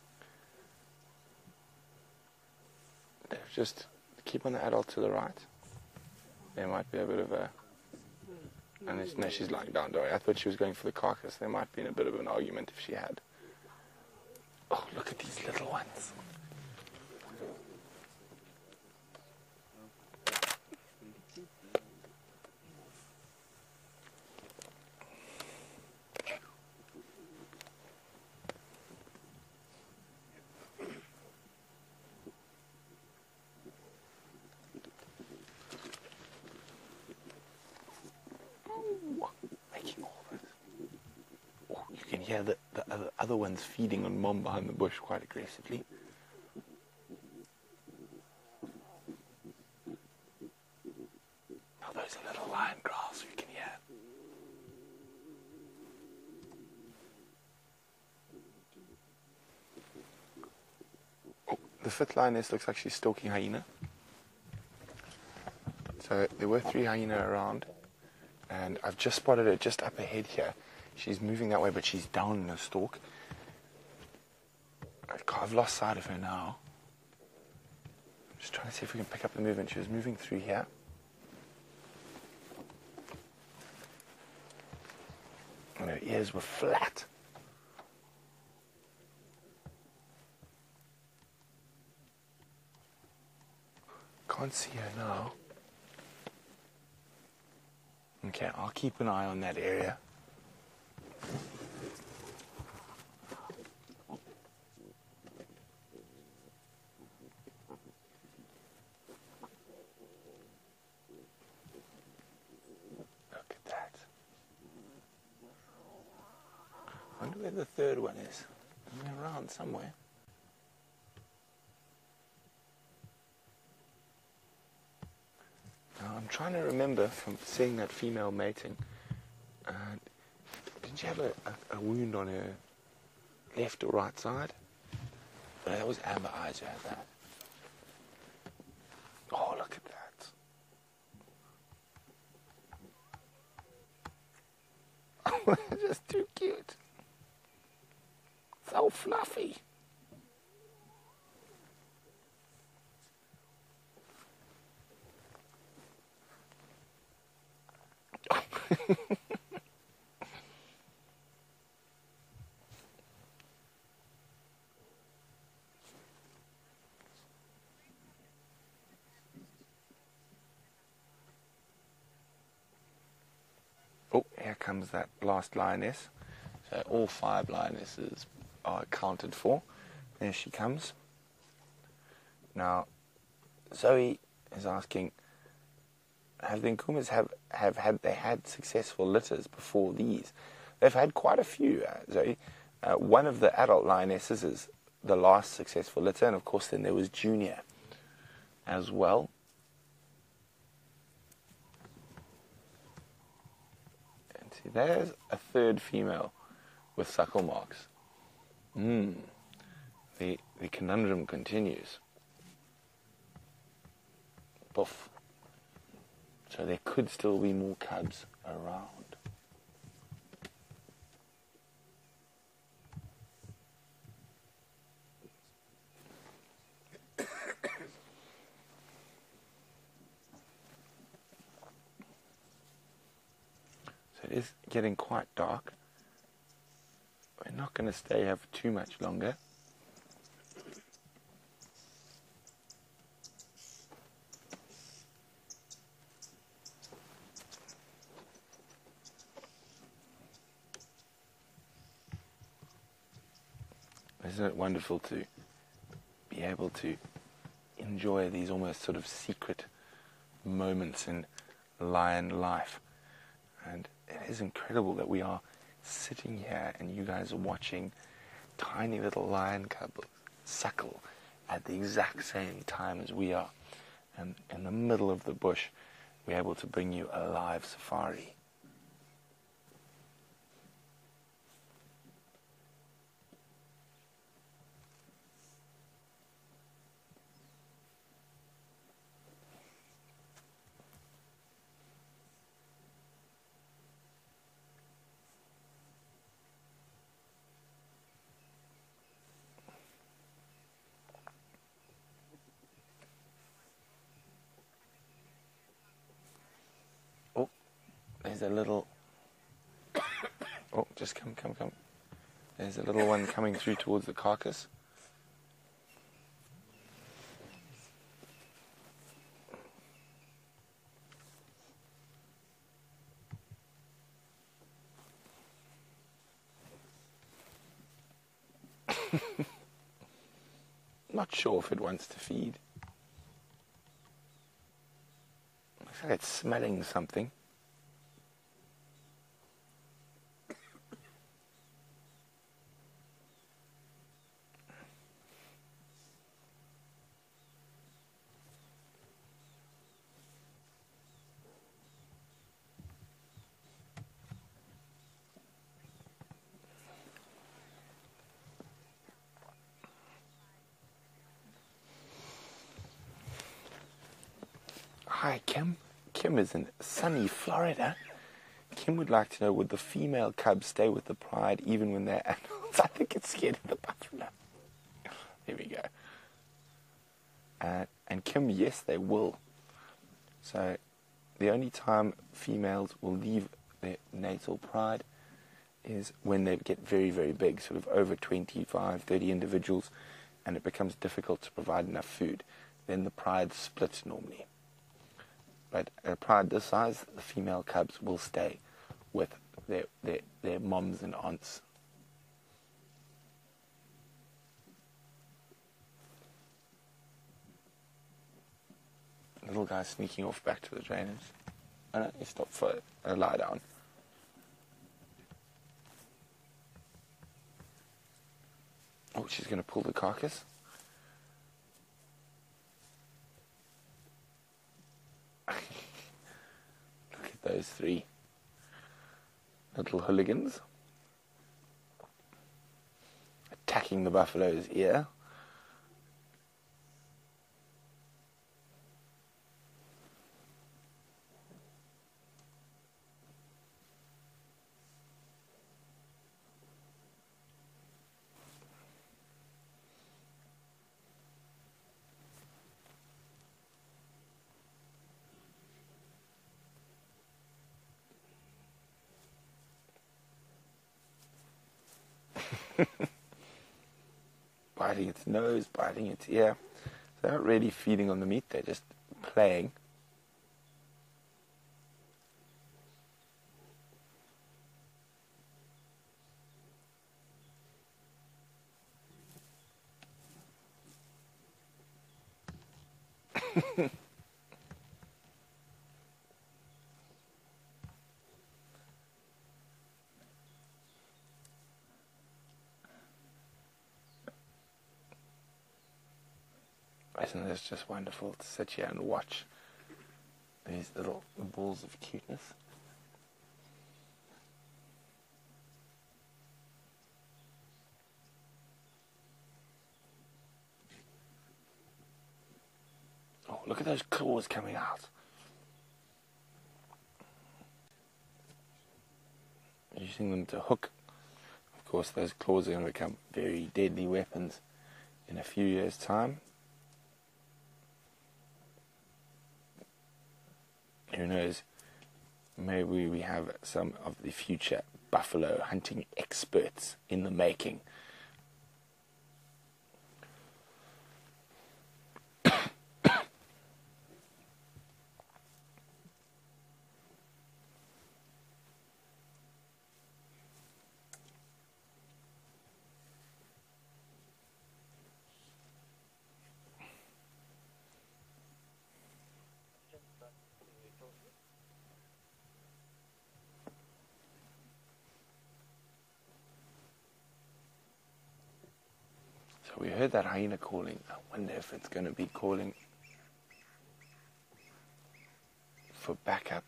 Speaker 2: They're just keep on the adult to the right. There might be a bit of a. And it's, no, she's lying down. Don't worry. I thought she was going for the carcass. There might be a bit of an argument if she had. Oh, look at these little ones. Making all this. Oh, you can hear the, the other, other ones feeding on mom behind the bush quite aggressively. Now those are little lion growls you can hear. Oh, the fifth lioness looks like she's stalking hyena. So there were three hyena around. And I've just spotted her just up ahead here. She's moving that way, but she's down in her stalk. I've lost sight of her now. I'm just trying to see if we can pick up the movement. She was moving through here. And her ears were flat. Can't see her now. Okay, I'll keep an eye on that area. Look at that. I wonder where the third one is. Isn't it around somewhere? Now, I'm trying to remember from seeing that female mating. Uh, did she have a, a, a wound on her left or right side? But that was Amber Eyes who had that. Oh, look at that. Just too cute. So fluffy. Oh, here comes that last lioness. So all five lionesses are accounted for. There she comes. Now, Zoe is asking, have the Nkumas have, have had they had successful litters before these? They've had quite a few, uh, Zoe. Uh, one of the adult lionesses is the last successful litter, and of course then there was Junior as well. And see, there's a third female with suckle marks. Hmm. The, the conundrum continues. Poof. So there could still be more cubs around. So it is getting quite dark. We're not going to stay here for too much longer. Isn't it wonderful to be able to enjoy these almost sort of secret moments in lion life? And it is incredible that we are sitting here and you guys are watching tiny little lion cubs suckle at the exact same time as we are. And in the middle of the bush, we're able to bring you a live safari. There's a little... Oh, just come, come, come. There's a little one coming through towards the carcass. Not sure if it wants to feed. Looks like it's smelling something. Hi, Kim. Kim is in sunny Florida. Kim would like to know, would the female cubs stay with the pride even when they're adults? I think it's scared of the buffalo. There we go. Uh, and Kim, yes, they will. So the only time females will leave their natal pride is when they get very, very big, sort of over twenty-five, thirty individuals, and it becomes difficult to provide enough food. Then the pride splits normally. But at a pride this size, the female cubs will stay with their, their, their moms and aunts. Little guy sneaking off back to the drainage. Oh no, he stopped for a lie down. Oh, she's going to pull the carcass. Look at those three little hooligans attacking the buffalo's ear. Biting its nose, biting its ear. They're not really feeding on the meat, they're just playing. Isn't this just wonderful to sit here and watch these little balls of cuteness? Oh, look at those claws coming out. Using them to hook. Of course, those claws are going to become very deadly weapons in a few years' time. Who knows, maybe we have some of the future buffalo hunting experts in the making. So we heard that hyena calling. I wonder if it's going to be calling for backup.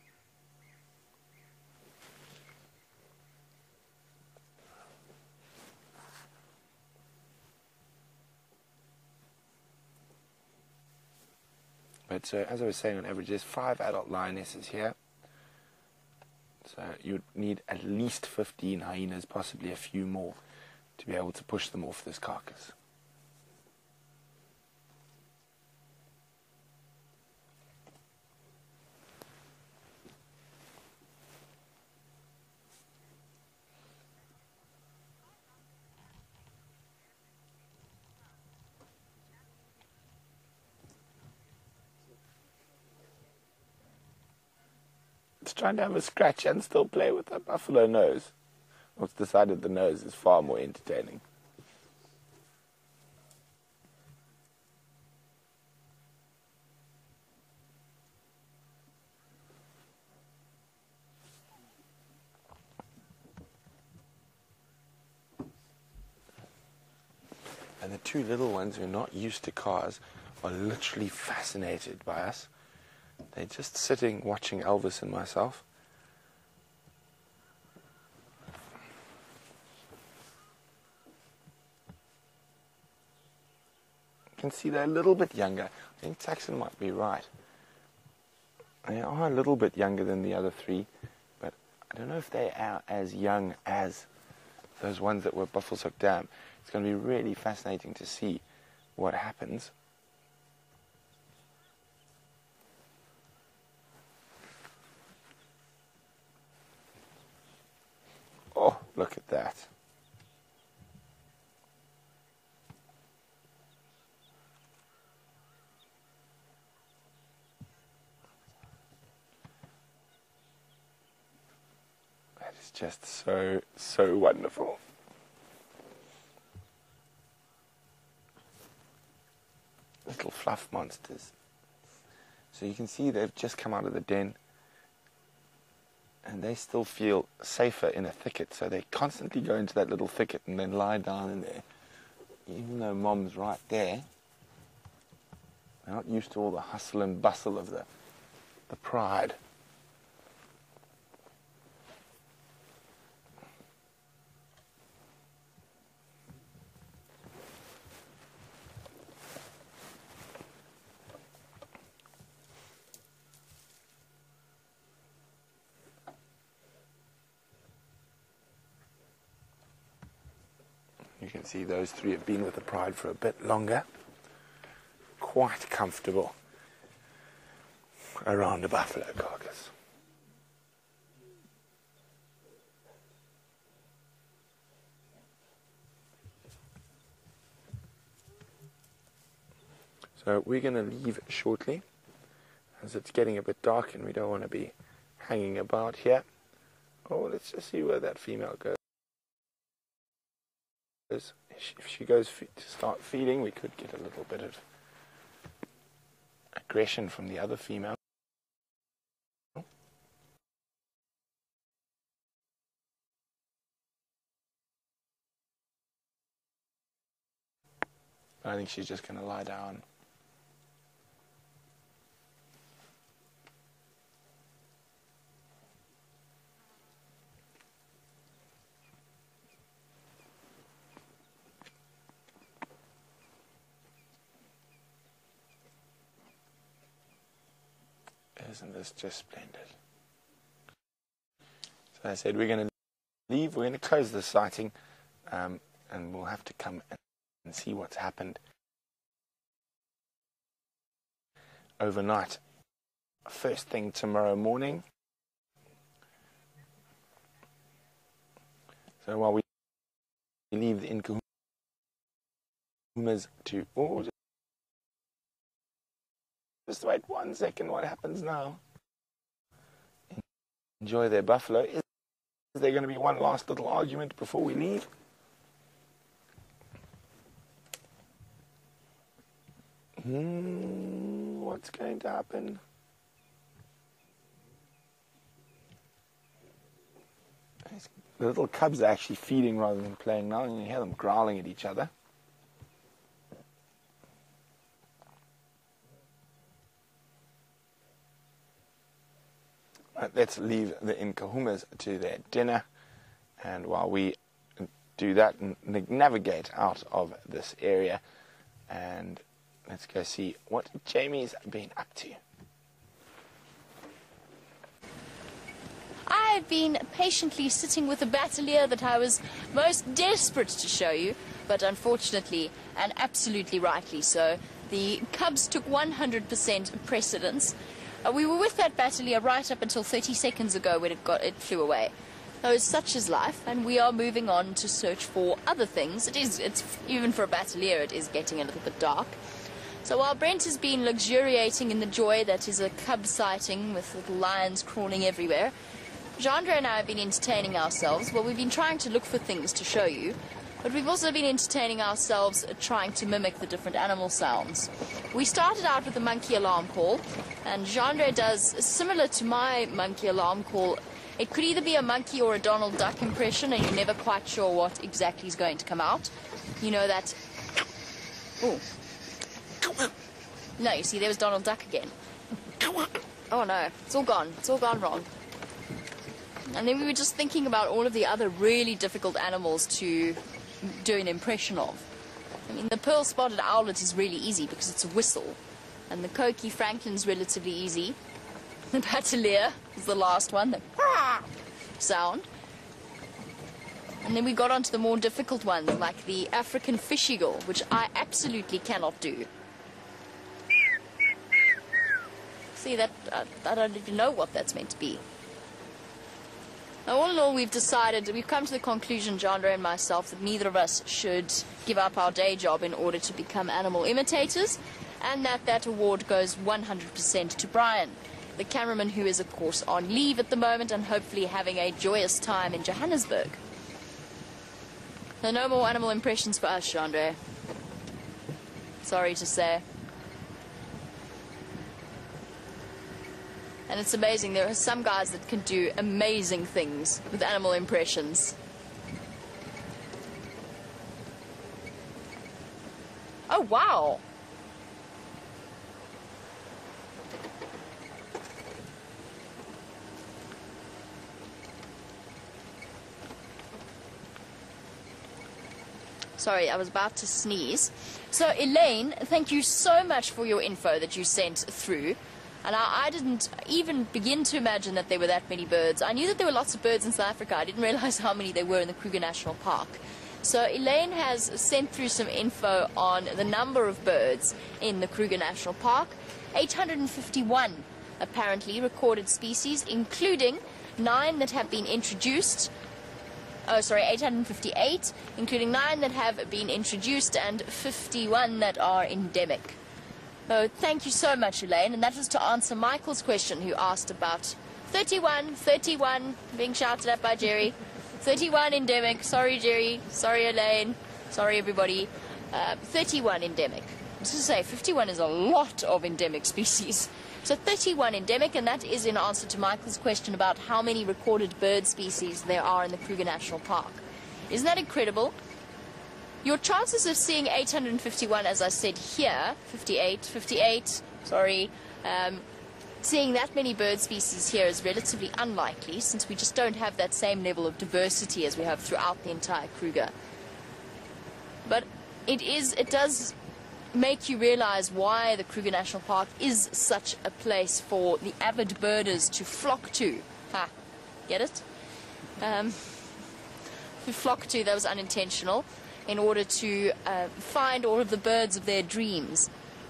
Speaker 2: But so, as I was saying, on average, there's five adult lionesses here. So you'd need at least fifteen hyenas, possibly a few more, to be able to push them off this carcass. It's trying to have a scratch and still play with that buffalo nose. It's decided the nose is far more entertaining. And the two little ones who are not used to cars are literally fascinated by us. They're just sitting watching Elvis and myself. You can see they're a little bit younger. I think Saxon might be right. They are a little bit younger than the other three, but I don't know if they are as young as those ones that were Buffelshoek Dam. It's going to be really fascinating to see what happens. Oh, look at that. just so, so wonderful. Little fluff monsters. So you can see they've just come out of the den and they still feel safer in a thicket, so they constantly go into that little thicket and then lie down in there. Even though mom's right there, they're not used to all the hustle and bustle of the, the pride. You can see those three have been with the pride for a bit longer. Quite comfortable around a buffalo carcass. So we're going to leave shortly, as it's getting a bit dark and we don't want to be hanging about here. Oh, let's just see where that female goes. If she goes to start feeding, we could get a little bit of aggression from the other female. I think she's just going to lie down. Isn't this just splendid? So I said we're going to leave, we're going to close the sighting, um, and we'll have to come and see what's happened overnight. First thing tomorrow morning. So while we leave the Inkahumas to... Oh, just wait one second, what happens now? Enjoy their buffalo. Is there going to be one last little argument before we leave? Hmm, what's going to happen? The little cubs are actually feeding rather than playing now, and you hear them growling at each other. Let's leave the Inkahumas to their dinner, and while we do that and navigate out of this area, and let's go see what Jamie's been up to.
Speaker 1: I've been patiently sitting with a batalier that I was most desperate to show you, but unfortunately, and absolutely rightly so, the cubs took one hundred percent precedence. Uh, we were with that batalier right up until thirty seconds ago when it got it flew away. So such is life, and we are moving on to search for other things. It is, it's even for a batalier, it is getting a little bit dark. So while Brent has been luxuriating in the joy that is a cub sighting with little lions crawling everywhere, Jandre and I have been entertaining ourselves. Well, we've been trying to look for things to show you, but we've also been entertaining ourselves trying to mimic the different animal sounds. We started out with the monkey alarm call, and Jandre does similar to my monkey alarm call. It could either be a monkey or a Donald Duck impression, and you're never quite sure what exactly is going to come out. You know that... Oh. No, you see, there was Donald Duck again. Oh no, it's all gone. It's all gone wrong. And then we were just thinking about all of the other really difficult animals to do an impression of. I mean, the pearl-spotted owlet is really easy because it's a whistle. And the Coqui Franklin's relatively easy. The batalier is the last one, the sound. And then we got onto the more difficult ones, like the African fish eagle, which I absolutely cannot do. See, that I, I don't even know what that's meant to be. Now, all in all, we've decided, we've come to the conclusion, Jandre and myself, that neither of us should give up our day job in order to become animal imitators, and that that award goes one hundred percent to Brian. the cameraman, who is, of course, on leave at the moment and hopefully having a joyous time in Johannesburg. So no more animal impressions for us, Chandre. Sorry to say. And it's amazing, there are some guys that can do amazing things with animal impressions. Oh, wow! Sorry, I was about to sneeze. So, Elaine, thank you so much for your info that you sent through. And I, I didn't even begin to imagine that there were that many birds. I knew that there were lots of birds in South Africa. I didn't realize how many there were in the Kruger National Park. So Elaine has sent through some info on the number of birds in the Kruger National Park. eight hundred fifty-one apparently recorded species, including nine that have been introduced. Oh, sorry, eight hundred fifty-eight, including nine that have been introduced and fifty-one that are endemic. So thank you so much, Elaine. And that was to answer Michael's question, who asked about thirty-one, thirty-one, being shouted at by Jerry. thirty-one endemic. Sorry, Jerry. Sorry, Elaine. Sorry, everybody. Uh, thirty-one endemic. I was going to say, fifty-one is a lot of endemic species. So thirty-one endemic, and that is in answer to Michael's question about how many recorded bird species there are in the Kruger National Park. Isn't that incredible? Your chances of seeing eight hundred fifty-one, as I said here, fifty-eight, fifty-eight, sorry, um, seeing that many bird species here is relatively unlikely, since we just don't have that same level of diversity as we have throughout the entire Kruger. But it is, it does make you realize why the Kruger National Park is such a place for the avid birders to flock to. Ha, get it? Um, to flock to, that was unintentional, in order to uh, find all of the birds of their dreams.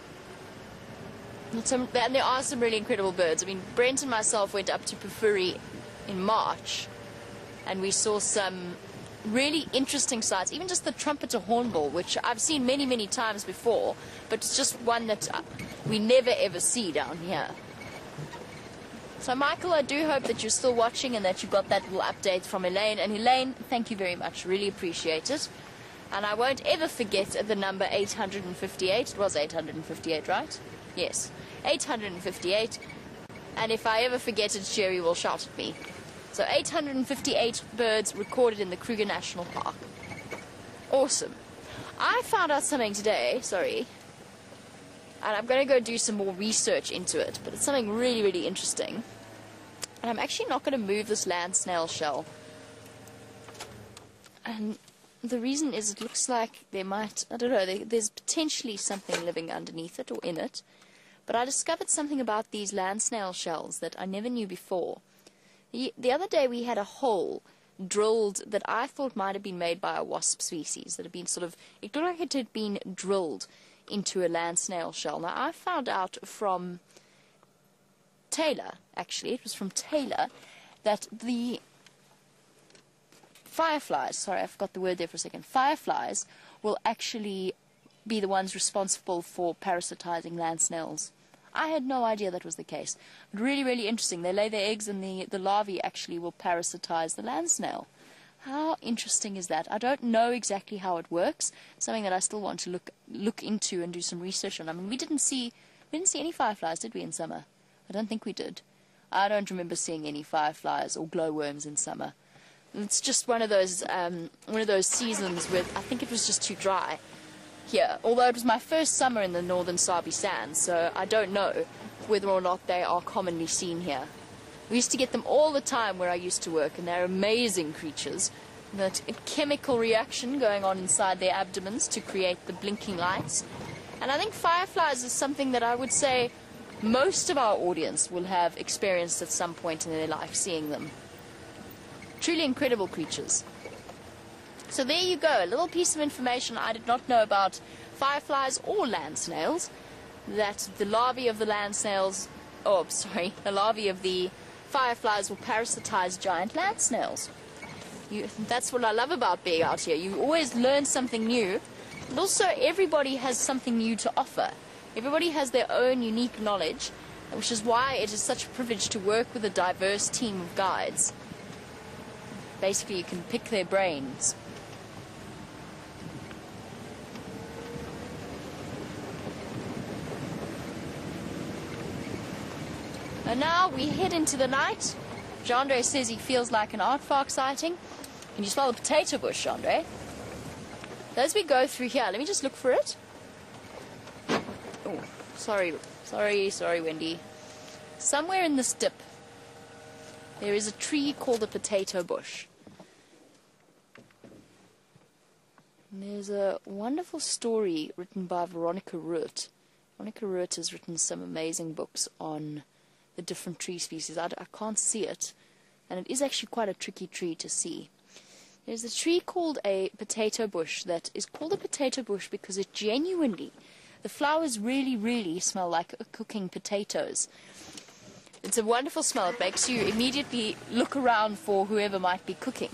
Speaker 1: And, some, and there are some really incredible birds. I mean, Brent and myself went up to Pafuri in March, and we saw some really interesting sights, even just the trumpeter hornbill, which I've seen many, many times before, but it's just one that we never ever see down here. So, Michael, I do hope that you're still watching and that you got that little update from Elaine. And Elaine, thank you very much. Really appreciate it. And I won't ever forget the number eight hundred fifty-eight. It was eight hundred fifty-eight, right? Yes, eight hundred fifty-eight. And if I ever forget it, Jerry will shout at me. So eight hundred fifty-eight birds recorded in the Kruger National Park. Awesome. I found out something today, sorry, and I'm going to go do some more research into it, but it's something really, really interesting. And I'm actually not going to move this land snail shell. And the reason is it looks like there might, I don't know, there, there's potentially something living underneath it or in it. But I discovered something about these land snail shells that I never knew before. The, the other day we had a hole drilled that I thought might have been made by a wasp species, that had been sort of, it looked like it had been drilled into a land snail shell. Now, I found out from Taylor, actually, it was from Taylor, that the fireflies, sorry, I forgot the word there for a second, fireflies will actually be the ones responsible for parasitizing land snails. I had no idea that was the case. Really, really interesting. They lay their eggs and the, the larvae actually will parasitize the land snail. How interesting is that? I don't know exactly how it works. Something that I still want to look look into and do some research on. I mean, we didn't see we didn't see any fireflies, did we, in summer? I don't think we did. I don't remember seeing any fireflies or glowworms in summer. It's just one of those um, one of those seasons where I think it was just too dry here. Although it was my first summer in the northern Sabi Sands, so I don't know whether or not they are commonly seen here. We used to get them all the time where I used to work, and they're amazing creatures. That chemical reaction going on inside their abdomens to create the blinking lights. And I think fireflies is something that I would say most of our audience will have experienced at some point in their life, seeing them. Truly incredible creatures. So there you go, a little piece of information I did not know about fireflies or land snails, that the larvae of the land snails, oh sorry, the larvae of the fireflies will parasitize giant land snails. You, that's what I love about being out here. You always learn something new, and also everybody has something new to offer. Everybody has their own unique knowledge, which is why it is such a privilege to work with a diverse team of guides. Basically, you can pick their brains. And now we head into the night. Jandre says he feels like an aardvark sighting. Can you smell the potato bush, Jandre? As we go through here, let me just look for it. Oh, sorry, sorry, sorry, Wendy. Somewhere in this dip, there is a tree called a potato bush. And there's a wonderful story written by Veronica Root. Veronica Root has written some amazing books on the different tree species. I, I can't see it, and it is actually quite a tricky tree to see. There's a tree called a potato bush that is called a potato bush because it genuinely, the flowers really, really smell like cooking potatoes. It's a wonderful smell. It makes you immediately look around for whoever might be cooking.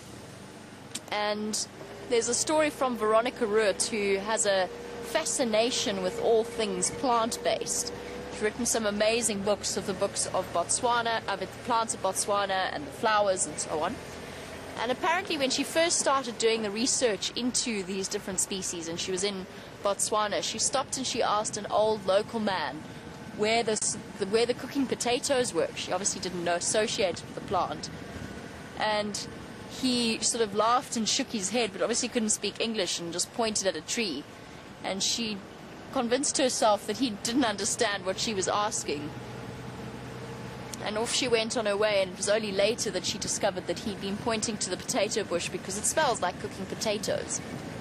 Speaker 1: And there's a story from Veronica Root, who has a fascination with all things plant-based. She's written some amazing books of the books of Botswana, of the plants of Botswana and the flowers and so on. And apparently when she first started doing the research into these different species, and she was in Botswana, she stopped and she asked an old local man where, this, the, where the cooking potatoes were. She obviously didn't know associated with the plant. And he sort of laughed and shook his head, but obviously couldn't speak English, and just pointed at a tree. And she convinced herself that he didn't understand what she was asking. And off she went on her way, and it was only later that she discovered that he'd been pointing to the potato bush because it smells like cooking potatoes.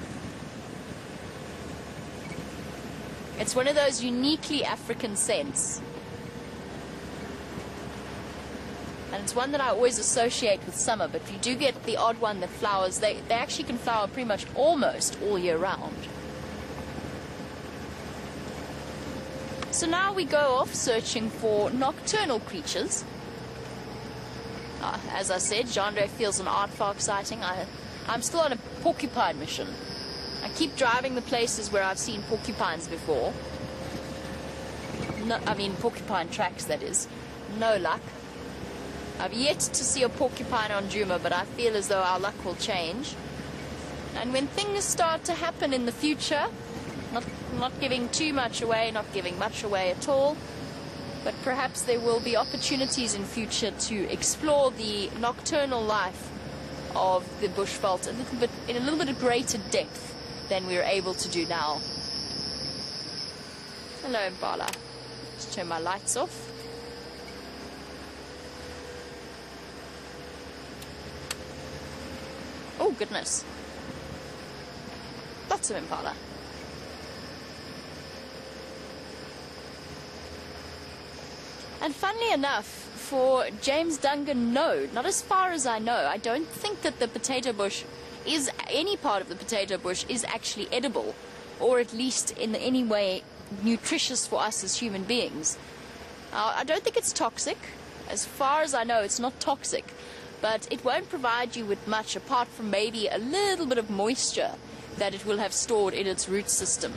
Speaker 1: It's one of those uniquely African scents. And it's one that I always associate with summer, but you do get the odd one that flowers. They, they actually can flower pretty much almost all year round. So now we go off searching for nocturnal creatures. Uh, as I said, Jandre feels an aardvark sighting. I, I'm still on a porcupine mission. I keep driving the places where I've seen porcupines before. No, I mean porcupine tracks, that is. No luck. I've yet to see a porcupine on Djuma, but I feel as though our luck will change. And when things start to happen in the future, not, not giving too much away, not giving much away at all, but perhaps there will be opportunities in future to explore the nocturnal life of the bushveld a little bit, in a little bit of greater depth than we're able to do now. Hello, Impala. Just turn my lights off. Oh, goodness. Lots of Impala. And funnily enough, for James Dungan, no, not as far as I know. I don't think that the potato bush is, any part of the potato bush is actually edible, or at least in any way nutritious for us as human beings. Uh, I don't think it's toxic. As far as I know, it's not toxic. But it won't provide you with much apart from maybe a little bit of moisture that it will have stored in its root system.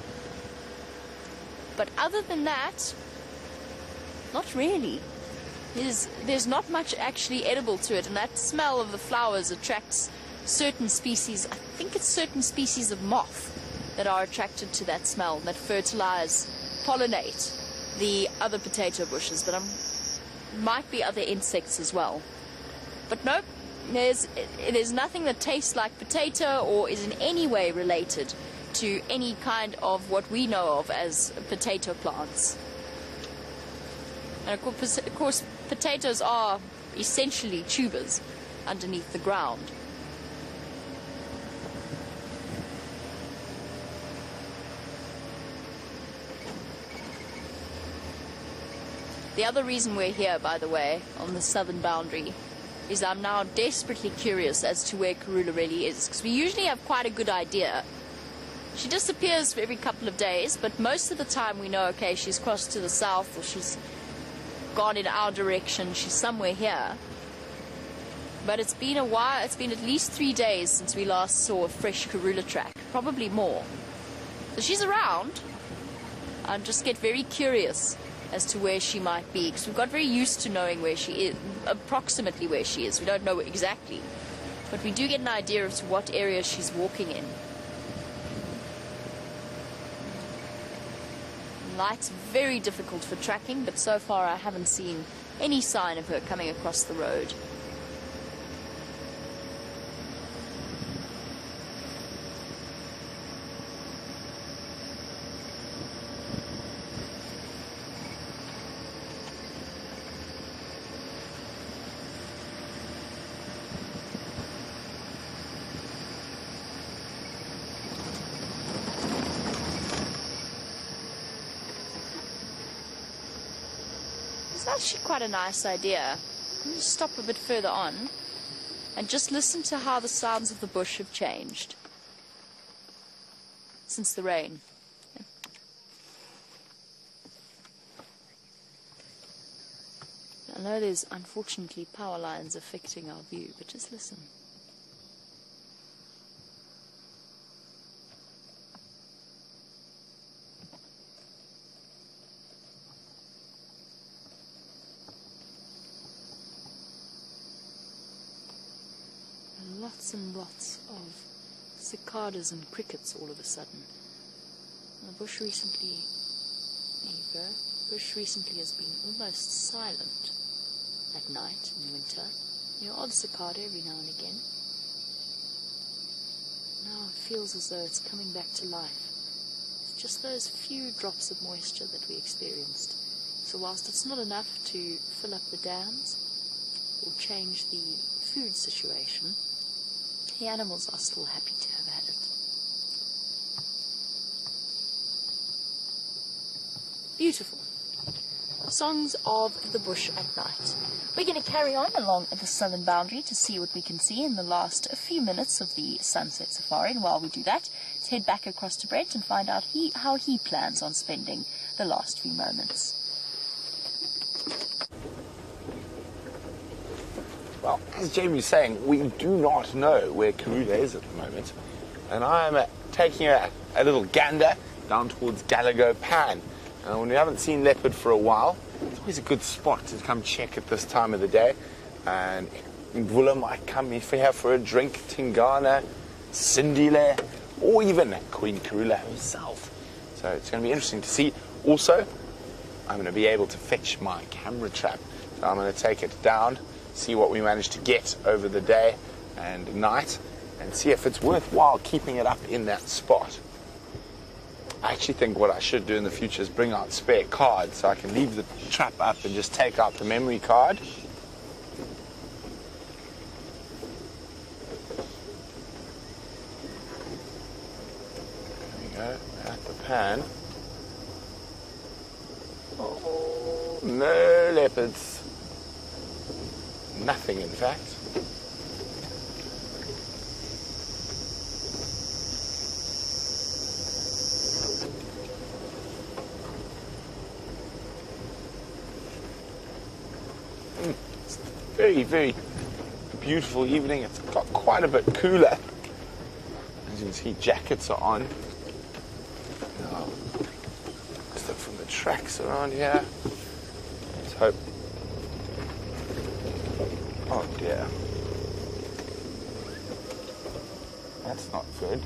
Speaker 1: But other than that, not really. There's, there's not much actually edible to it, and that smell of the flowers attracts certain species. I think it's certain species of moth that are attracted to that smell, that fertilize, pollinate the other potato bushes, but um, might be other insects as well. But nope, there's, there's nothing that tastes like potato or is in any way related to any kind of what we know of as potato plants. And of course, of course potatoes are essentially tubers underneath the ground. The other reason we're here, by the way, on the southern boundary, is I'm now desperately curious as to where Karula really is, because we usually have quite a good idea. She disappears for every couple of days, but most of the time we know, okay, she's crossed to the south, or she's gone in our direction, she's somewhere here. But it's been a while, it's been at least three days since we last saw a fresh Karula track, probably more. So she's around. I just get very curious as to where she might be, because we've got very used to knowing where she is, approximately where she is. We don't know exactly, but we do get an idea as to what area she's walking in. Light's very difficult for tracking, but so far I haven't seen any sign of her coming across the road. It's actually quite a nice idea. I'm going to stop a bit further on and just listen to how the sounds of the bush have changed since the rain. I know there's unfortunately power lines affecting our view, but just listen. Lots and lots of cicadas and crickets all of a sudden. And the bush recently, there you go, the bush recently has been almost silent at night in winter. You know, odd cicada every now and again. Now it feels as though it's coming back to life. It's just those few drops of moisture that we experienced. So whilst it's not enough to fill up the dams or change the food situation, the animals are still happy to have had it. Beautiful. Songs of the bush at night. We're going to carry on along the southern boundary to see what we can see in the last few minutes of the sunset safari. And while we do that, let's head back across to Brent and find out he, how he plans on spending the last few moments.
Speaker 2: Well, as Jamie was saying, we do not know where Karula is at the moment. And I'm uh, taking a, a little gander down towards Gallagher Pan. And when we haven't seen leopard for a while, it's always a good spot to come check at this time of the day. And Mvula might come here for a drink, Tingana, Sindile, or even Queen Karula herself. So it's going to be interesting to see. Also, I'm going to be able to fetch my camera trap. So I'm going to take it down, see what we manage to get over the day and night, and see if it's worthwhile keeping it up in that spot. I actually think what I should do in the future is bring out spare cards so I can leave the trap up and just take out the memory card. There we go, at the pan. Oh, no leopards. Nothing, in fact. Mm. It's a very, very beautiful evening. It's got quite a bit cooler. As you can see, jackets are on. Now, let's look from the tracks around here. Let's hope. Oh dear. That's not good.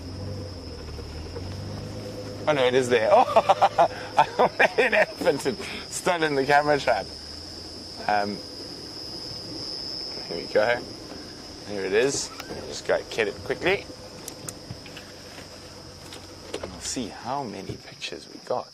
Speaker 2: Oh no, it is there. Oh, I made an elephant and stolen the camera trap. Um, here we go. Here it is. Just go get it quickly. And we'll see how many pictures we got.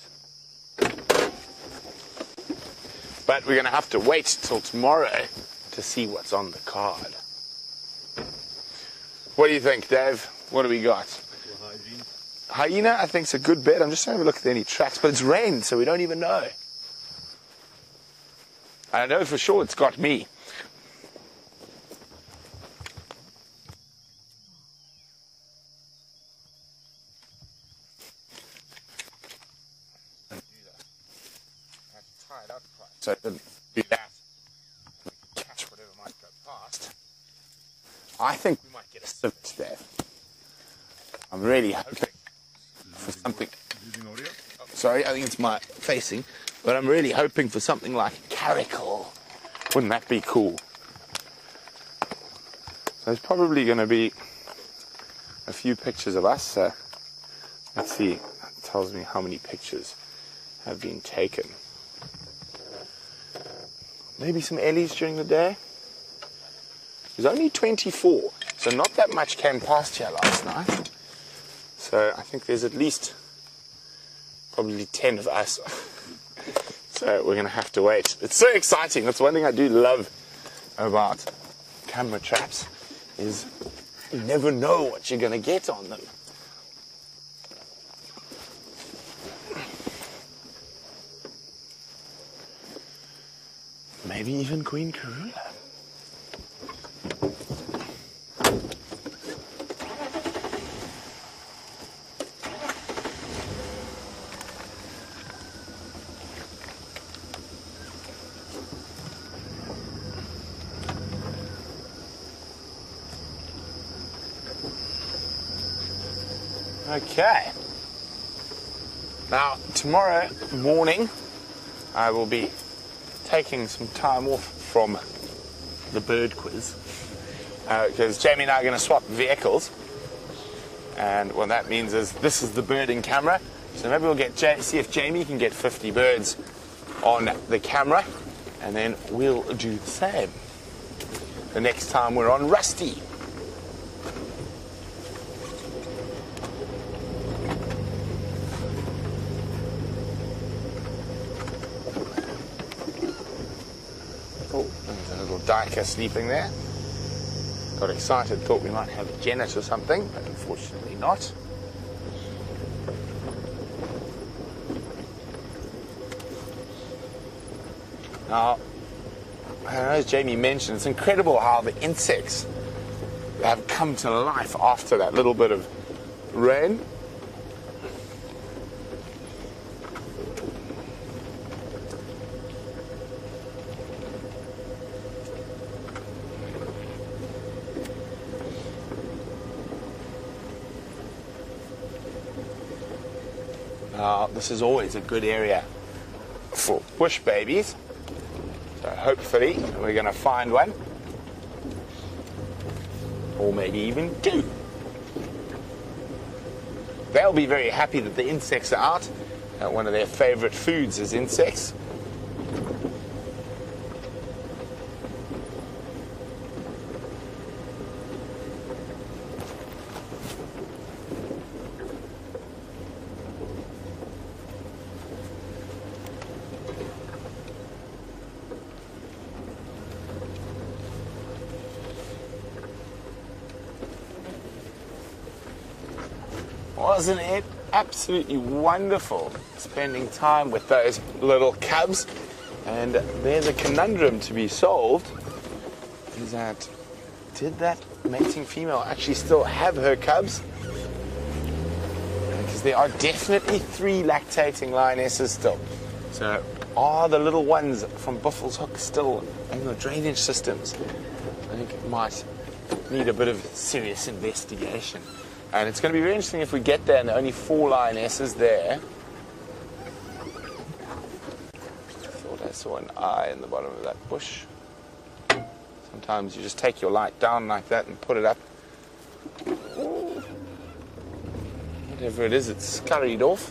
Speaker 2: But we're going to have to wait till tomorrow to see what's on the card. What do you think, Dave? What do we got? Hyena, I think, is a good bet. I'm just trying to have a look at any tracks, but it's rained, so we don't even know. I know for sure it's got me. So I didn't do that. Catch whatever might go past. I think we might get a civet there. I'm really hoping for something. Oh, sorry, I think it's my facing. But I'm really hoping for something like caracal. Wouldn't that be cool? So there's probably going to be a few pictures of us. So let's see. It tells me how many pictures have been taken. Maybe some ellies during the day. There's only twenty-four, so not that much came past here last night. So I think there's at least probably ten of us. So we're going to have to wait. It's so exciting. That's one thing I do love about camera traps, is you never know what you're going to get on them. Maybe even Queen Karula. Okay. Now, tomorrow morning, I will be taking some time off from the bird quiz because uh, Jamie and I are going to swap vehicles, and what that means is this is the birding camera, so maybe we'll get ja- see if Jamie can get fifty birds on the camera, and then we'll do the same the next time we're on Rusty. Diker sleeping there. Got excited, thought we might have a Janet or something, but unfortunately not. Now, as Jamie mentioned, it's incredible how the insects have come to life after that little bit of rain. Now, this is always a good area for bush babies, so hopefully we're going to find one, or maybe even two. They'll be very happy that the insects are out. Uh, one of their favorite foods is insects. Wasn't it absolutely wonderful spending time with those little cubs? And there's a conundrum to be solved, is that did that mating female actually still have her cubs? Because there are definitely three lactating lionesses still. So are the little ones from Buffalo's Hook still in the drainage systems? I think it might need a bit of serious investigation. And it's going to be very interesting if we get there and there are only four lionesses there. I thought I saw an eye in the bottom of that bush. Sometimes you just take your light down like that and put it up. Whatever it is, it's scurried off.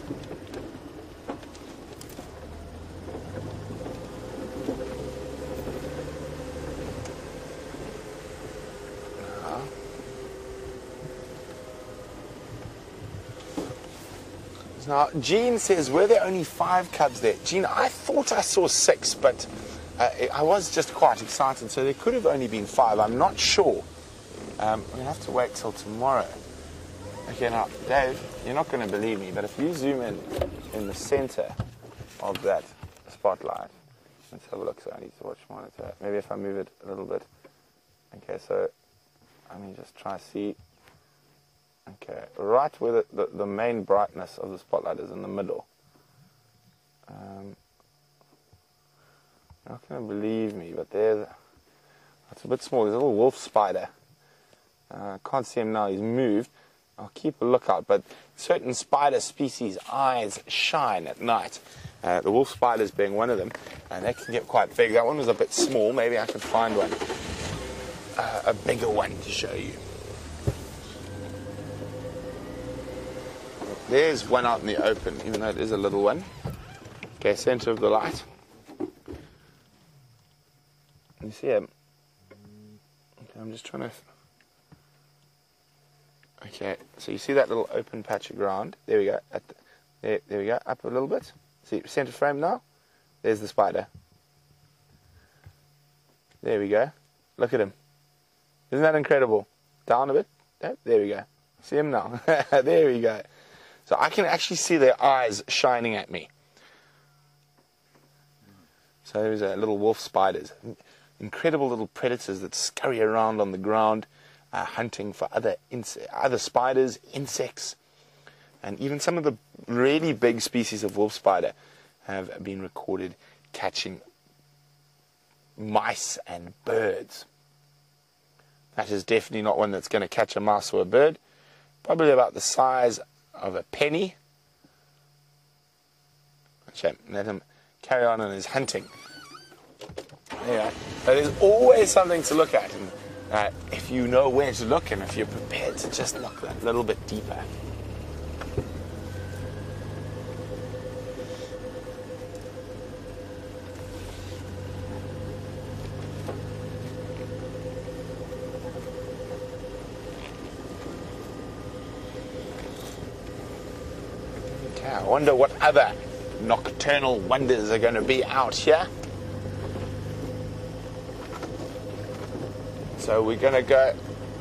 Speaker 2: Now, Jean says, were there only five cubs there? Jean, I thought I saw six, but uh, I was just quite excited, so there could have only been five. I'm not sure. Um, we're going to have to wait till tomorrow. Okay, now, Dave, you're not going to believe me, but if you zoom in in the center of that spotlight, let's have a look. So I need to watch monitor. Maybe if I move it a little bit. Okay, so let me just try to see. Okay, right where the, the, the main brightness of the spotlight is in the middle. Um, you're not going to believe me, but there's, it's a bit small. There's a little wolf spider. Uh, can't see him now, he's moved. I'll keep a lookout, but certain spider species' eyes shine at night. Uh, the wolf spiders being one of them, and they can get quite big. That one was a bit small. Maybe I can find one, uh, a bigger one to show you. There's one out in the open, even though it is a little one. Okay, center of the light. You see him? Okay, I'm just trying to... Okay, so you see that little open patch of ground? There we go. At the, there, there we go. Up a little bit. See, center frame now. There's the spider. There we go. Look at him. Isn't that incredible? Down a bit. There we go. See him now. There we go. So I can actually see their eyes shining at me. So there's a little wolf spiders. Incredible little predators that scurry around on the ground, uh, hunting for other other spiders, insects. And even some of the really big species of wolf spider have been recorded catching mice and birds. That is definitely not one that's going to catch a mouse or a bird. Probably about the size of a penny. Okay, let him carry on in his hunting. Yeah, but there's always something to look at, and uh, if you know where to look and if you're prepared to just look that little bit deeper. I wonder what other nocturnal wonders are going to be out here. So we're going to go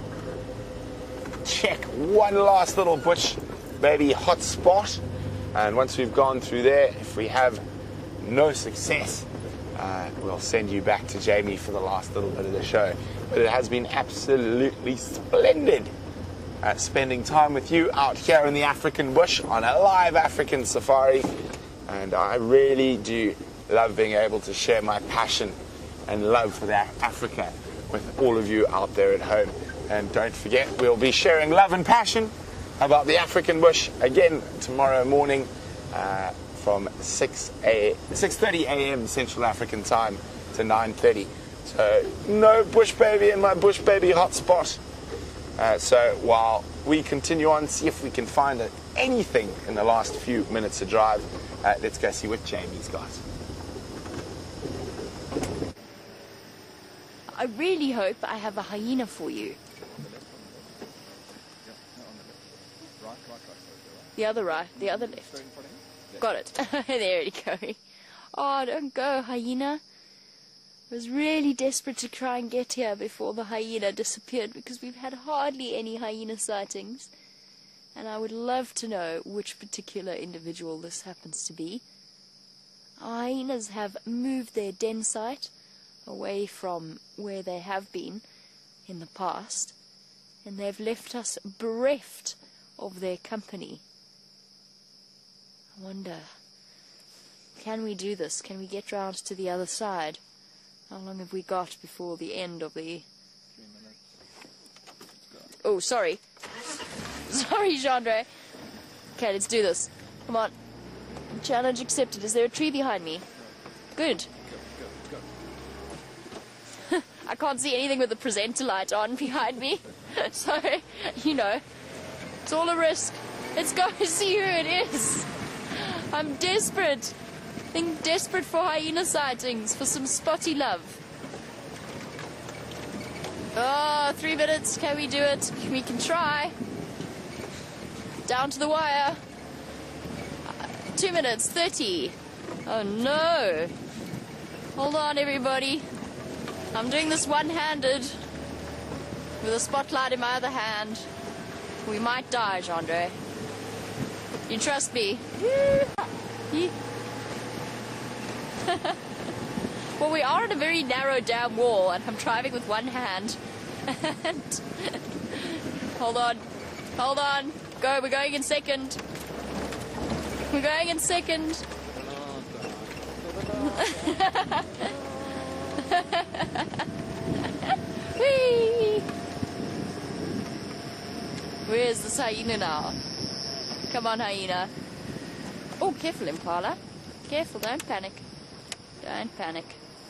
Speaker 2: check one last little bush baby hot spot. And once we've gone through there, if we have no success, uh, we'll send you back to Jamie for the last little bit of the show. But it has been absolutely splendid. Uh, spending time with you out here in the African bush on a live African safari, and I really do love being able to share my passion and love for that Africa with all of you out there at home. And don't forget, we'll be sharing love and passion about the African bush again tomorrow morning uh, from six thirty a m Central African time to nine thirty. So no bush baby in my bush baby hotspot. Uh, so while we continue on, see if we can find uh, anything in the last few minutes of drive, uh, let's go see what Jamie's got.
Speaker 1: I really hope I have a hyena for you. The other right, the other left. Got it. There you go. Oh, don't go, hyena. I was really desperate to try and get here before the hyena disappeared, because we've had hardly any hyena sightings, and I would love to know which particular individual this happens to be. Our hyenas have moved their den site away from where they have been in the past, and they've left us bereft of their company. I wonder, can we do this? Can we get round to the other side? How long have we got before the end of the...
Speaker 3: Three minutes. Let's go.
Speaker 1: Oh, sorry. Sorry, Chandra. Okay, let's do this. Come on. Challenge accepted. Is there a tree behind me? Good.
Speaker 3: Go, go, go.
Speaker 1: I can't see anything with the presenter light on behind me. So, you know, it's all a risk. Let's go see who it is. I'm desperate. I'm desperate for hyena sightings, for some spotty love. Oh, three minutes. Can we do it? We can try. Down to the wire. Uh, two minutes, thirty. Oh no. Hold on, everybody. I'm doing this one-handed with a spotlight in my other hand. We might die, Chandra. You trust me? Well, we are on a very narrow down wall, and I'm driving with one hand. And hold on, hold on. Go, we're going in second. We're going in second. Whee! Where's this hyena now? Come on, hyena. Oh, careful, Impala. Careful, don't panic. Don't panic.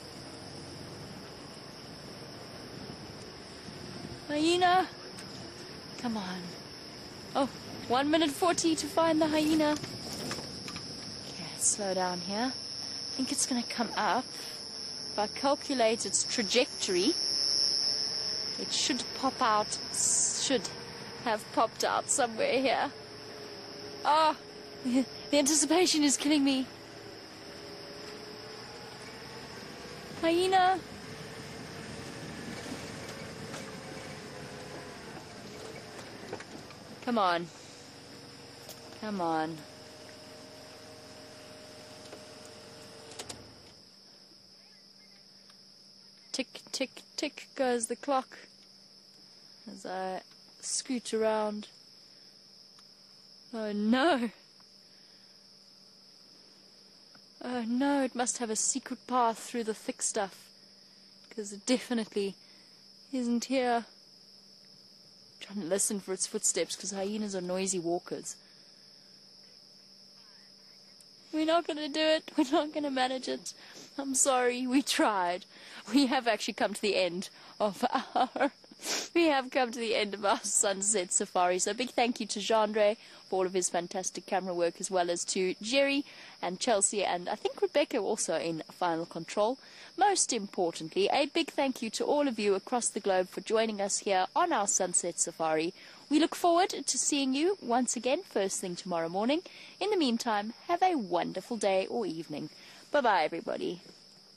Speaker 1: Hyena! Come on. Oh, one minute forty to find the hyena. Okay, slow down here. I think it's going to come up. If I calculate its trajectory, it should pop out, should have popped out somewhere here. Ah, oh, the anticipation is killing me. Hyena. Come on. Come on. Tick, tick, tick goes the clock as I scoot around. Oh no. Oh no, it must have a secret path through the thick stuff, because it definitely isn't here. I'm trying to listen for its footsteps, because hyenas are noisy walkers. We're not going to do it. We're not going to manage it. I'm sorry. We tried. We have actually come to the end of our... We have come to the end of our sunset safari. So a big thank you to Jean-Ray for all of his fantastic camera work, as well as to Jerry and Chelsea, and I think Rebecca also in final control. Most importantly, a big thank you to all of you across the globe for joining us here on our sunset safari. We look forward to seeing you once again first thing tomorrow morning. In the meantime, have a wonderful day or evening. Bye-bye, everybody.